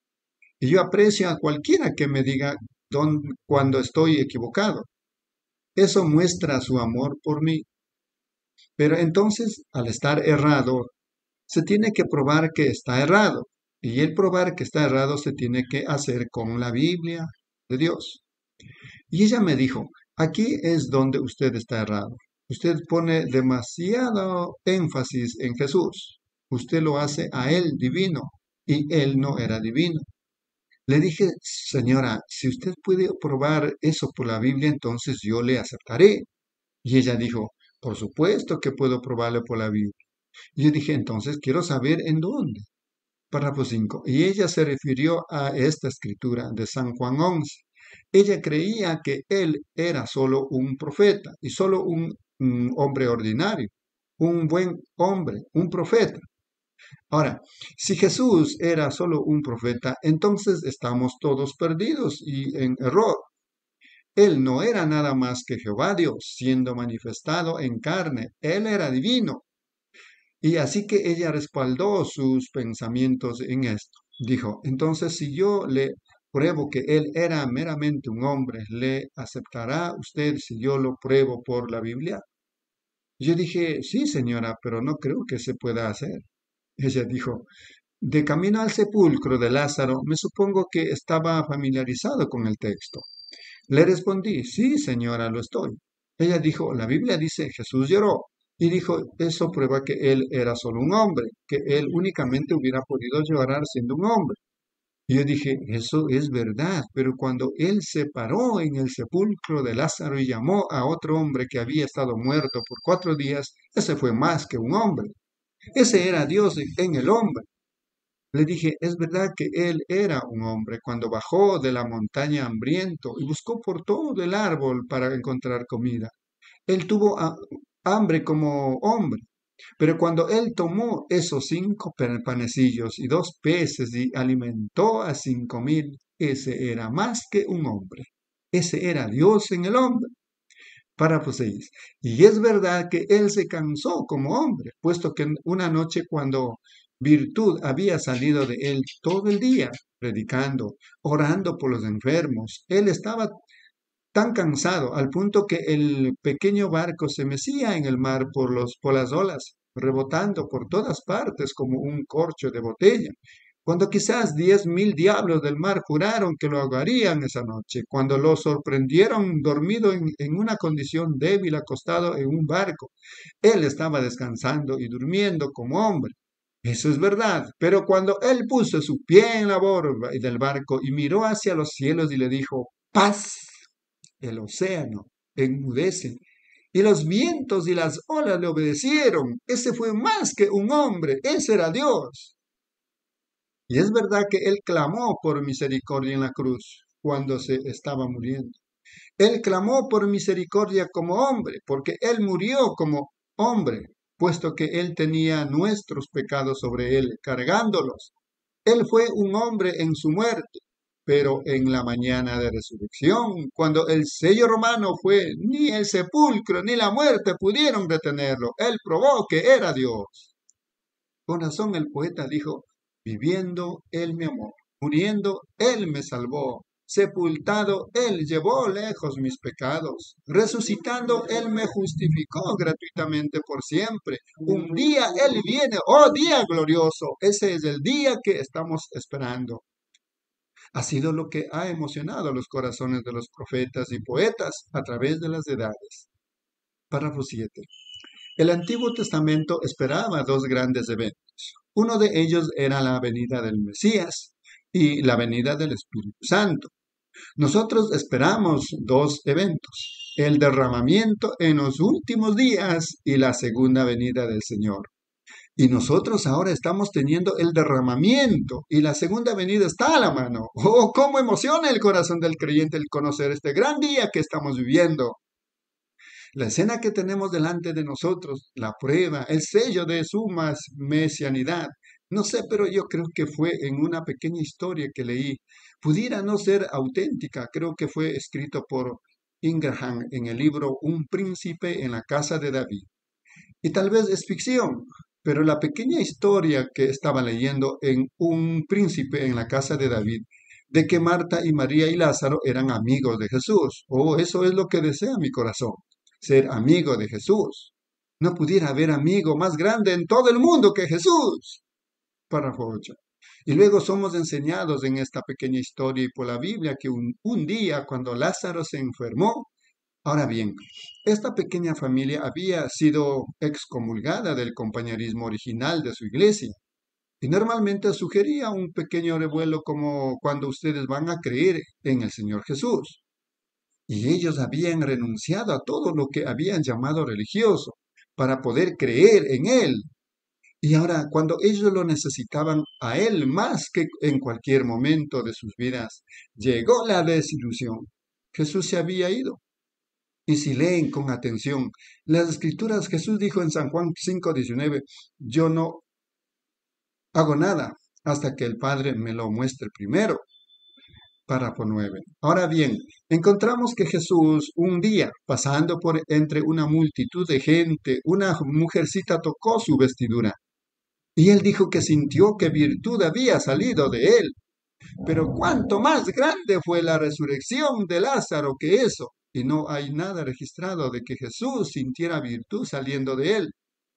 S1: Y yo aprecio a cualquiera que me diga dónde, cuando estoy equivocado. Eso muestra su amor por mí. Pero entonces, al estar errado, se tiene que probar que está errado. Y el probar que está errado se tiene que hacer con la Biblia de Dios. Y ella me dijo: aquí es donde usted está errado. Usted pone demasiado énfasis en Jesús. Usted lo hace a él divino, y él no era divino. Le dije: señora, si usted puede probar eso por la Biblia, entonces yo le aceptaré. Y ella dijo: por supuesto que puedo probarlo por la Biblia. Y yo dije: entonces quiero saber en dónde. Párrafo cinco. Y ella se refirió a esta escritura de San Juan once. Ella creía que él era solo un profeta y solo un, un hombre ordinario, un buen hombre, un profeta. Ahora, si Jesús era solo un profeta, entonces estamos todos perdidos y en error. Él no era nada más que Jehová Dios, siendo manifestado en carne. Él era divino. Y así que ella respaldó sus pensamientos en esto. Dijo: entonces, si yo le pruebo que él era meramente un hombre, ¿le aceptará usted si yo lo pruebo por la Biblia? Yo dije: sí, señora, pero no creo que se pueda hacer. Ella dijo: de camino al sepulcro de Lázaro, me supongo que estaba familiarizado con el texto. Le respondí: sí, señora, lo estoy. Ella dijo: la Biblia dice, Jesús lloró. Y dijo: eso prueba que él era solo un hombre, que él únicamente hubiera podido llorar siendo un hombre. Y yo dije: eso es verdad, pero cuando él se paró en el sepulcro de Lázaro y llamó a otro hombre que había estado muerto por cuatro días, ese fue más que un hombre. Ese era Dios en el hombre. Le dije: es verdad que él era un hombre cuando bajó de la montaña hambriento y buscó por todo el árbol para encontrar comida. Él tuvo hambre como hombre, pero cuando él tomó esos cinco panecillos y dos peces y alimentó a cinco mil, ese era más que un hombre. Ese era Dios en el hombre. Párrafo seis. Y es verdad que él se cansó como hombre, puesto que una noche, cuando virtud había salido de él todo el día, predicando, orando por los enfermos, él estaba tan cansado al punto que el pequeño barco se mecía en el mar por, los, por las olas, rebotando por todas partes como un corcho de botella. Cuando quizás diez mil diablos del mar juraron que lo ahogarían esa noche, cuando lo sorprendieron dormido en, en una condición débil acostado en un barco, él estaba descansando y durmiendo como hombre. Eso es verdad, pero cuando él puso su pie en la borda del barco y miró hacia los cielos y le dijo: paz, el océano enmudece y los vientos y las olas le obedecieron. Ese fue más que un hombre, ese era Dios. Y es verdad que él clamó por misericordia en la cruz cuando se estaba muriendo. Él clamó por misericordia como hombre, porque él murió como hombre, puesto que él tenía nuestros pecados sobre él, cargándolos. Él fue un hombre en su muerte, pero en la mañana de resurrección, cuando el sello romano fue, ni el sepulcro ni la muerte pudieron detenerlo. Él probó que era Dios. Con razón el poeta dijo: Viviendo, Él me amó. Muriendo, Él me salvó. Sepultado, Él llevó lejos mis pecados. Resucitando, Él me justificó gratuitamente por siempre. Un día Él viene, oh día glorioso. Ese es el día que estamos esperando. Ha sido lo que ha emocionado los corazones de los profetas y poetas a través de las edades. Párrafo siete. El Antiguo Testamento esperaba dos grandes eventos. Uno de ellos era la venida del Mesías y la venida del Espíritu Santo. Nosotros esperamos dos eventos, el derramamiento en los últimos días y la segunda venida del Señor. Y nosotros ahora estamos teniendo el derramamiento y la segunda venida está a la mano. ¡Oh, cómo emociona el corazón del creyente el conocer este gran día que estamos viviendo! La escena que tenemos delante de nosotros, la prueba, el sello de su mesianidad, no sé, pero yo creo que fue en una pequeña historia que leí. Pudiera no ser auténtica, creo que fue escrito por Ingraham en el libro Un príncipe en la casa de David. Y tal vez es ficción, pero la pequeña historia que estaba leyendo en Un príncipe en la casa de David, de que Marta y María y Lázaro eran amigos de Jesús. Oh, eso es lo que desea mi corazón, ser amigo de Jesús. No pudiera haber amigo más grande en todo el mundo que Jesús. Párrafo ocho. Y luego somos enseñados en esta pequeña historia y por la Biblia que un, un día cuando Lázaro se enfermó, ahora bien, esta pequeña familia había sido excomulgada del compañerismo original de su iglesia. Y normalmente sugería un pequeño revuelo como cuando ustedes van a creer en el Señor Jesús. Y ellos habían renunciado a todo lo que habían llamado religioso para poder creer en Él. Y ahora, cuando ellos lo necesitaban a Él más que en cualquier momento de sus vidas, llegó la desilusión. Jesús se había ido. Y si leen con atención las Escrituras, Jesús dijo en San Juan cinco diecinueve, yo no hago nada hasta que el Padre me lo muestre primero. Párrafo nueve. Ahora bien, encontramos que Jesús un día, pasando por entre una multitud de gente, una mujercita tocó su vestidura. Y él dijo que sintió que virtud había salido de él. Pero cuánto más grande fue la resurrección de Lázaro que eso. Y no hay nada registrado de que Jesús sintiera virtud saliendo de él.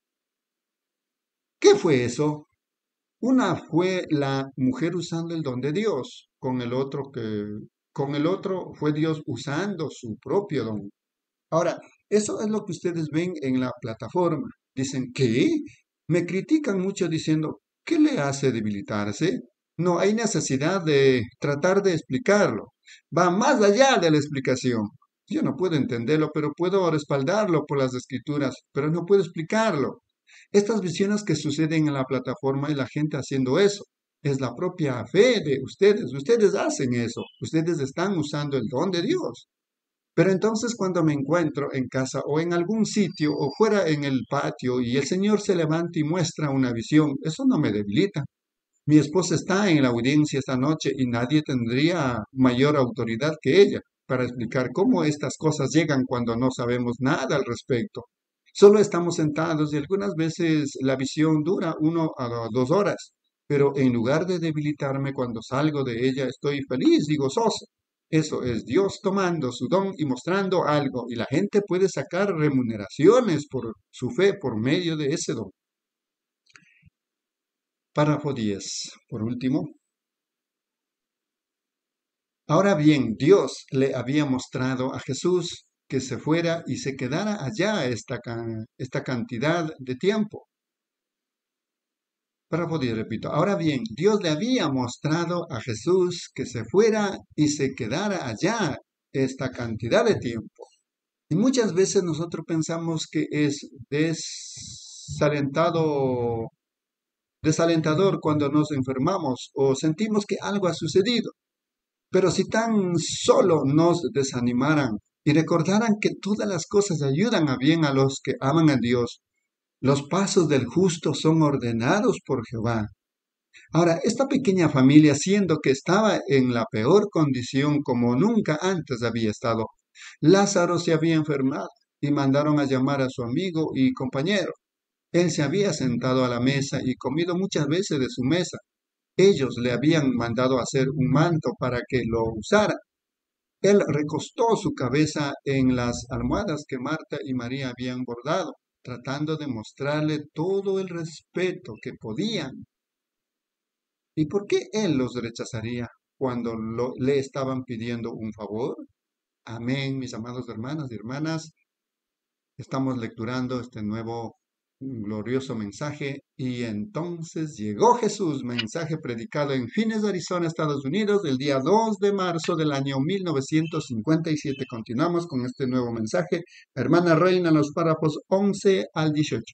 S1: ¿Qué fue eso? Una fue la mujer usando el don de Dios, con el otro que, con el otro fue Dios usando su propio don. Ahora, eso es lo que ustedes ven en la plataforma. Dicen, ¿qué? Me critican mucho diciendo, ¿qué le hace debilitarse? No hay necesidad de tratar de explicarlo. Va más allá de la explicación. Yo no puedo entenderlo, pero puedo respaldarlo por las escrituras, pero no puedo explicarlo. Estas visiones que suceden en la plataforma y la gente haciendo eso, es la propia fe de ustedes. Ustedes hacen eso. Ustedes están usando el don de Dios. Pero entonces cuando me encuentro en casa o en algún sitio o fuera en el patio y el Señor se levanta y muestra una visión, eso no me debilita. Mi esposa está en la audiencia esta noche y nadie tendría mayor autoridad que ella para explicar cómo estas cosas llegan cuando no sabemos nada al respecto. Solo estamos sentados y algunas veces la visión dura uno a dos horas, pero en lugar de debilitarme cuando salgo de ella estoy feliz y gozoso. Eso es Dios tomando su don y mostrando algo, y la gente puede sacar remuneraciones por su fe por medio de ese don. Párrafo diez. Por último. Ahora bien, Dios le había mostrado a Jesús que se fuera y se quedara allá esta, esta cantidad de tiempo. Párrafo diez, repito. Ahora bien, Dios le había mostrado a Jesús que se fuera y se quedara allá esta cantidad de tiempo. Y muchas veces nosotros pensamos que es desalentado, desalentador cuando nos enfermamos o sentimos que algo ha sucedido. Pero si tan solo nos desanimaran y recordaran que todas las cosas ayudan a bien a los que aman a Dios, los pasos del justo son ordenados por Jehová. Ahora, esta pequeña familia, siendo que estaba en la peor condición como nunca antes había estado, Lázaro se había enfermado y mandaron a llamar a su amigo y compañero. Él se había sentado a la mesa y comido muchas veces de su mesa, ellos le habían mandado hacer un manto para que lo usara. Él recostó su cabeza en las almohadas que Marta y María habían bordado, tratando de mostrarle todo el respeto que podían. ¿Y por qué él los rechazaría cuando lo- le estaban pidiendo un favor? Amén, mis amados hermanos y hermanas. Estamos lecturando este nuevo glorioso mensaje. Y entonces llegó Jesús, mensaje predicado en Phoenix, Arizona, Estados Unidos, el día dos de marzo del año mil novecientos cincuenta y siete. Continuamos con este nuevo mensaje. Hermana Reina, los párrafos once al dieciocho.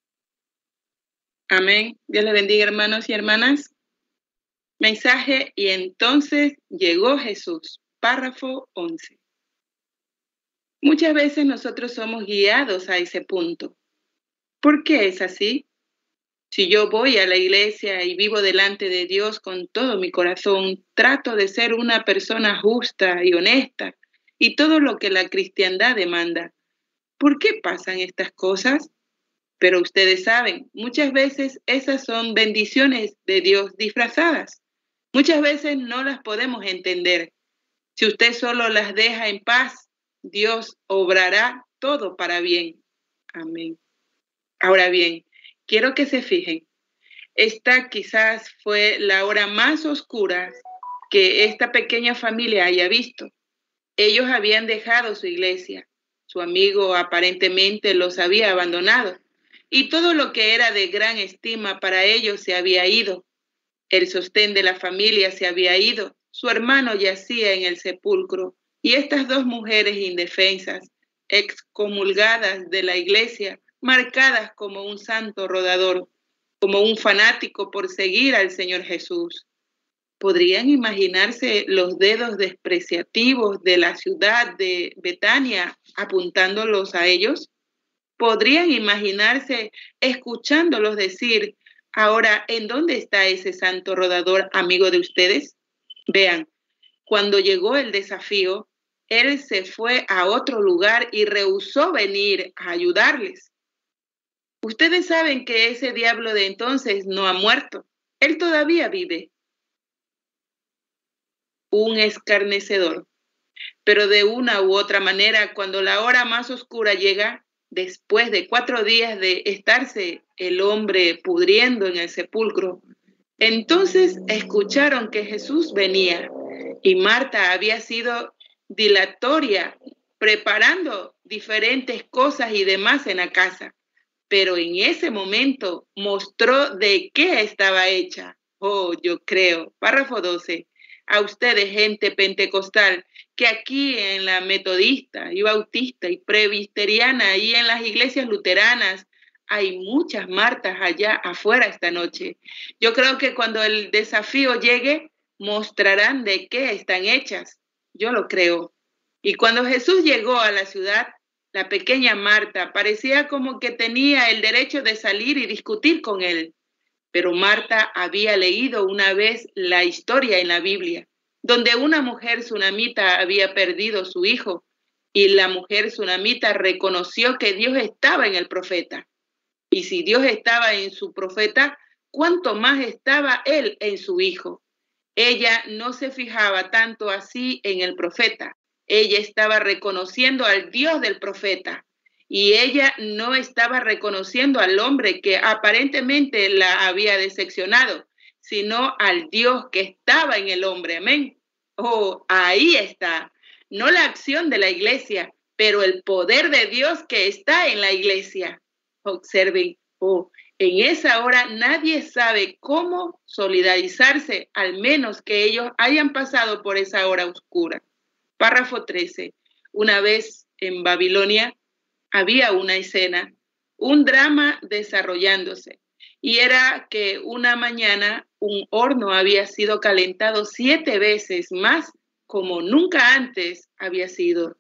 S2: Amén. Dios le bendiga, hermanos y hermanas. Mensaje, y entonces llegó Jesús. Párrafo once. Muchas veces nosotros somos guiados a ese punto. ¿Por qué es así? Si yo voy a la iglesia y vivo delante de Dios con todo mi corazón, trato de ser una persona justa y honesta y todo lo que la cristiandad demanda. ¿Por qué pasan estas cosas? Pero ustedes saben, muchas veces esas son bendiciones de Dios disfrazadas. Muchas veces no las podemos entender. Si usted solo las deja en paz, Dios obrará todo para bien. Amén. Ahora bien, quiero que se fijen. Esta quizás fue la hora más oscura que esta pequeña familia haya visto. Ellos habían dejado su iglesia. Su amigo aparentemente los había abandonado. Y todo lo que era de gran estima para ellos se había ido. El sostén de la familia se había ido. Su hermano yacía en el sepulcro. Y estas dos mujeres indefensas, excomulgadas de la iglesia, marcadas como un santo rodador, como un fanático por seguir al Señor Jesús. ¿Podrían imaginarse los dedos despreciativos de la ciudad de Betania apuntándolos a ellos? ¿Podrían imaginarse escuchándolos decir, ahora, ¿en dónde está ese santo rodador amigo de ustedes? Vean, cuando llegó el desafío, él se fue a otro lugar y rehusó venir a ayudarles. Ustedes saben que ese diablo de entonces no ha muerto. Él todavía vive. Un escarnecedor. Pero de una u otra manera, cuando la hora más oscura llega, después de cuatro días de estarse el hombre pudriendo en el sepulcro, entonces escucharon que Jesús venía y Marta había sido dilatoria, preparando diferentes cosas y demás en la casa. Pero en ese momento mostró de qué estaba hecha. Oh, yo creo. Párrafo doce. A ustedes, gente pentecostal, que aquí en la metodista y bautista y presbiteriana y en las iglesias luteranas hay muchas Martas allá afuera esta noche. Yo creo que cuando el desafío llegue, mostrarán de qué están hechas. Yo lo creo. Y cuando Jesús llegó a la ciudad, la pequeña Marta parecía como que tenía el derecho de salir y discutir con él. Pero Marta había leído una vez la historia en la Biblia, donde una mujer sunamita había perdido su hijo y la mujer sunamita reconoció que Dios estaba en el profeta. Y si Dios estaba en su profeta, ¿cuánto más estaba él en su hijo? Ella no se fijaba tanto así en el profeta. Ella estaba reconociendo al Dios del profeta. Y ella no estaba reconociendo al hombre que aparentemente la había decepcionado, sino al Dios que estaba en el hombre. Amén. Oh, ahí está. No la acción de la iglesia, pero el poder de Dios que está en la iglesia. Observen, oh, en esa hora nadie sabe cómo solidarizarse, al menos que ellos hayan pasado por esa hora oscura. Párrafo trece. Una vez en Babilonia, había una escena, un drama desarrollándose, y era que una mañana un horno había sido calentado siete veces más como nunca antes había sido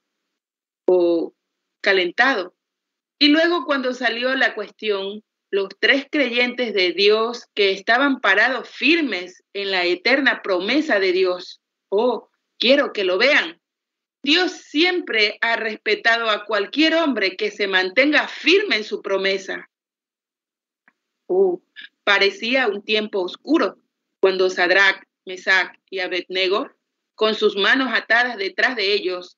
S2: o calentado. Y luego cuando salió la cuestión, los tres creyentes de Dios que estaban parados firmes en la eterna promesa de Dios, oh, quiero que lo vean. Dios siempre ha respetado a cualquier hombre que se mantenga firme en su promesa. Uh, parecía un tiempo oscuro, cuando Sadrach, Mesach y Abednego, con sus manos atadas detrás de ellos,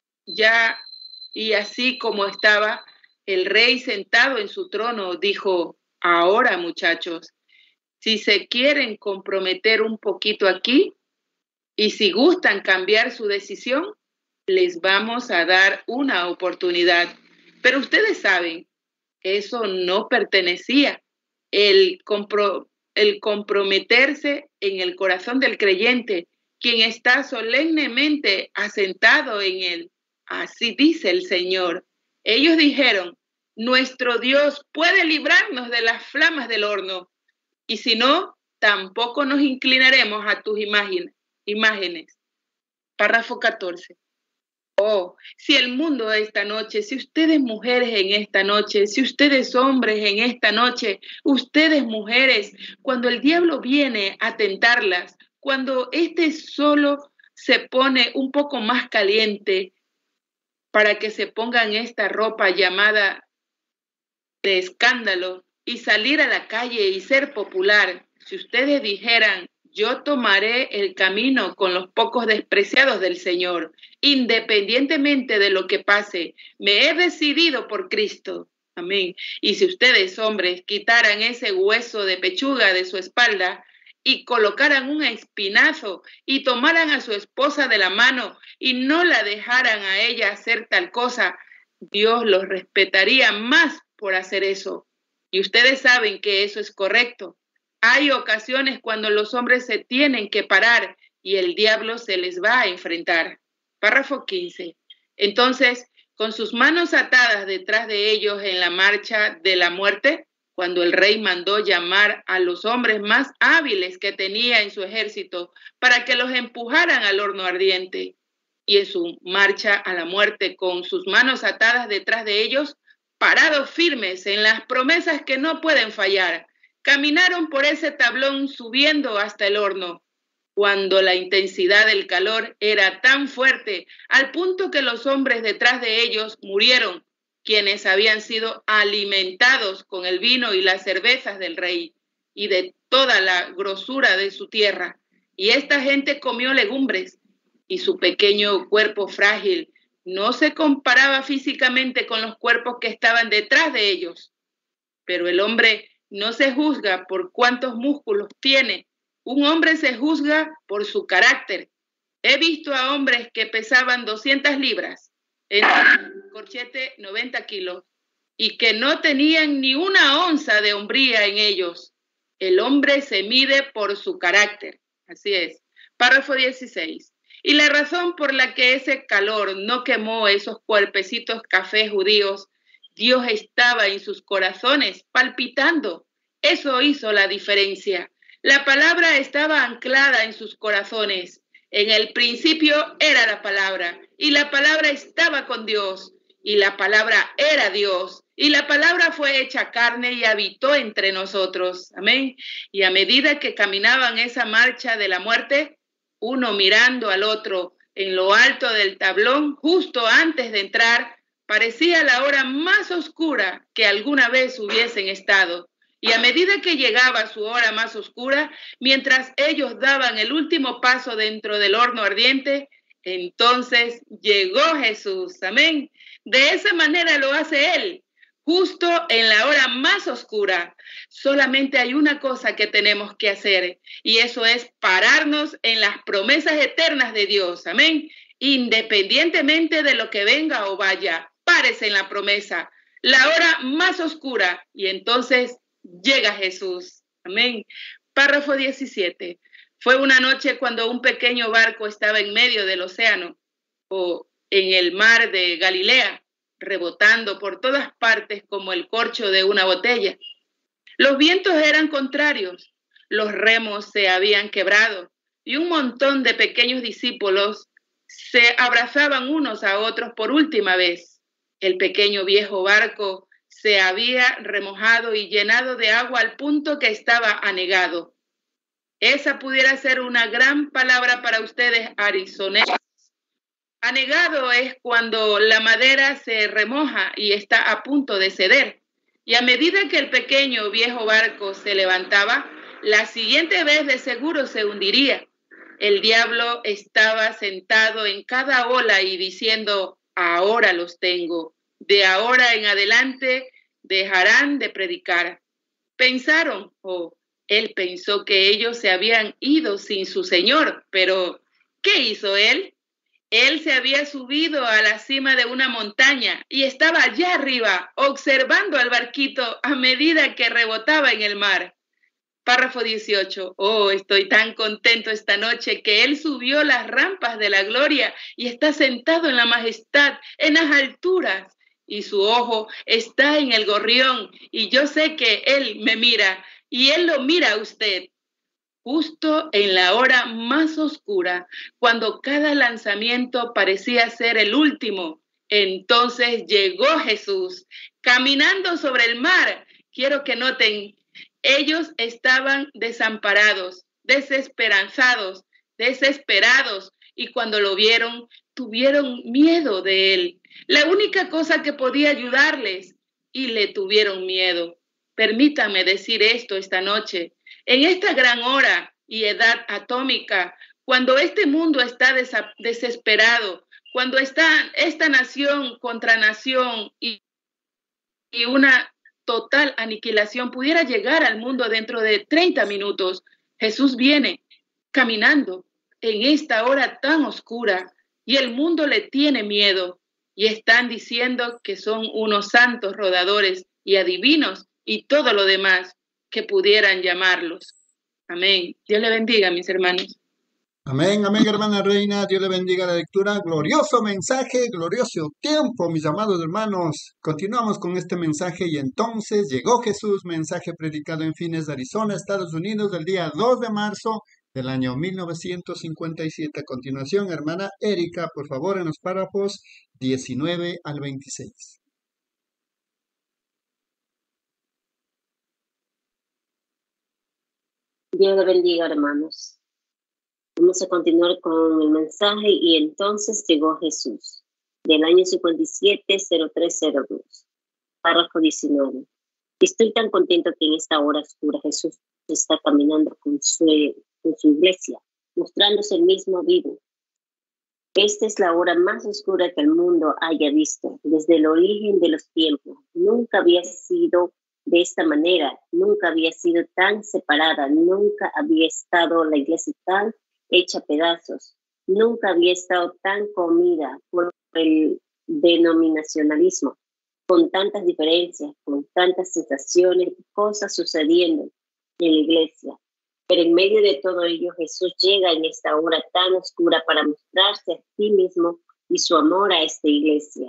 S2: ya y así como estaba el rey sentado en su trono, dijo: ahora, muchachos, si se quieren comprometer un poquito aquí y si gustan cambiar su decisión, les vamos a dar una oportunidad. Pero ustedes saben, eso no pertenecía. El, compro, el comprometerse en el corazón del creyente, quien está solemnemente asentado en él. Así dice el Señor. Ellos dijeron: nuestro Dios puede librarnos de las flamas del horno, y si no, tampoco nos inclinaremos a tus imágenes. imágenes. Párrafo catorce. Oh, si el mundo esta noche, si ustedes mujeres en esta noche, si ustedes hombres en esta noche, ustedes mujeres, cuando el diablo viene a tentarlas, cuando este solo se pone un poco más caliente para que se pongan esta ropa llamada de escándalo y salir a la calle y ser popular, si ustedes dijeran: yo tomaré el camino con los pocos despreciados del Señor, independientemente de lo que pase, me he decidido por Cristo. Amén. Y si ustedes, hombres, quitaran ese hueso de pechuga de su espalda y colocaran un espinazo y tomaran a su esposa de la mano y no la dejaran a ella hacer tal cosa, Dios los respetaría más por hacer eso. Y ustedes saben que eso es correcto. Hay ocasiones cuando los hombres se tienen que parar y el diablo se les va a enfrentar. Párrafo quince. Entonces, con sus manos atadas detrás de ellos en la marcha de la muerte, cuando el rey mandó llamar a los hombres más hábiles que tenía en su ejército para que los empujaran al horno ardiente, y en su marcha a la muerte, con sus manos atadas detrás de ellos, parados firmes en las promesas que no pueden fallar, caminaron por ese tablón subiendo hasta el horno, cuando la intensidad del calor era tan fuerte al punto que los hombres detrás de ellos murieron, quienes habían sido alimentados con el vino y las cervezas del rey y de toda la grosura de su tierra. Y esta gente comió legumbres, y su pequeño cuerpo frágil no se comparaba físicamente con los cuerpos que estaban detrás de ellos. Pero el hombre no se juzga por cuántos músculos tiene. Un hombre se juzga por su carácter. He visto a hombres que pesaban doscientas libras, en corchete noventa kilos, y que no tenían ni una onza de hombría en ellos. El hombre se mide por su carácter. Así es. Párrafo dieciséis. Y la razón por la que ese calor no quemó esos cuerpecitos cafés judíos, Dios estaba en sus corazones palpitando. Eso hizo la diferencia. La palabra estaba anclada en sus corazones. En el principio era la palabra, y la palabra estaba con Dios, y la palabra era Dios, y la palabra fue hecha carne y habitó entre nosotros. Amén. Y a medida que caminaban esa marcha de la muerte, uno mirando al otro en lo alto del tablón, justo antes de entrar, parecía la hora más oscura que alguna vez hubiesen estado. Y a medida que llegaba su hora más oscura, mientras ellos daban el último paso dentro del horno ardiente, entonces llegó Jesús. Amén. De esa manera lo hace Él, justo en la hora más oscura. Solamente hay una cosa que tenemos que hacer, y eso es pararnos en las promesas eternas de Dios. Amén. Independientemente de lo que venga o vaya, párese en la promesa, la hora más oscura, y entonces llega Jesús. Amén. Párrafo diecisiete. Fue una noche cuando un pequeño barco estaba en medio del océano o en el mar de Galilea, rebotando por todas partes como el corcho de una botella. Los vientos eran contrarios, los remos se habían quebrado y un montón de pequeños discípulos se abrazaban unos a otros por última vez. El pequeño viejo barco se había remojado y llenado de agua al punto que estaba anegado. Esa pudiera ser una gran palabra para ustedes, arizoneros. Anegado es cuando la madera se remoja y está a punto de ceder. Y a medida que el pequeño viejo barco se levantaba, La siguiente vez de seguro se hundiría. El diablo estaba sentado en cada ola y diciendo, ahora los tengo. De ahora en adelante dejarán de predicar. Pensaron, o oh, él pensó que ellos se habían ido sin su Señor, pero ¿qué hizo él? Él se había subido a la cima de una montaña y estaba allá arriba observando al barquito a medida que rebotaba en el mar. Párrafo dieciocho. Oh, estoy tan contento esta noche que él subió las rampas de la gloria y está sentado en la majestad, en las alturas. Y su ojo está en el gorrión y yo sé que él me mira y él lo mira a usted. Justo en la hora más oscura, cuando cada lanzamiento parecía ser el último, entonces llegó Jesús, caminando sobre el mar. Quiero que noten, ellos estaban desamparados, desesperanzados, desesperados, y cuando lo vieron, tuvieron miedo de él. La única cosa que podía ayudarles, y le tuvieron miedo. Permítame decir esto esta noche. En esta gran hora y edad atómica, cuando este mundo está desa- desesperado, cuando está esta nación contra nación y, y una total aniquilación pudiera llegar al mundo dentro de treinta minutos, Jesús viene caminando en esta hora tan oscura y el mundo le tiene miedo y están diciendo que son unos santos rodadores y adivinos y todo lo demás que pudieran llamarlos. Amén. Dios le bendiga, mis hermanos.
S1: Amén, amén, hermana Reina. Dios le bendiga la lectura. Glorioso mensaje, glorioso tiempo, mis amados hermanos. Continuamos con este mensaje y entonces llegó Jesús, mensaje predicado en Phoenix, Arizona, Estados Unidos, el día dos de marzo del año mil novecientos cincuenta y siete. A continuación, hermana Erika, por favor, en los párrafos diecinueve al veintiséis.
S3: Dios le bendiga, hermanos. Vamos a continuar con el mensaje y entonces llegó Jesús, del año cincuenta y siete cero tres cero dos, párrafo diecinueve. Estoy tan contento que en esta hora oscura Jesús está caminando con su, con su iglesia, mostrándose el mismo vivo. Esta es la hora más oscura que el mundo haya visto, desde el origen de los tiempos. Nunca había sido de esta manera, nunca había sido tan separada, nunca había estado la iglesia tan hecha a pedazos, nunca había estado tan comida por el denominacionalismo, con tantas diferencias, con tantas sensaciones y cosas sucediendo en la iglesia. Pero en medio de todo ello, Jesús llega en esta hora tan oscura para mostrarse a sí mismo y su amor a esta iglesia.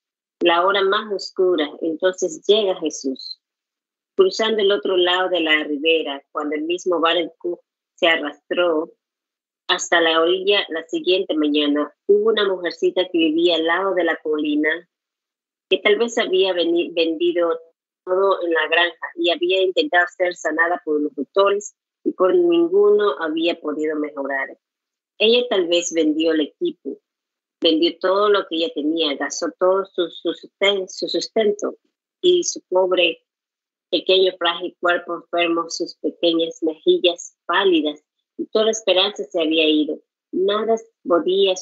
S3: La hora más oscura, entonces llega Jesús. Cruzando el otro lado de la ribera, cuando el mismo barco se arrastró hasta la orilla la siguiente mañana, hubo una mujercita que vivía al lado de la colina, que tal vez había veni- vendido todo en la granja y había intentado ser sanada por los doctores y por ninguno había podido mejorar. Ella tal vez vendió el equipo, vendió todo lo que ella tenía, gastó todo su, su, sustento, su sustento y su pobre, pequeño, frágil cuerpo enfermo, sus pequeñas mejillas pálidas, y toda esperanza se había ido. Nada podía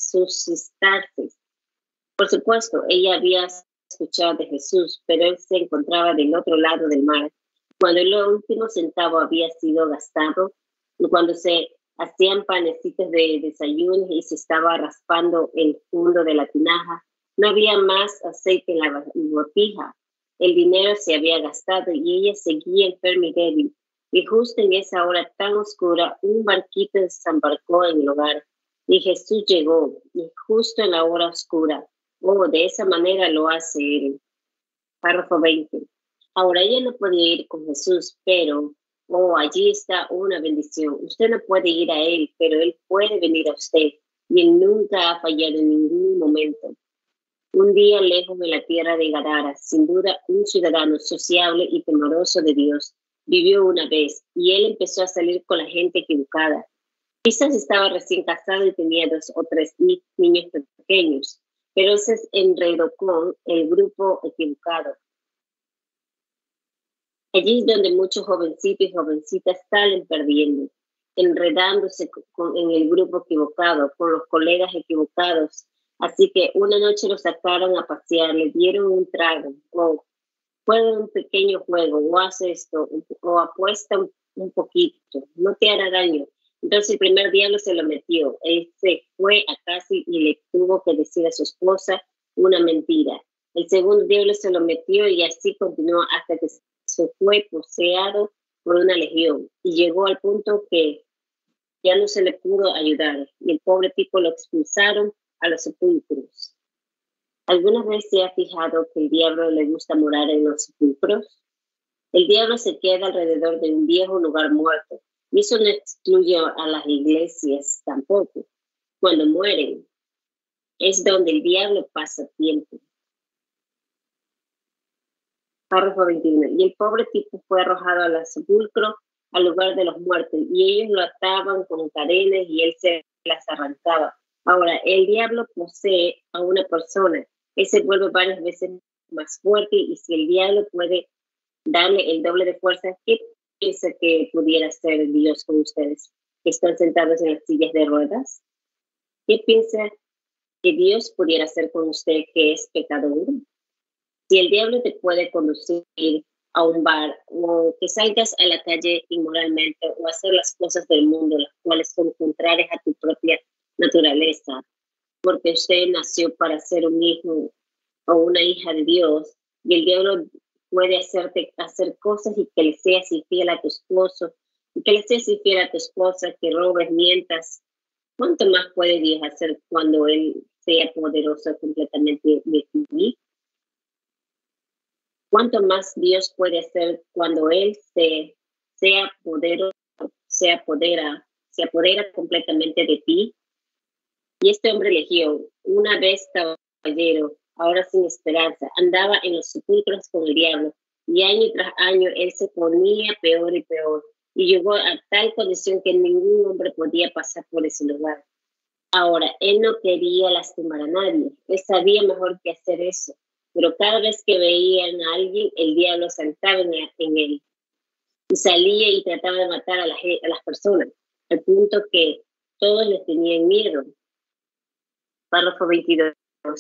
S3: suscitarse. Por supuesto, ella había escuchado de Jesús, pero él se encontraba del otro lado del mar. Cuando el último centavo había sido gastado, cuando se hacían panecitos de desayuno y se estaba raspando el fondo de la tinaja, no había más aceite en la botija. El dinero se había gastado y ella seguía enferma y débil. Y justo en esa hora tan oscura, un barquito desembarcó en el hogar. Y Jesús llegó, y justo en la hora oscura. Oh, de esa manera lo hace él. Párrafo veinte. Ahora ella no podía ir con Jesús, pero, oh, allí está una bendición. Usted no puede ir a él, pero él puede venir a usted. Y él nunca ha fallado en ningún momento. Un día lejos de la tierra de Gadara, sin duda un ciudadano sociable y temeroso de Dios, vivió una vez, y él empezó a salir con la gente equivocada. Quizás estaba recién casado y tenía dos o tres niños pequeños, pero se enredó con el grupo equivocado. Allí es donde muchos jovencitos y jovencitas salen perdiendo, enredándose con, en el grupo equivocado, con los colegas equivocados. Así que una noche lo sacaron a pasear, le dieron un trago, o juega un pequeño juego, o hace esto, o apuesta un, un poquito, no te hará daño. Entonces el primer diablo se lo metió, él se fue a casa y le tuvo que decir a su esposa una mentira. El segundo diablo se lo metió y así continuó hasta que se fue poseado por una legión y llegó al punto que ya no se le pudo ayudar y el pobre tipo lo expulsaron a los sepulcros. ¿Alguna vez se ha fijado que el diablo le gusta morar en los sepulcros? El diablo se queda alrededor de un viejo lugar muerto y eso no excluye a las iglesias tampoco. Cuando mueren es donde el diablo pasa tiempo. Párrafo veintiuno. Y el pobre tipo fue arrojado al sepulcro, al lugar de los muertos, y ellos lo ataban con cadenas y él se las arrancaba. Ahora, el diablo posee a una persona. Él se vuelve varias veces más fuerte y si el diablo puede darle el doble de fuerza, ¿qué piensa que pudiera hacer Dios con ustedes que están sentados en las sillas de ruedas? ¿Qué piensa que Dios pudiera hacer con usted que es pecador? Si el diablo te puede conducir a un bar o que salgas a la calle inmoralmente o hacer las cosas del mundo, las cuales son contrarias a tu propia naturaleza, porque usted nació para ser un hijo o una hija de Dios y el diablo puede hacerte hacer cosas y que le seas infiel a tu esposo y que le seas infiel a tu esposa, que robes, mientas. ¿Cuánto más puede Dios hacer cuando Él sea poderoso completamente de ti? ¿Cuánto más Dios puede hacer cuando Él se, sea poderoso, se apodera, se apodera completamente de ti? Y este hombre legión, una vez caballero, ahora sin esperanza, andaba en los sepulcros con el diablo, y año tras año él se ponía peor y peor, y llegó a tal condición que ningún hombre podía pasar por ese lugar. Ahora, él no quería lastimar a nadie, él sabía mejor que hacer eso, pero cada vez que veían a alguien, el diablo saltaba en, en él, y salía y trataba de matar a, la, a las personas, al punto que todos le tenían miedo. Párrafo veintidós.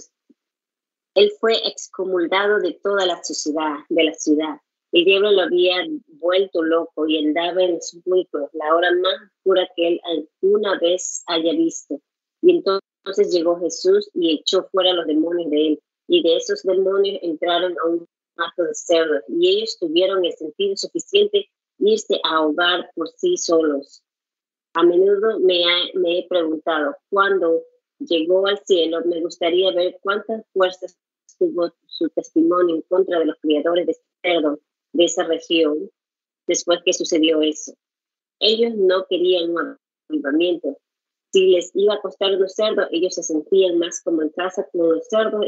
S3: Él fue excomulgado de toda la sociedad, de la ciudad. El diablo lo había vuelto loco y andaba en los sepulcros, la hora más oscura que él alguna vez haya visto. Y entonces llegó Jesús y echó fuera los demonios de él. Y de esos demonios entraron a un mato de cerdos. Y ellos tuvieron el sentido suficiente irse a ahogar por sí solos. A menudo me, ha, me he preguntado, ¿cuándo llegó al cielo? Me gustaría ver cuántas fuerzas tuvo su testimonio en contra de los criadores de cerdo de esa región después que sucedió eso. Ellos no querían un avivamiento. Si les iba a costar unos cerdos, ellos se sentían más como en casa con los cerdos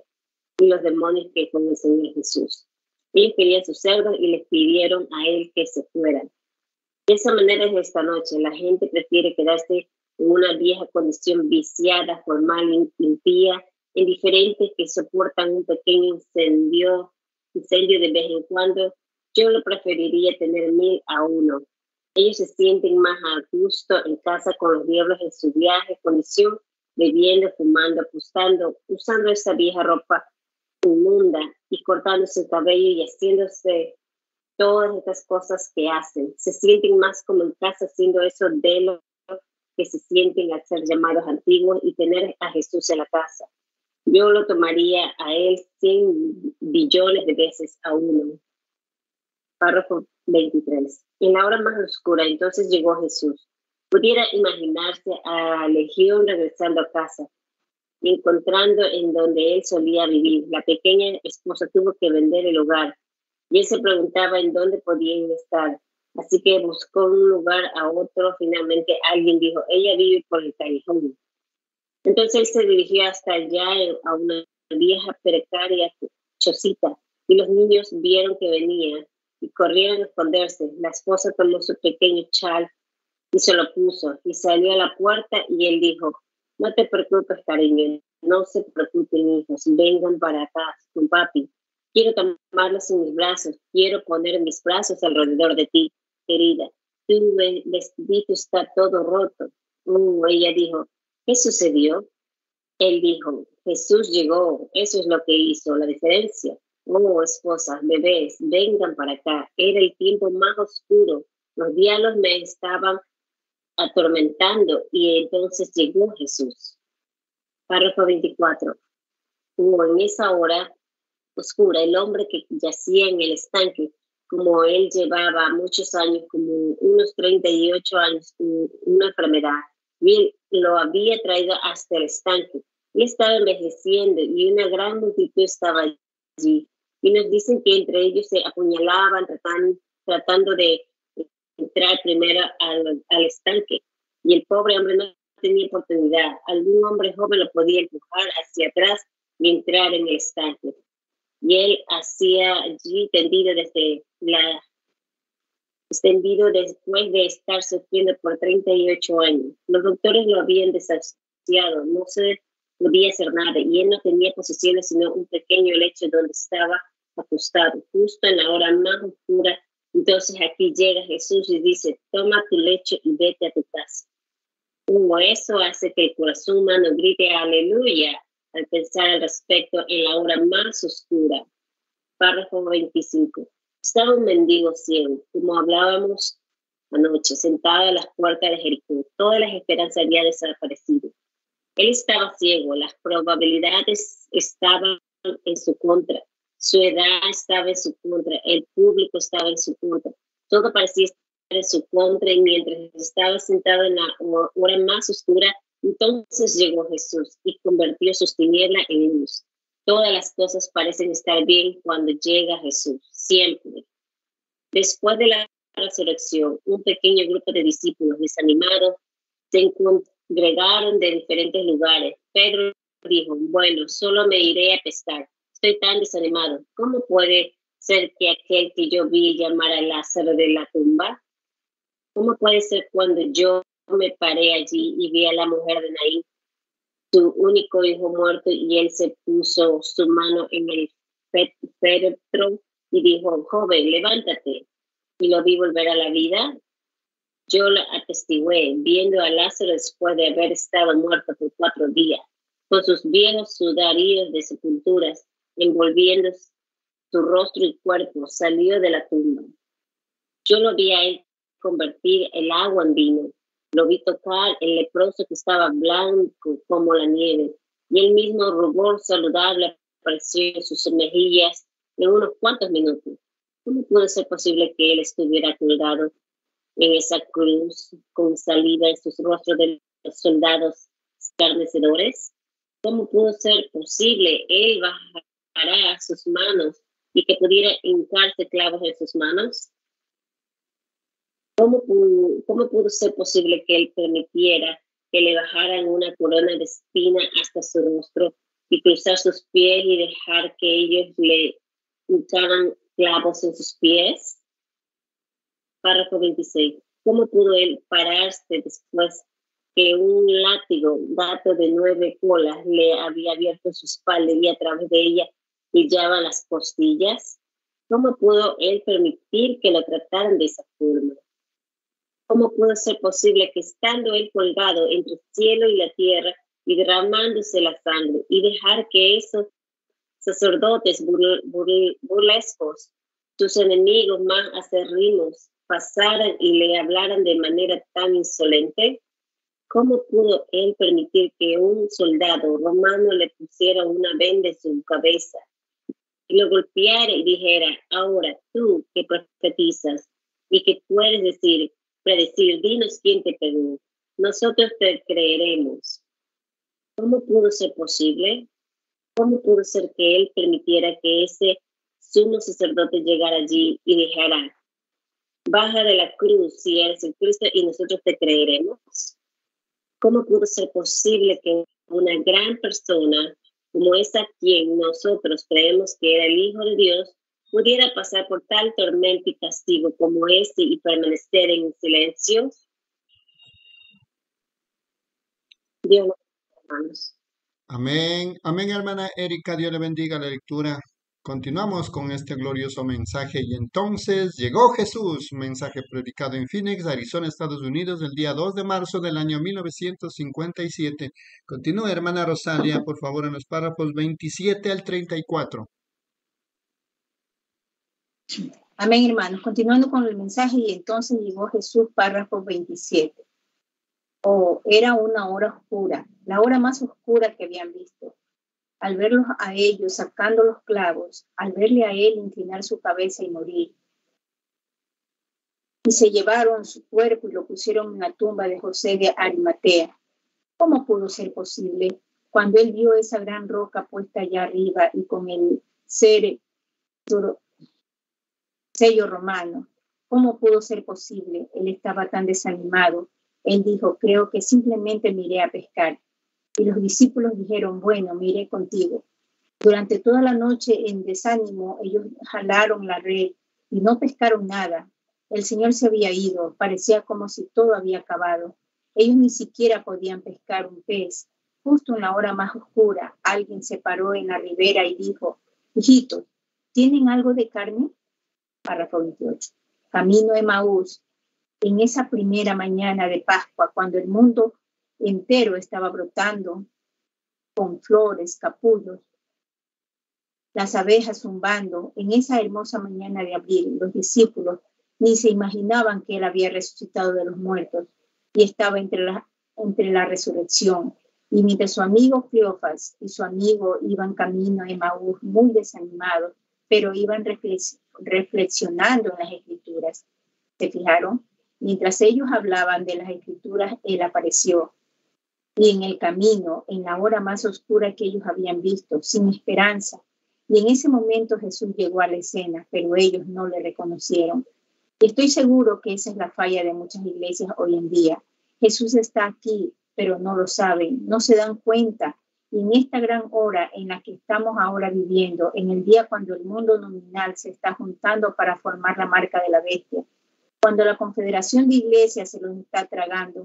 S3: y los demonios que con el Señor Jesús. Ellos querían sus cerdos y les pidieron a él que se fueran. De esa manera es esta noche. La gente prefiere quedarse en una vieja condición viciada, formal, impía, indiferentes que soportan un pequeño incendio, incendio de vez en cuando. Yo lo preferiría tener mil a uno. Ellos se sienten más a gusto en casa con los diablos en su viaje, condición, bebiendo, fumando, apostando, usando esa vieja ropa inmunda y cortándose el cabello y haciéndose todas estas cosas que hacen. Se sienten más como en casa haciendo eso de lo que se sienten al ser llamados antiguos y tener a Jesús en la casa. Yo lo tomaría a él cien billones de veces a uno. Párrafo veintitrés. En la hora más oscura, entonces llegó Jesús. Pudiera imaginarse a Legión regresando a casa, encontrando en donde él solía vivir. La pequeña esposa tuvo que vender el hogar y él se preguntaba en dónde podían estar. Así que buscó un lugar a otro. Finalmente alguien dijo, ella vive por el callejón. Entonces él se dirigió hasta allá a una vieja precaria chocita y los niños vieron que venía y corrieron a esconderse. La esposa tomó su pequeño chal y se lo puso y salió a la puerta y él dijo, no te preocupes, cariño, no se preocupen, hijos, vengan para acá con papi. Quiero tomarlos en mis brazos, quiero poner mis brazos alrededor de ti, querida. Tu vestidito está todo roto. Uh, ella dijo, ¿qué sucedió? Él dijo, Jesús llegó, eso es lo que hizo la diferencia. Oh, esposas, bebés, vengan para acá. Era el tiempo más oscuro. Los diablos me estaban atormentando y entonces llegó Jesús. Párrafo veinticuatro. Oh, en esa hora oscura, el hombre que yacía en el estanque, como él llevaba muchos años, como unos treinta y ocho años, una enfermedad, y él lo había traído hasta el estanque. Y estaba envejeciendo y una gran multitud estaba allí. Y nos dicen que entre ellos se apuñalaban tratando, tratando de entrar primero al, al estanque. Y el pobre hombre no tenía oportunidad. Algún hombre joven lo podía empujar hacia atrás y entrar en el estanque. Y él hacía allí tendido desde la extendido después de estar sufriendo por treinta y ocho años. Los doctores lo habían desahuciado, no se podía hacer nada y él no tenía posesiones sino un pequeño lecho donde estaba acostado, justo en la hora más oscura. Entonces aquí llega Jesús y dice, toma tu lecho y vete a tu casa. Como eso hace que el corazón humano grite aleluya al pensar al respecto en la hora más oscura. Párrafo veinticinco. Estaba un mendigo ciego, como hablábamos anoche, sentado a las puertas de Jericó. Todas las esperanzas habían desaparecido. Él estaba ciego, las probabilidades estaban en su contra, su edad estaba en su contra, el público estaba en su contra. Todo parecía estar en su contra y mientras estaba sentado en la hora más oscura, entonces llegó Jesús y convirtió sus tinieblas en luz. Todas las cosas parecen estar bien cuando llega Jesús, siempre. Después de la resurrección, un pequeño grupo de discípulos desanimados se congregaron de diferentes lugares. Pedro dijo, bueno, solo me iré a pescar. Estoy tan desanimado. ¿Cómo puede ser que aquel que yo vi llamar a Lázaro de la tumba? ¿Cómo puede ser cuando yo me paré allí y vi a la mujer de Naín, su único hijo muerto, y él se puso su mano en el féretro y dijo, joven, levántate, y lo vi volver a la vida? Yo lo atestigué, viendo a Lázaro después de haber estado muerto por cuatro días, con sus viejos sudarios de sepulturas, envolviendo su rostro y cuerpo, salió de la tumba. Yo lo vi a él convertir el agua en vino. Lo vi tocar el leproso que estaba blanco como la nieve, y el mismo rubor saludable apareció en sus mejillas en unos cuantos minutos. ¿Cómo pudo ser posible que él estuviera colgado en esa cruz con saliva en sus rostros de los soldados escarnecedores? ¿Cómo pudo ser posible él bajara sus manos y que pudiera hincarse clavos en sus manos? ¿Cómo pudo, ¿Cómo pudo ser posible que él permitiera que le bajaran una corona de espina hasta su rostro y cruzar sus pies y dejar que ellos le hincaran clavos en sus pies? Párrafo veintiséis. ¿Cómo pudo él pararse después que un látigo, gato de nueve colas, le había abierto su espalda y a través de ella brillaba las costillas? ¿Cómo pudo él permitir que lo trataran de esa forma? ¿Cómo pudo ser posible que estando él colgado entre el cielo y la tierra y derramándose la sangre y dejar que esos sacerdotes bur bur burlescos, sus enemigos más acérrimos, pasaran y le hablaran de manera tan insolente? ¿Cómo pudo él permitir que un soldado romano le pusiera una venda en su cabeza y lo golpeara y dijera, ahora tú que profetizas y que puedes decir, predecir, dinos quién te pegó, nosotros te creeremos? ¿Cómo pudo ser posible? ¿Cómo pudo ser que él permitiera que ese sumo sacerdote llegara allí y dijera, baja de la cruz si eres el Cristo y nosotros te creeremos? ¿Cómo pudo ser posible que una gran persona como esa quien nosotros creemos que era el Hijo de Dios pudiera pasar por tal tormento y castigo como este y permanecer en silencio? Dios, hermanos.
S1: Amén. Amén, hermana Erika. Dios le bendiga la lectura Continuamos con este glorioso mensaje y entonces llegó Jesús, mensaje predicado en Phoenix, Arizona, Estados Unidos, el día dos de marzo del año mil novecientos cincuenta y siete. Continúa, hermana Rosalia, por favor, en los párrafos veintisiete al treinta y cuatro.
S4: Amén, hermanos. Continuando con el mensaje, y entonces llegó Jesús, párrafo veintisiete. Oh, era una hora oscura, la hora más oscura que habían visto. Al verlos a ellos sacando los clavos, al verle a él inclinar su cabeza y morir. Y se llevaron su cuerpo y lo pusieron en la tumba de José de Arimatea. ¿Cómo pudo ser posible? Cuando él vio esa gran roca puesta allá arriba y con el sello romano, ¿cómo pudo ser posible? Él estaba tan desanimado. Él dijo, creo que simplemente me iré a pescar. Y los discípulos dijeron, bueno, me iré contigo. Durante toda la noche, en desánimo, ellos jalaron la red y no pescaron nada. El Señor se había ido, parecía como si todo había acabado. Ellos ni siquiera podían pescar un pez. Justo en la hora más oscura, alguien se paró en la ribera y dijo, hijitos, ¿tienen algo de carne? Párrafo veintiocho. Camino a Emaús, en esa primera mañana de Pascua, cuando el mundo entero estaba brotando con flores, capullos, las abejas zumbando, en esa hermosa mañana de abril, los discípulos ni se imaginaban que él había resucitado de los muertos y estaba entre la, entre la resurrección. Y mientras su amigo Cleofas y su amigo iban camino a Emaús muy desanimados, pero iban reflexionando en las escrituras. ¿Se fijaron? Mientras ellos hablaban de las escrituras, él apareció. Y en el camino, en la hora más oscura que ellos habían visto, sin esperanza. Y en ese momento Jesús llegó a la escena, pero ellos no le reconocieron. Y estoy seguro que esa es la falla de muchas iglesias hoy en día. Jesús está aquí, pero no lo saben, no se dan cuenta. Y en esta gran hora en la que estamos ahora viviendo, en el día cuando el mundo nominal se está juntando para formar la marca de la bestia, cuando la confederación de iglesias se los está tragando,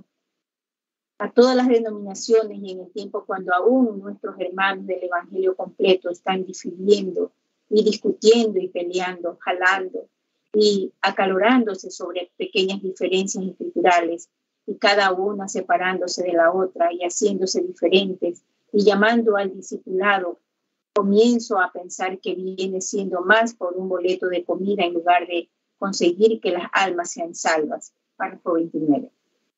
S4: a todas las denominaciones, y en el tiempo cuando aún nuestros hermanos del evangelio completo están difiriendo y discutiendo y peleando, jalando y acalorándose sobre pequeñas diferencias escriturales, y cada una separándose de la otra y haciéndose diferentes y llamando al discipulado, comienzo a pensar que viene siendo más por un boleto de comida en lugar de conseguir que las almas sean salvas. Párrafo veintinueve.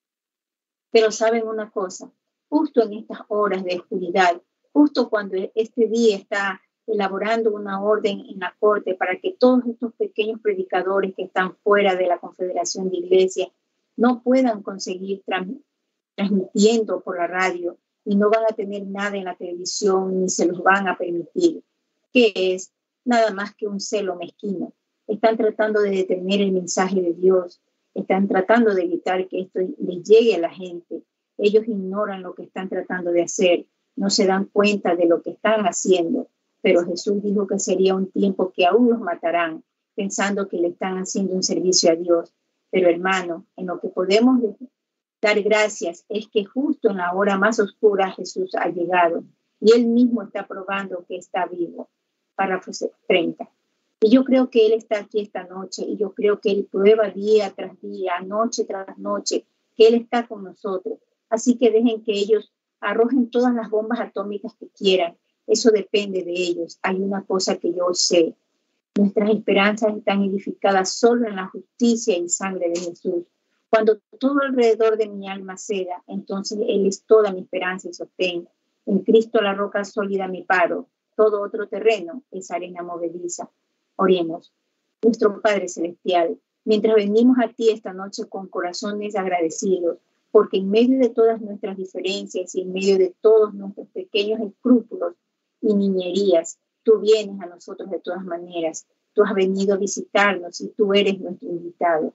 S4: Pero saben una cosa, justo en estas horas de oscuridad, justo cuando este día está elaborando una orden en la corte para que todos estos pequeños predicadores que están fuera de la confederación de iglesias no puedan conseguir trans- transmitiendo por la radio y no van a tener nada en la televisión ni se los van a permitir, que es nada más que un celo mezquino. Están tratando de detener el mensaje de Dios. Están tratando de evitar que esto les llegue a la gente. Ellos ignoran lo que están tratando de hacer, no se dan cuenta de lo que están haciendo. Pero Jesús dijo que sería un tiempo que aún los matarán, pensando que le están haciendo un servicio a Dios. Pero hermano, en lo que podemos dar gracias es que justo en la hora más oscura Jesús ha llegado y Él mismo está probando que está vivo. Párrafo treinta. Y yo creo que Él está aquí esta noche y yo creo que Él prueba día tras día, noche tras noche, que Él está con nosotros. Así que dejen que ellos arrojen todas las bombas atómicas que quieran. Eso depende de ellos. Hay una cosa que yo sé. Nuestras esperanzas están edificadas solo en la justicia y sangre de Jesús. Cuando todo alrededor de mi alma ceda, entonces Él es toda mi esperanza y sostén. En Cristo la roca sólida me paro. Todo otro terreno es arena movediza. Oremos. Nuestro Padre Celestial, mientras venimos a ti esta noche con corazones agradecidos, porque en medio de todas nuestras diferencias y en medio de todos nuestros pequeños escrúpulos y niñerías, tú vienes a nosotros de todas maneras. Tú has venido a visitarnos y tú eres nuestro invitado.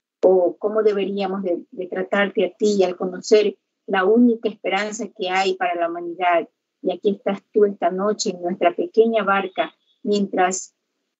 S4: O cómo deberíamos de, de tratarte a ti al conocer la única esperanza que hay para la humanidad. Y aquí estás tú esta noche en nuestra pequeña barca, mientras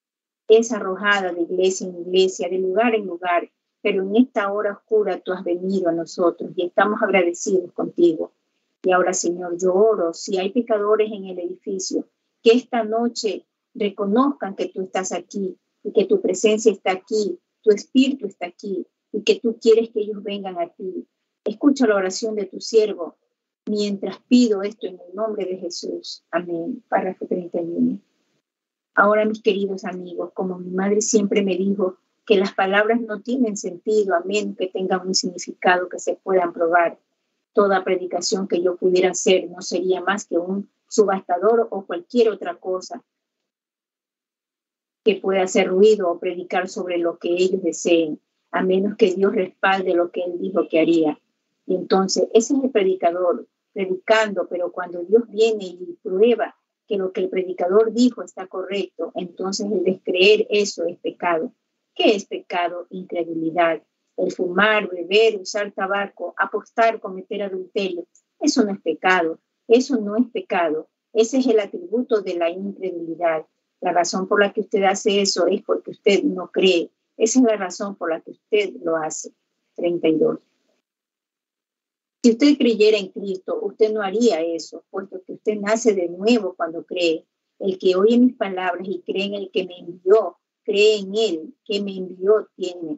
S4: es arrojada de iglesia en iglesia, de lugar en lugar, pero en esta hora oscura tú has venido a nosotros y estamos agradecidos contigo. Y ahora, Señor, yo oro, si hay pecadores en el edificio, que esta noche reconozcan que tú estás aquí y que tu presencia está aquí, tu espíritu está aquí y que tú quieres que ellos vengan a ti. Escucha la oración de tu siervo mientras pido esto en el nombre de Jesús. Amén. Párrafo treinta y uno. Ahora, mis queridos amigos, como mi madre siempre me dijo que las palabras no tienen sentido a menos que tengan un significado que se puedan probar. Toda predicación que yo pudiera hacer no sería más que un subastador o cualquier otra cosa que pueda hacer ruido o predicar sobre lo que ellos deseen, a menos que Dios respalde lo que Él dijo que haría. Y entonces, ese es el predicador predicando, pero cuando Dios viene y prueba que lo que el predicador dijo está correcto, entonces el descreer eso es pecado. ¿Qué es pecado? Incredulidad. El fumar, beber, usar tabaco, apostar, cometer adulterio, eso no es pecado. Eso no es pecado. Ese es el atributo de la incredulidad. La razón por la que usted hace eso es porque usted no cree. Esa es la razón por la que usted lo hace. treinta y dos. Si usted creyera en Cristo, usted no haría eso, puesto que usted nace de nuevo cuando cree. El que oye mis palabras y cree en el que me envió, cree en él que me envió, tiene,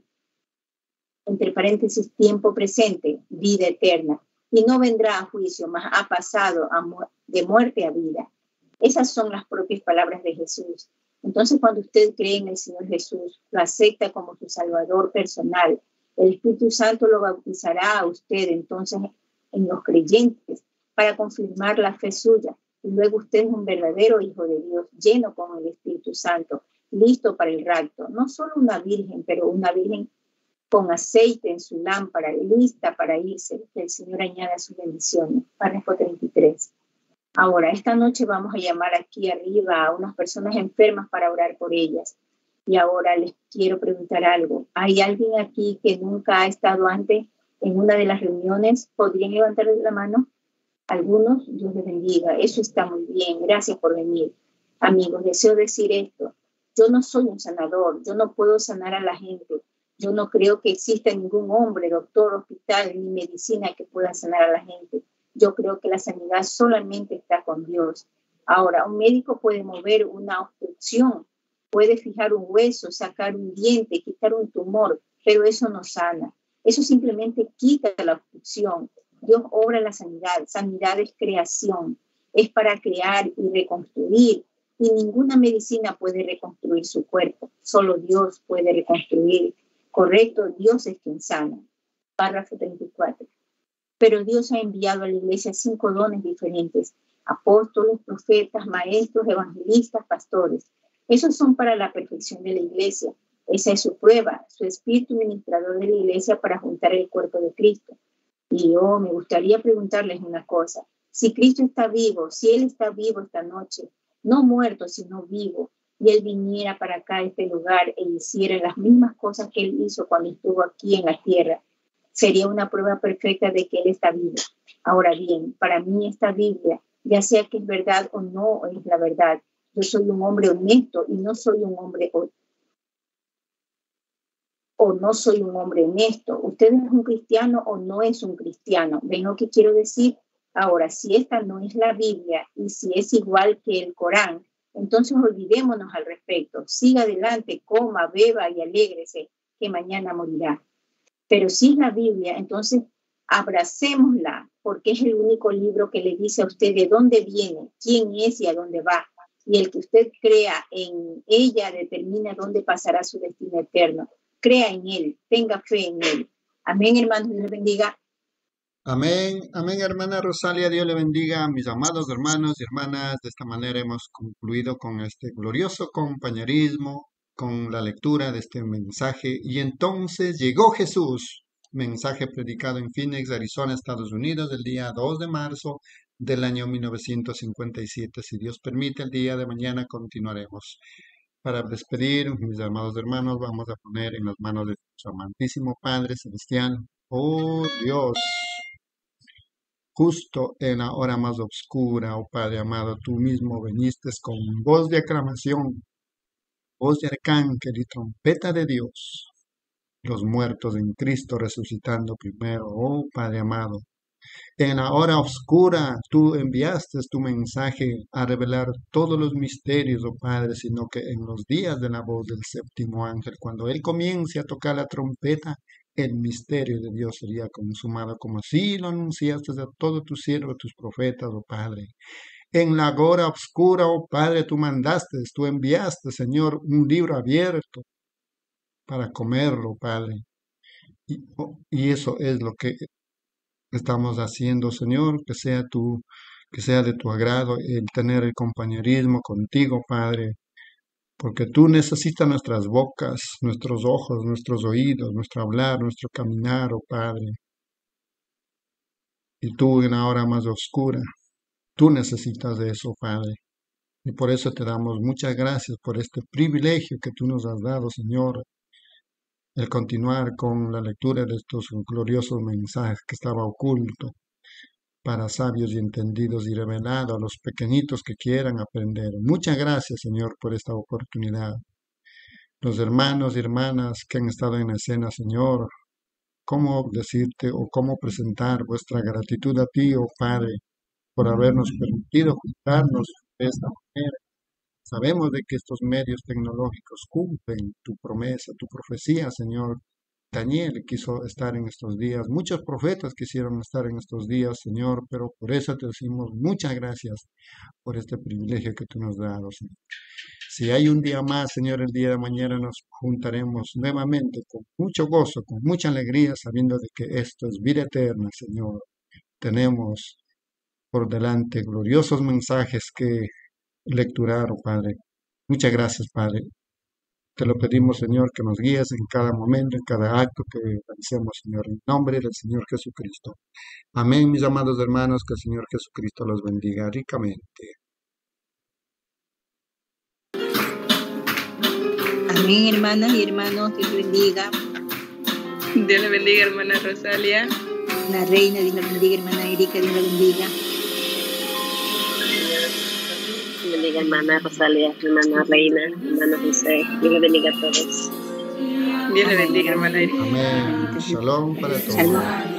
S4: entre paréntesis, tiempo presente, vida eterna, y no vendrá a juicio, mas ha pasado a mu- de muerte a vida. Esas son las propias palabras de Jesús. Entonces, cuando usted cree en el Señor Jesús, lo acepta como su Salvador personal, el Espíritu Santo lo bautizará a usted entonces en los creyentes para confirmar la fe suya. Y luego usted es un verdadero hijo de Dios, lleno con el Espíritu Santo, listo para el rapto. No solo una virgen, pero una virgen con aceite en su lámpara, lista para irse. Que el Señor añada sus bendiciones. Párrafo treinta y tres. Ahora, esta noche vamos a llamar aquí arriba a unas personas enfermas para orar por ellas. Y ahora les quiero preguntar algo. ¿Hay alguien aquí que nunca ha estado antes en una de las reuniones? ¿Podrían levantar la mano? Algunos, Dios les bendiga. Eso está muy bien. Gracias por venir. Amigos, deseo decir esto. Yo no soy un sanador. Yo no puedo sanar a la gente. Yo no creo que exista ningún hombre, doctor, hospital, ni medicina que pueda sanar a la gente. Yo creo que la sanidad solamente está con Dios. Ahora, un médico puede mover una obstrucción, puede fijar un hueso, sacar un diente, quitar un tumor, pero eso no sana. Eso simplemente quita la obstrucción. Dios obra la sanidad. Sanidad es creación. Es para crear y reconstruir. Y ninguna medicina puede reconstruir su cuerpo. Solo Dios puede reconstruir. Correcto, Dios es quien sana. Párrafo treinta y cuatro. Pero Dios ha enviado a la iglesia cinco dones diferentes: apóstoles, profetas, maestros, evangelistas, pastores. Esos son para la perfección de la iglesia. Esa es su prueba, su espíritu ministrador de la iglesia para juntar el cuerpo de Cristo. Y yo me gustaría preguntarles una cosa. Si Cristo está vivo, si Él está vivo esta noche, no muerto, sino vivo, y Él viniera para acá a este lugar e hiciera las mismas cosas que Él hizo cuando estuvo aquí en la tierra, sería una prueba perfecta de que Él está vivo. Ahora bien, para mí esta Biblia, ya sea que es verdad o no es la verdad, yo soy un hombre honesto y no soy un hombre o, o no soy un hombre honesto. ¿Usted es un cristiano o no es un cristiano? ¿Ven lo que quiero decir? Ahora, si esta no es la Biblia y si es igual que el Corán, entonces olvidémonos al respecto. Siga adelante, coma, beba y alégrese, que mañana morirá. Pero si es la Biblia, entonces abracémosla, porque es el único libro que le dice a usted de dónde viene, quién es y a dónde va. Y el que usted crea en ella determina dónde pasará su destino eterno. Crea en Él, tenga fe en Él. Amén, hermanos, Dios les bendiga.
S1: Amén, amén, hermana Rosalia, Dios le bendiga a mis amados hermanos y hermanas. De esta manera hemos concluido con este glorioso compañerismo, con la lectura de este mensaje. Y entonces llegó Jesús, mensaje predicado en Phoenix, Arizona, Estados Unidos, el día dos de marzo del año mil novecientos cincuenta y siete. Si Dios permite, el día de mañana continuaremos. Para despedir, mis amados hermanos, vamos a poner en las manos de su amantísimo Padre Celestial. Oh Dios, justo en la hora más oscura, oh Padre amado, tú mismo viniste con voz de aclamación, voz de arcángel y trompeta de Dios, los muertos en Cristo resucitando primero, oh Padre amado. En la hora oscura tú enviaste tu mensaje a revelar todos los misterios, oh Padre, sino que en los días de la voz del séptimo ángel, cuando él comience a tocar la trompeta, el misterio de Dios sería consumado, como así lo anunciaste a todos tus siervos, tus profetas, oh Padre. En la hora oscura, oh Padre, tú mandaste, tú enviaste, Señor, un libro abierto para comerlo, Padre. Y, oh, y eso es lo que estamos haciendo, Señor, que sea tu, que sea de tu agrado el tener el compañerismo contigo, Padre, porque tú necesitas nuestras bocas, nuestros ojos, nuestros oídos, nuestro hablar, nuestro caminar, oh Padre. Y tú en la hora más oscura, tú necesitas de eso, Padre. Y por eso te damos muchas gracias por este privilegio que tú nos has dado, Señor, el continuar con la lectura de estos gloriosos mensajes que estaba oculto para sabios y entendidos y revelado a los pequeñitos que quieran aprender. Muchas gracias, Señor, por esta oportunidad. Los hermanos y hermanas que han estado en escena, Señor, cómo decirte o cómo presentar vuestra gratitud a ti, oh Padre, por habernos permitido juntarnos de esta manera. Sabemos de que estos medios tecnológicos cumplen tu promesa, tu profecía, Señor. Daniel quiso estar en estos días, muchos profetas quisieron estar en estos días, Señor, pero por eso te decimos muchas gracias por este privilegio que tú nos has dado, Señor. Si hay un día más, Señor, el día de mañana nos juntaremos nuevamente con mucho gozo, con mucha alegría, sabiendo de que esto es vida eterna, Señor. Tenemos por delante gloriosos mensajes que lecturar, oh Padre. Muchas gracias, Padre. Te lo pedimos, Señor, que nos guíes en cada momento, en cada acto que realicemos, Señor, en nombre del Señor Jesucristo. Amén, mis amados hermanos, que el Señor Jesucristo los bendiga ricamente.
S4: Amén, hermanas y hermanos, Dios les bendiga.
S2: Dios le bendiga, hermana Rosalia.
S4: La reina, Dios la bendiga, hermana Erika, Dios la bendiga.
S3: Dios le bendiga, hermana Rosalia, hermana Reina, hermano José. Dios le bendiga a todos.
S2: Dios le bendiga, hermana Erika.
S1: Amén. Shalom para todos.
S4: Shalom.